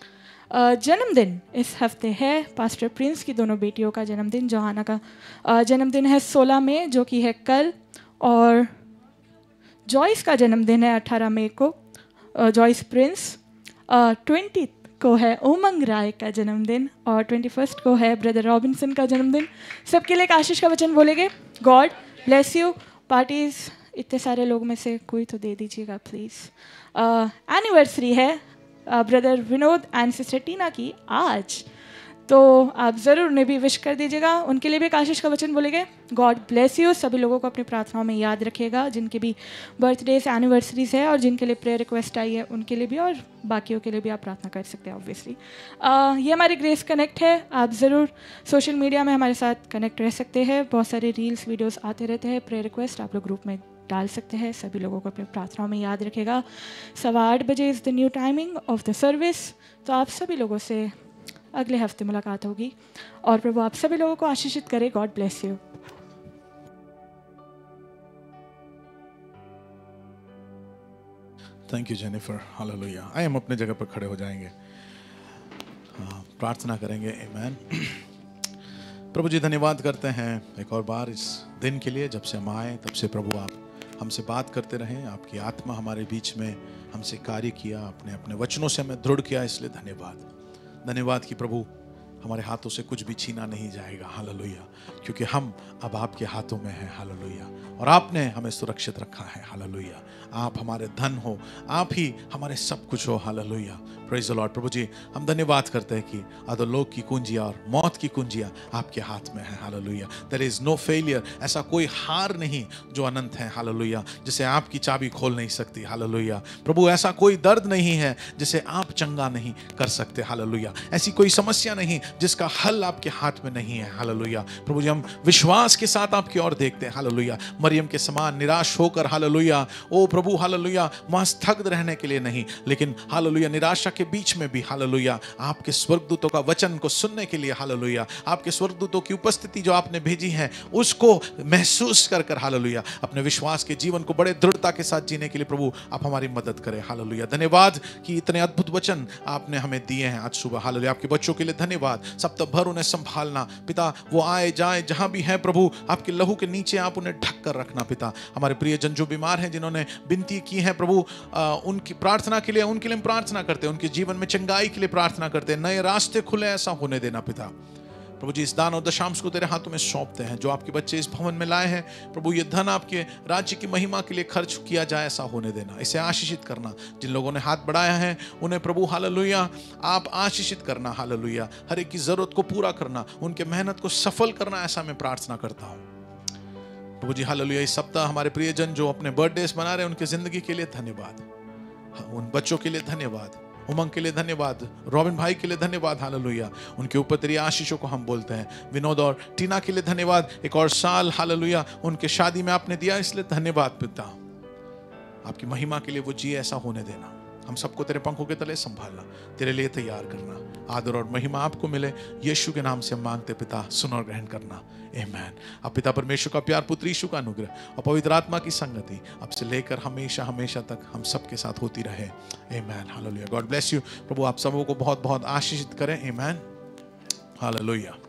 जन्मदिन इस हफ्ते है पास्टर प्रिंस की दोनों बेटियों का जन्मदिन। जोहाना का जन्मदिन है 16 मई, जो कि है कल, और जॉयस का जन्मदिन है 18 मई को, जॉयस प्रिंस। 20 को है उमंग राय का जन्मदिन, और 21 को है ब्रदर रॉबिन्सन का जन्मदिन। सबके लिए एक आशीष का वचन बोलेंगे। God bless you. पार्टीज इतने सारे लोग में से कोई तो दे दीजिएगा प्लीज़। एनिवर्सरी है brother Vinod and sister Tina की आज, तो आप ज़रूर उन्हें भी विश कर दीजिएगा। उनके लिए भी एक आशीष का वचन बोलेंगे। God bless you. सभी लोगों को अपनी प्रार्थनाओं में याद रखिएगा, जिनके भी बर्थडेज एनिवर्सरीज है और जिनके लिए प्रेयर रिक्वेस्ट आई है उनके लिए भी, और बाकियों के लिए भी आप प्रार्थना कर सकते हैं ऑब्वियसली। ये हमारी ग्रेस कनेक्ट है। आप ज़रूर सोशल मीडिया में हमारे साथ कनेक्ट रह सकते हैं। बहुत सारे रील्स वीडियोज़ आते रहते हैं। प्रेयर रिक्वेस्ट आप लोग ग्रुप में डाल सकते हैं। सभी लोगों को अपनी प्रार्थनाओं में याद रखेगा। 8:15 बजे is the new timing of the service. तो आप सभी लोगों से अगले हफ्ते मुलाकात होगी, और प्रभु आप सभी लोगों को आशीषित करे। God bless you. Thank you Jennifer. Hallelujah. आइए हम अपने जगह पर खड़े हो जाएंगे, प्रार्थना करेंगे। आमीन। प्रभु जी धन्यवाद करते हैं एक और बार इस दिन के लिए। जब से हम आए तब से प्रभु आप हमसे बात करते रहें, आपकी आत्मा हमारे बीच में हमसे कार्य किया, आपने अपने वचनों से हमें दृढ़ किया, इसलिए धन्यवाद। धन्यवाद कि प्रभु हमारे हाथों से कुछ भी छीना नहीं जाएगा। हालेलुया। क्योंकि हम अब आपके हाथों में हैं। हालेलुया। और आपने हमें सुरक्षित रखा है। हालेलुया। आप हमारे धन हो, आप ही हमारे सब कुछ हो। हालेलुया। Praise the Lord. प्रभु जी हम धन्यवाद करते हैं कि अधोलोक की कुंजियां और मौत की कुंजियां आपके हाथ में है। Hallelujah. There is no failure. ऐसा कोई हार नहीं जो अनंत है। हालेलुया। जिसे आपकी चाबी खोल नहीं सकती। हालेलुया। प्रभु ऐसा कोई दर्द नहीं है जिसे आप चंगा नहीं कर सकते। हालेलुया। ऐसी कोई समस्या नहीं जिसका हल आपके हाथ में नहीं है। हालेलुया। प्रभु जी हम विश्वास के साथ आपकी ओर देखते हैं। हालेलुया। मरियम के समान निराश होकर, हालेलुया, ओ प्रभु, हालेलुया, वहां स्थगित रहने के लिए नहीं, लेकिन हालेलुया निराशा के बीच में भी हालेलुया आपके स्वर्गदूतों का वचन को सुनने के लिए हालेलुया आपके स्वर्गदूतों की उपस्थिति जो आपने भेजी है उसको महसूस कर कर हालेलुया अपने विश्वास के जीवन को बड़े दृढ़ता के साथ जीने के लिए प्रभु आप हमारी मदद करें हालेलुया। धन्यवाद कि इतने अद्भुत वचन आपने हमें दिए हैं आज सुबह हालेलुया। आपके बच्चों के लिए धन्यवाद, सप्ताह भर उन्हें संभालना पिता, वो आए जाए जहां भी हैं प्रभु आपके लहू के नीचे आप उन्हें ढक कर रखना पिता। हमारे प्रियजन जो बीमार हैं जिन्होंने विनती की है प्रभु उनकी प्रार्थना के लिए उनके लिए हम प्रार्थना करते हैं, उनके जीवन में चंगाई के लिए प्रार्थना करते हैं, नए रास्ते खुले ऐसा होने देना पिता। प्रभु जी इस दान और दशांश को तेरे हाथों में सौंपते हैं जो आपके बच्चे इस भवन में लाए हैं प्रभु, ये धन आपके राज्य की महिमा के लिए खर्च किया जाए ऐसा होने देना, इसे आशीषित करना। जिन लोगों ने हाथ बढ़ाया है उन्हें प्रभु हालेलुया आप आशीषित करना हालेलुया, हर एक की जरूरत को पूरा करना, उनके मेहनत को सफल करना ऐसा मैं प्रार्थना करता हूँ प्रभु जी हालेलुया। इस सप्ताह हमारे प्रियजन जो अपने बर्थडेज मना रहे हैं उनकी जिंदगी के लिए धन्यवाद, उन बच्चों के लिए धन्यवाद, उमंग के लिए धन्यवाद, रॉबिन भाई के लिए धन्यवाद हालेलुया, उनके ऊपर तेरी आशीषों को हम बोलते हैं। विनोद और टीना के लिए धन्यवाद, एक और साल हालेलुया उनके शादी में आपने दिया इसलिए धन्यवाद पिता। आपकी महिमा के लिए वो जी ऐसा होने देना, हम सबको तेरे पंखों के तले संभालना, तेरे लिए तैयार करना। आदर और महिमा आपको मिले, यीशु के नाम से हम मांगते पिता, सुन और ग्रहण करना, आमीन। अब पिता परमेश्वर का प्यार, पुत्र यीशु का अनुग्रह और पवित्र आत्मा की संगति अब से लेकर हमेशा हमेशा तक हम सबके साथ होती रहे, आमीन हालेलुया। God bless you. प्रभु आप सबों को बहुत बहुत आशीषित करें, आमीन हालेलुया।